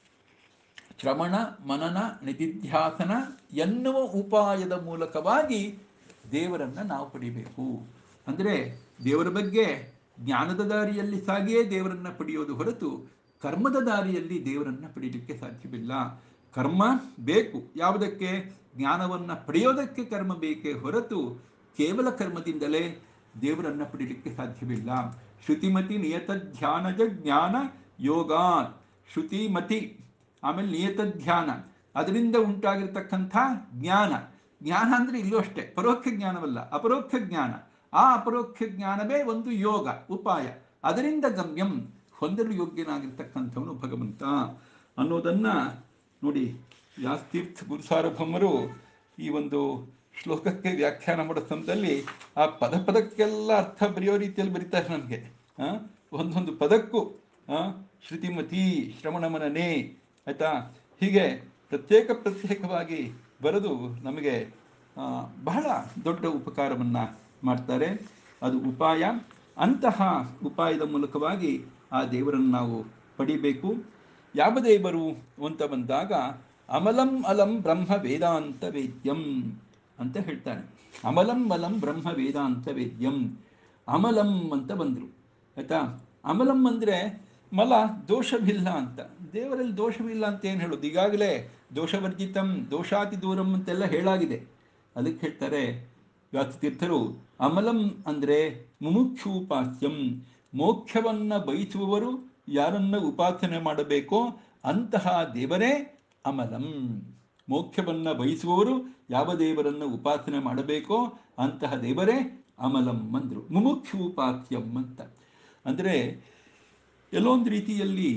ಶ್ರವಣ ಮನನ ನಿಧಿಧ್ಯಾಸನ ಎನ್ನುವ ಉಪಾಯದ ಮೂಲಕವಾಗಿ ದೇವರನ್ನು ನಾವು ಪಡಿಬೇಕು. ಅಂದರೆ ದೇವರ ಬಗ್ಗೆ ಜ್ಞಾನದ ದಾರಿಯಲ್ಲಿ ಸಾಗಿಯೇ ದೇವರನ್ನು ಪಡೆಯೋದು ಹೊರತು ಕರ್ಮದ ದಾರಿಯಲ್ಲಿ ದೇವರನ್ನು ಪಡೆಯಲಿಕ್ಕೆ ಸಾಧ್ಯವಿಲ್ಲ. ಕರ್ಮ ಬೇಕು ಯಾವುದಕ್ಕೆ? ಜ್ಞಾನವನ್ನು ಪಡೆಯೋದಕ್ಕೆ ಕರ್ಮ ಬೇಕೇ ಹೊರತು ಕೇವಲ ಕರ್ಮದಿಂದಲೇ ದೇವರನ್ನು ಪಡೆಯಲಿಕ್ಕೆ ಸಾಧ್ಯವಿಲ್ಲ. ಶ್ರುತಿಮತಿ ನಿಯತ ಧ್ಯಾನಜ ಜ್ಞಾನ ಯೋಗ. ಶ್ರುತಿಮತಿ ಆಮೇಲೆ ನಿಯತ ಧ್ಯಾನ, ಅದರಿಂದ ಉಂಟಾಗಿರ್ತಕ್ಕಂಥ ಜ್ಞಾನ. ಜ್ಞಾನ ಅಂದರೆ ಇಲ್ಲೂ ಅಷ್ಟೇ, ಪರೋಕ್ಷ ಜ್ಞಾನವಲ್ಲ, ಅಪರೋಕ್ಷ ಜ್ಞಾನ. ಆ ಅಪರೋಕ್ಷ ಜ್ಞಾನವೇ ಒಂದು ಯೋಗ ಉಪಾಯ. ಅದರಿಂದ ಗಮ್ಯಂ, ಹೊಂದಲು ಯೋಗ್ಯನಾಗಿರ್ತಕ್ಕಂಥವನು ಭಗವಂತ ಅನ್ನೋದನ್ನು ನೋಡಿ. ವ್ಯಾಸತೀರ್ಥ ಗುರುಸಾರ್ವಭೌಮರು ಈ ಒಂದು ಶ್ಲೋಕಕ್ಕೆ ವ್ಯಾಖ್ಯಾನ ಮಾಡೋ ಸಮಯದಲ್ಲಿ ಆ ಪದಕ್ಕೆಲ್ಲ ಅರ್ಥ ಬರೆಯೋ ರೀತಿಯಲ್ಲಿ ಬರೀತಾರೆ ನಮಗೆ. ಒಂದೊಂದು ಪದಕ್ಕೂ ಶ್ರುತಿಮತಿ, ಶ್ರವಣ ಮನನೆ ಆಯಿತಾ, ಹೀಗೆ ಪ್ರತ್ಯೇಕವಾಗಿ ಬರೆದು ನಮಗೆ ಬಹಳ ದೊಡ್ಡ ಉಪಕಾರವನ್ನು ಮಾಡ್ತಾರೆ. ಅದು ಉಪಾಯ. ಅಂತಹ ಉಪಾಯದ ಮೂಲಕವಾಗಿ ಆ ದೇವರನ್ನು ನಾವು ಪಡಿಬೇಕು. ಯಾವ ದೇವರು ಅಂತ ಬಂದಾಗ ಅಮಲಂ ಅಲಂ ಬ್ರಹ್ಮ ವೇದಾಂತ ವೇದ್ಯಂ ಅಂತ ಹೇಳ್ತಾನೆ. ಅಮಲಂ ಅಲಂ ಬ್ರಹ್ಮ ವೇದಾಂತ ವೇದ್ಯಂ. ಅಮಲಂ ಅಂತ ಬಂದರು ಆಯಿತಾ. ಅಮಲಂ ಅಂದರೆ ಮಲ, ದೋಷವಿಲ್ಲ ಅಂತ. ದೇವರಲ್ಲಿ ದೋಷವಿಲ್ಲ ಅಂತ ಏನು ಹೇಳೋದು? ಈಗಾಗಲೇ ದೋಷವರ್ಜಿತಂ, ದೋಷಾತಿ ದೂರಂ ಅಂತೆಲ್ಲ ಹೇಳಾಗಿದೆ. ಅದಕ್ಕೆ ಹೇಳ್ತಾರೆ ವ್ಯಾಸತೀರ್ಥರು, ಅಮಲಂ ಅಂದರೆ ಮುಮುಕ್ಷೂಪಾಸ್ಯಂ, ಮೋಕ್ಷವನ್ನು ಬಯಸುವವರು ಯಾರನ್ನು ಉಪಾಸನೆ ಮಾಡಬೇಕೋ ಅಂತಹ ದೇವರೇ ಅಮಲಂ. ಮೋಕ್ಷವನ್ನು ಬಯಸುವವರು ಯಾವ ದೇವರನ್ನು ಉಪಾಸನೆ ಮಾಡಬೇಕೋ ಅಂತಹ ದೇವರೇ ಅಮಲಂ ಅಂದರು. ಮುಮುಕ್ಷೂಪಾಸ್ಯಂ ಅಂತ ಅಂದರೆ ಎಲ್ಲೊಂದು ರೀತಿಯಲ್ಲಿ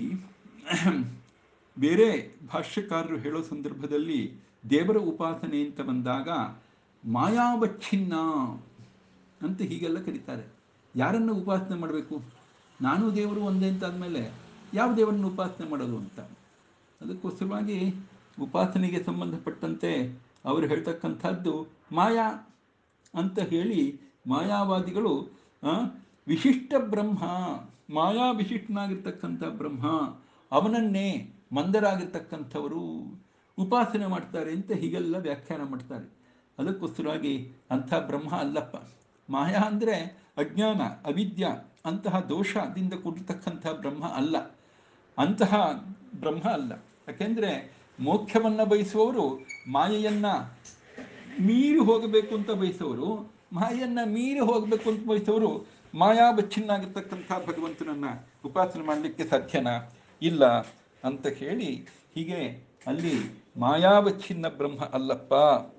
ಬೇರೆ ಭಾಷ್ಯಕಾರರು ಹೇಳೋ ಸಂದರ್ಭದಲ್ಲಿ ದೇವರ ಉಪಾಸನೆ ಅಂತ ಬಂದಾಗ ಮಾಯಾವಚ್ಛಿನ್ನ ಅಂತ ಹೀಗೆಲ್ಲ ಕರೀತಾರೆ. ಯಾರನ್ನು ಉಪಾಸನೆ ಮಾಡಬೇಕು? ನಾನು ದೇವರು ಒಂದೇ ಅಂತ ಆದಮೇಲೆ ಯಾವ ದೇವರನ್ನು ಉಪಾಸನೆ ಮಾಡೋದು ಅಂತ. ಅದಕ್ಕೋಸ್ಕರವಾಗಿ ಉಪಾಸನೆಗೆ ಸಂಬಂಧಪಟ್ಟಂತೆ ಅವರು ಹೇಳ್ತಕ್ಕಂಥದ್ದು ಮಾಯಾ ಅಂತ ಹೇಳಿ, ಮಾಯಾವಾದಿಗಳು ವಿಶಿಷ್ಟ ಬ್ರಹ್ಮ, ಮಾಯಾ ವಿಶಿಷ್ಟನಾಗಿರ್ತಕ್ಕಂಥ ಬ್ರಹ್ಮ, ಅವನನ್ನೇ ಮಂದರಾಗಿರ್ತಕ್ಕಂಥವರು ಉಪಾಸನೆ ಮಾಡ್ತಾರೆ ಅಂತ ಹೀಗೆಲ್ಲ ವ್ಯಾಖ್ಯಾನ ಮಾಡ್ತಾರೆ. ಅದಕ್ಕೋಸ್ಕರವಾಗಿ ಅಂಥ ಬ್ರಹ್ಮ ಅಲ್ಲಪ್ಪ. ಮಾಯಾ ಅಂದರೆ ಅಜ್ಞಾನ, ಅವಿದ್ಯ, ಅಂತಹ ದೋಷದಿಂದ ಕೂಡಿರ್ತಕ್ಕಂಥ ಬ್ರಹ್ಮ ಅಲ್ಲ, ಅಂತಹ ಬ್ರಹ್ಮ ಅಲ್ಲ. ಯಾಕೆಂದರೆ ಮೋಕ್ಷವನ್ನು ಬಯಸುವವರು ಮಾಯೆಯನ್ನು ಮೀರಿ ಹೋಗಬೇಕು ಅಂತ ಬಯಸೋರು, ಮಾಯೆಯನ್ನು ಮೀರಿ ಹೋಗಬೇಕು ಅಂತ ಬಯಸೋರು ಮಾಯಾವಚ್ಛಿನ್ನಾಗಿರ್ತಕ್ಕಂಥ ಭಗವಂತನನ್ನು ಉಪಾಸನೆ ಮಾಡಲಿಕ್ಕೆ ಸಾಧ್ಯನಾ? ಇಲ್ಲ ಅಂತ ಹೇಳಿ, ಹೀಗೆ ಅಲ್ಲಿ ಮಾಯಾವಚ್ಛಿನ್ನ ಬ್ರಹ್ಮ ಅಲ್ಲಪ್ಪ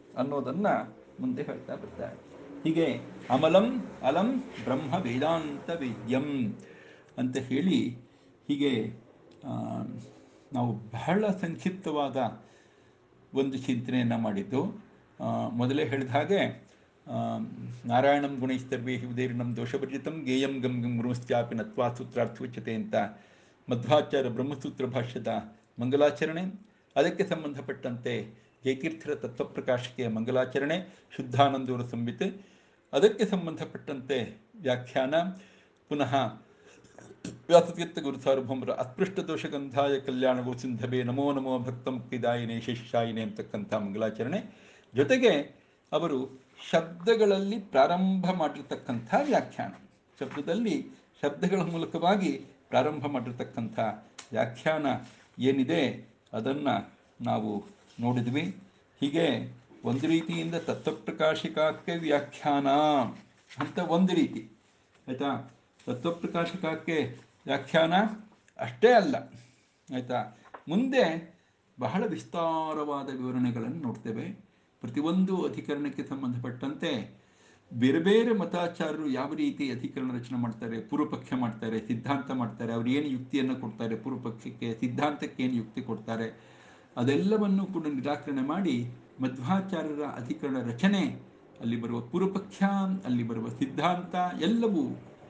ಅನ್ನೋದನ್ನು ಮುಂದೆ ಹೇಳ್ತಾ ಬರ್ತಾರೆ. ಹೀಗೆ ಅಮಲಂ ಅಲಂ ಬ್ರಹ್ಮ ವೇದಾಂತ ವೇದ್ಯಂ ಅಂತ ಹೇಳಿ ಹೀಗೆ ಆ, ನಾವು ಬಹಳ ಸಂಕ್ಷಿಪ್ತವಾದ ಒಂದು ಚಿಂತನೆಯನ್ನು ಮಾಡಿದ್ದು. ಮೊದಲೇ ಹೇಳಿದ ಹಾಗೆ ನಾರಾಯಣಂ ಗುಣೈಸ್ತರ್ವೇ ಉದೈರ್ಣಂ ದೋಷಭರ್ಜಿತಂ ಗೇಯಂ ಗಂ ಗಂ ಗುರುಸ್ತ್ಯಾಪಿ ನತ್ವಾ ಸೂತ್ರಾರ್ಥೋಚ್ಯತೆ ಅಂತ ಮಧ್ವಾಚಾರ್ಯ ಬ್ರಹ್ಮಸೂತ್ರ ಭಾಷ್ಯದ ಮಂಗಲಾಚರಣೆ, ಅದಕ್ಕೆ ಸಂಬಂಧಪಟ್ಟಂತೆ ಜಯತೀರ್ಥರ ತತ್ವಪ್ರಕಾಶಿಕೆಯ ಮಂಗಲಾಚರಣೆ, ಶುದ್ಧಾನಂದೂರ ಸಂಹಿತೆ, ಅದಕ್ಕೆ ಸಂಬಂಧಪಟ್ಟಂತೆ ವ್ಯಾಖ್ಯಾನ, ಪುನಃ ವ್ಯಾಸತೀರ್ಥ ಗುರುಸಾರ್ವಭೌಮರ ಅಸ್ಪೃಷ್ಟ ದೋಷಗಂಧಾಯ ಕಲ್ಯಾಣ ಗೋಸಿಂಧವೇ ನಮೋ ನಮೋ ಭಕ್ತ ಮುಕ್ತಿದಾಯಿನೇ ಶೇಷಾಯಿನೇ ಅಂತಕ್ಕಂಥ ಮಂಗಲಾಚರಣೆ, ಜೊತೆಗೆ ಅವರು ಶಬ್ದಗಳಲ್ಲಿ ಪ್ರಾರಂಭ ಮಾಡಿರ್ತಕ್ಕಂಥ ವ್ಯಾಖ್ಯಾನ, ಶಬ್ದಗಳ ಮೂಲಕವಾಗಿ ಪ್ರಾರಂಭ ಮಾಡಿರ್ತಕ್ಕಂಥ ವ್ಯಾಖ್ಯಾನ ಏನಿದೆ ಅದನ್ನು ನಾವು ನೋಡಿದ್ವಿ. ಹೀಗೆ ಒಂದು ರೀತಿಯಿಂದ ತತ್ವಪ್ರಕಾಶಿಕಕ್ಕೆ ವ್ಯಾಖ್ಯಾನ ಅಂತ ಒಂದು ರೀತಿ ಆಯಿತಾ. ತತ್ವಪ್ರಕಾಶಕಕ್ಕೆ ವ್ಯಾಖ್ಯಾನ ಅಷ್ಟೇ ಅಲ್ಲ ಆಯಿತಾ, ಮುಂದೆ ಬಹಳ ವಿಸ್ತಾರವಾದ ವಿವರಣೆಗಳನ್ನು ನೋಡ್ತೇವೆ. ಪ್ರತಿಯೊಂದು ಅಧಿಕರಣಕ್ಕೆ ಸಂಬಂಧಪಟ್ಟಂತೆ ಬೇರೆ ಬೇರೆ ಮತಾಚಾರ್ಯರು ಯಾವ ರೀತಿ ಅಧಿಕರಣ ರಚನೆ ಮಾಡ್ತಾರೆ, ಪೂರ್ವಪಕ್ಷ ಮಾಡ್ತಾರೆ, ಸಿದ್ಧಾಂತ ಮಾಡ್ತಾರೆ, ಅವರು ಏನು ಯುಕ್ತಿಯನ್ನು ಕೊಡ್ತಾರೆ, ಪೂರ್ವಪಕ್ಷಕ್ಕೆ ಸಿದ್ಧಾಂತಕ್ಕೆ ಏನು ಯುಕ್ತಿ ಕೊಡ್ತಾರೆ, ಅದೆಲ್ಲವನ್ನು ಕೂಡ ನಿರಾಕರಣೆ ಮಾಡಿ ಮಧ್ವಾಚಾರ್ಯರ ಅಧಿಕರಣ ರಚನೆ, ಅಲ್ಲಿ ಬರುವ ಪೂರ್ವಪಕ್ಷ, ಅಲ್ಲಿ ಬರುವ ಸಿದ್ಧಾಂತ ಎಲ್ಲವೂ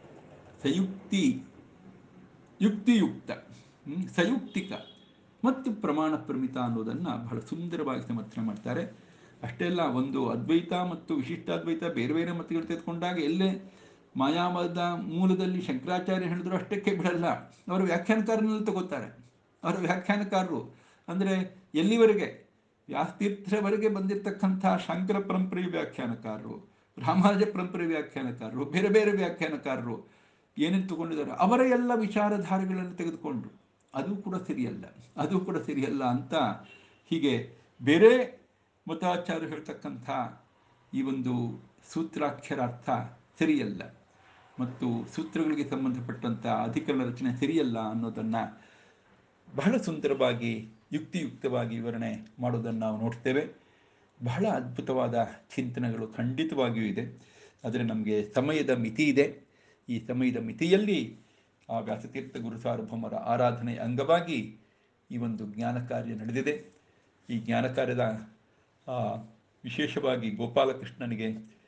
ಯುಕ್ತಿಯುಕ್ತ, ಸಯುಕ್ತಿಕ ಮತ್ತು ಪ್ರಮಾಣ ಪ್ರಮಿತ ಅನ್ನೋದನ್ನು ಬಹಳ ಸುಂದರವಾಗಿ ಸಮರ್ಥನೆ ಮಾಡ್ತಾರೆ. ಅಷ್ಟೇ ಅಲ್ಲ, ಒಂದು ಅದ್ವೈತ ಮತ್ತು ವಿಶಿಷ್ಟಾದ್ವೈತ ಬೇರೆ ಬೇರೆ ಮತಗಳು ತೆಗೆದುಕೊಂಡಾಗ ಎಲ್ಲೇ ಮಾಯಾವಾದ ಮೂಲದಲ್ಲಿ ಶಂಕರಾಚಾರ್ಯ ಹೇಳಿದ್ರು ಅಷ್ಟಕ್ಕೆ ಬಿಡಲ್ಲ, ಅವರು ವ್ಯಾಖ್ಯಾನಕಾರನಲ್ಲಿ ತಗೋತಾರೆ. ಅವರ ವ್ಯಾಖ್ಯಾನಕಾರರು ಅಂದರೆ ಎಲ್ಲಿವರೆಗೆ ವ್ಯಾಸತೀರ್ಥರವರೆಗೆ ಬಂದಿರತಕ್ಕಂಥ ಶಾಂಕರ ಪರಂಪರೆಯ ವ್ಯಾಖ್ಯಾನಕಾರರು, ರಾಮಾನುಜ ಪರಂಪರೆಯ ವ್ಯಾಖ್ಯಾನಕಾರರು, ಬೇರೆ ಬೇರೆ ವ್ಯಾಖ್ಯಾನಕಾರರು ಏನೇನು ತಗೊಂಡಿದ್ದಾರೆ ಅವರ ಎಲ್ಲ ವಿಚಾರಧಾರೆಗಳನ್ನು ತೆಗೆದುಕೊಂಡ್ರು. ಅದು ಕೂಡ ಸರಿಯಲ್ಲ ಅಂತ ಹೀಗೆ ಬೇರೆ ಮತಾಚಾರ್ಯರು ಹೇಳ್ತಕ್ಕಂಥ ಈ ಒಂದು ಸೂತ್ರಾಕ್ಷರಾರ್ಥ ಸರಿಯಲ್ಲ ಮತ್ತು ಸೂತ್ರಗಳಿಗೆ ಸಂಬಂಧಪಟ್ಟಂಥ ಅಧಿಕರಣ ರಚನೆ ಸರಿಯಲ್ಲ ಅನ್ನೋದನ್ನು ಬಹಳ ಸುಂದರವಾಗಿ ಯುಕ್ತಿಯುಕ್ತವಾಗಿ ವಿವರಣೆ ಮಾಡೋದನ್ನು ನಾವು ನೋಡ್ತೇವೆ. ಬಹಳ ಅದ್ಭುತವಾದ ಚಿಂತನೆಗಳು ಖಂಡಿತವಾಗಿಯೂ ಇದೆ. ಆದರೆ ನಮಗೆ ಸಮಯದ ಮಿತಿ ಇದೆ. ಈ ಸಮಯದ ಮಿತಿಯಲ್ಲಿ ಆ ವ್ಯಾಸತೀರ್ಥ ಗುರುಸಾರ್ವಭೌಮರ ಆರಾಧನೆಯ ಅಂಗವಾಗಿ ಈ ಒಂದು ಜ್ಞಾನ ಕಾರ್ಯ ನಡೆದಿದೆ. ಈ ಜ್ಞಾನ ಕಾರ್ಯದ ವಿಶೇಷವಾಗಿ ಗೋಪಾಲಕೃಷ್ಣನಿಗೆ,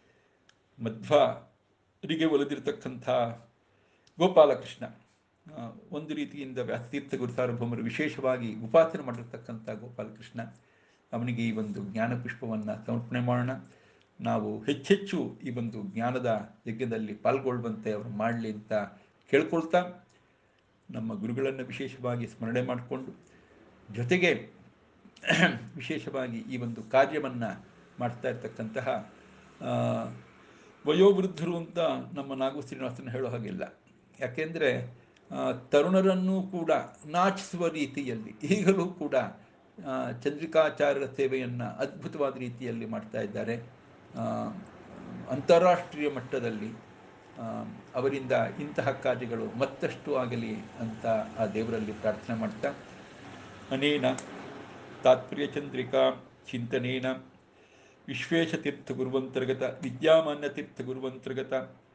ಮಧ್ವರಿಗೆ ಒಲಿದಿರತಕ್ಕಂಥ ಗೋಪಾಲಕೃಷ್ಣ, ಒಂದು ರೀತಿಯಿಂದ ವ್ಯಾಸತೀರ್ಥ ಗುರುಸಾರ್ವಭೌಮರು ವಿಶೇಷವಾಗಿ ಉಪಾಸನೆ ಮಾಡಿರ್ತಕ್ಕಂಥ ಗೋಪಾಲಕೃಷ್ಣ, ಅವನಿಗೆ ಈ ಒಂದು ಜ್ಞಾನ ಪುಷ್ಪವನ್ನು ಸಮರ್ಪಣೆ ಮಾಡೋಣ. ನಾವು ಹೆಚ್ಚೆಚ್ಚು ಈ ಒಂದು ಜ್ಞಾನದ ಯಜ್ಞದಲ್ಲಿ ಪಾಲ್ಗೊಳ್ಳುವಂತೆ ಅವರು ಮಾಡಲಿ ಅಂತ ಕೇಳ್ಕೊಳ್ತಾ, ನಮ್ಮ ಗುರುಗಳನ್ನು ವಿಶೇಷವಾಗಿ ಸ್ಮರಣೆ ಮಾಡಿಕೊಂಡು, ಜೊತೆಗೆ ವಿಶೇಷವಾಗಿ ಈ ಒಂದು ಕಾರ್ಯವನ್ನು ಮಾಡ್ತಾ ಇರ್ತಕ್ಕಂತಹ ವಯೋವೃದ್ಧರು ಅಂತ ನಮ್ಮ ನಾಗು ಶ್ರೀನಿವಾಸನ ಹೇಳೋ ಹಾಗಿಲ್ಲ. ಯಾಕೆಂದರೆ ತರುಣರನ್ನು ಕೂಡ ನಾಚಿಸುವ ರೀತಿಯಲ್ಲಿ ಈಗಲೂ ಕೂಡ ಚಂದ್ರಿಕಾಚಾರ್ಯರ ಸೇವೆಯನ್ನು ಅದ್ಭುತವಾದ ರೀತಿಯಲ್ಲಿ ಮಾಡ್ತಾ ಇದ್ದಾರೆ. ಅಂತಾರಾಷ್ಟ್ರೀಯ ಮಟ್ಟದಲ್ಲಿ ಅವರಿಂದ ಇಂತಹ ಕಾರ್ಯಗಳು ಮತ್ತಷ್ಟು ಆಗಲಿ ಅಂತ ಆ ದೇವರಲ್ಲಿ ಪ್ರಾರ್ಥನೆ ಮಾಡ್ತಾ, ಅನೇನ ತಾತ್ಪರ್ಯ ಚಂದ್ರಿಕಾ ಚಿಂತನೇನ ವಿಶ್ವೇಶತೀರ್ಥ ಗುರುವಂತರ್ಗತ ವಿದ್ಯಾಮಾನ್ಯ ತೀರ್ಥ ಗುರುವಂತರ್ಗತ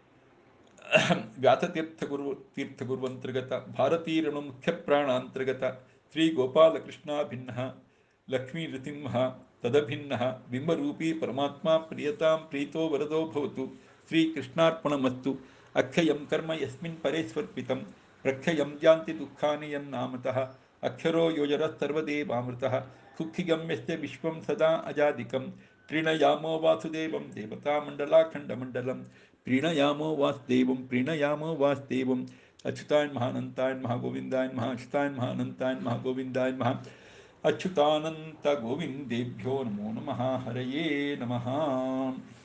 ವ್ಯಾಸತೀರ್ಥ ಗುರುವಂತರ್ಗತ ಭಾರತೀರಣು ಮುಖ್ಯ ಪ್ರಾಣಾಂತರ್ಗತ ಶ್ರೀ ಗೋಪಾಲಕೃಷ್ಣಾಭಿನ್ನ ಲಕ್ಷ್ಮೀ ನೃಸಿಂಹ ತದಭಿನ್ನ ಬಿಂಬರೂಪಿ ಪರಮಾತ್ಮ ಪ್ರಿಯತಾಂ ಪ್ರೀತೋ ವರದೋ ಭವತು ಶ್ರೀಕೃಷ್ಣಾರ್ಪಣಮಸ್ತು. ಅಕ್ಷಯಂ ಕರ್ಮ ಯಸ್ಮಿನ್ ಪರೇಸ್ವರ್ಪಿತಂ ಪ್ರಕ್ಷಯಂ ಯಾಂತಿ ದುಃಖಾನಿ ಯನ್ನಾಮತಃ ಅಕ್ಷರೋ ಯೋಜರ ಸರ್ವದೇವಾಮೃತಃ ಸುಖಿಗಮ್ಯಸ್ಯ ವಿಶ್ವಂ ಸದಾ ಅಜಾದಿಕಂ ಪ್ರೀಣಯಾಮೋ ವಾಸುದೇವಂ ದೇವತಾಮಂಡಲಾಖಂಡಮಂಡಲಂ ಪ್ರೀಣಯಾಮೋ ವಾಸುದೇವಂ ಅಚ್ಯುತಾಯ ಮಹಾ ಅನಂತಾಯ ಮಹಾ ಗೋವಿಂದಾಯ ಮಹಾ ಅಚ್ಯುತಾಯ ಮಹಾ ಅನಂತಾಯ ಮಹಾ ಗೋವಿಂದಾಯ ಮಹಾ ಅಚ್ಯುತಾನಂತ ಗೋವಿಂದೇಭ್ಯೋ ನಮೋ ನಮಃ. ಹರಯೇ ನಮಃ.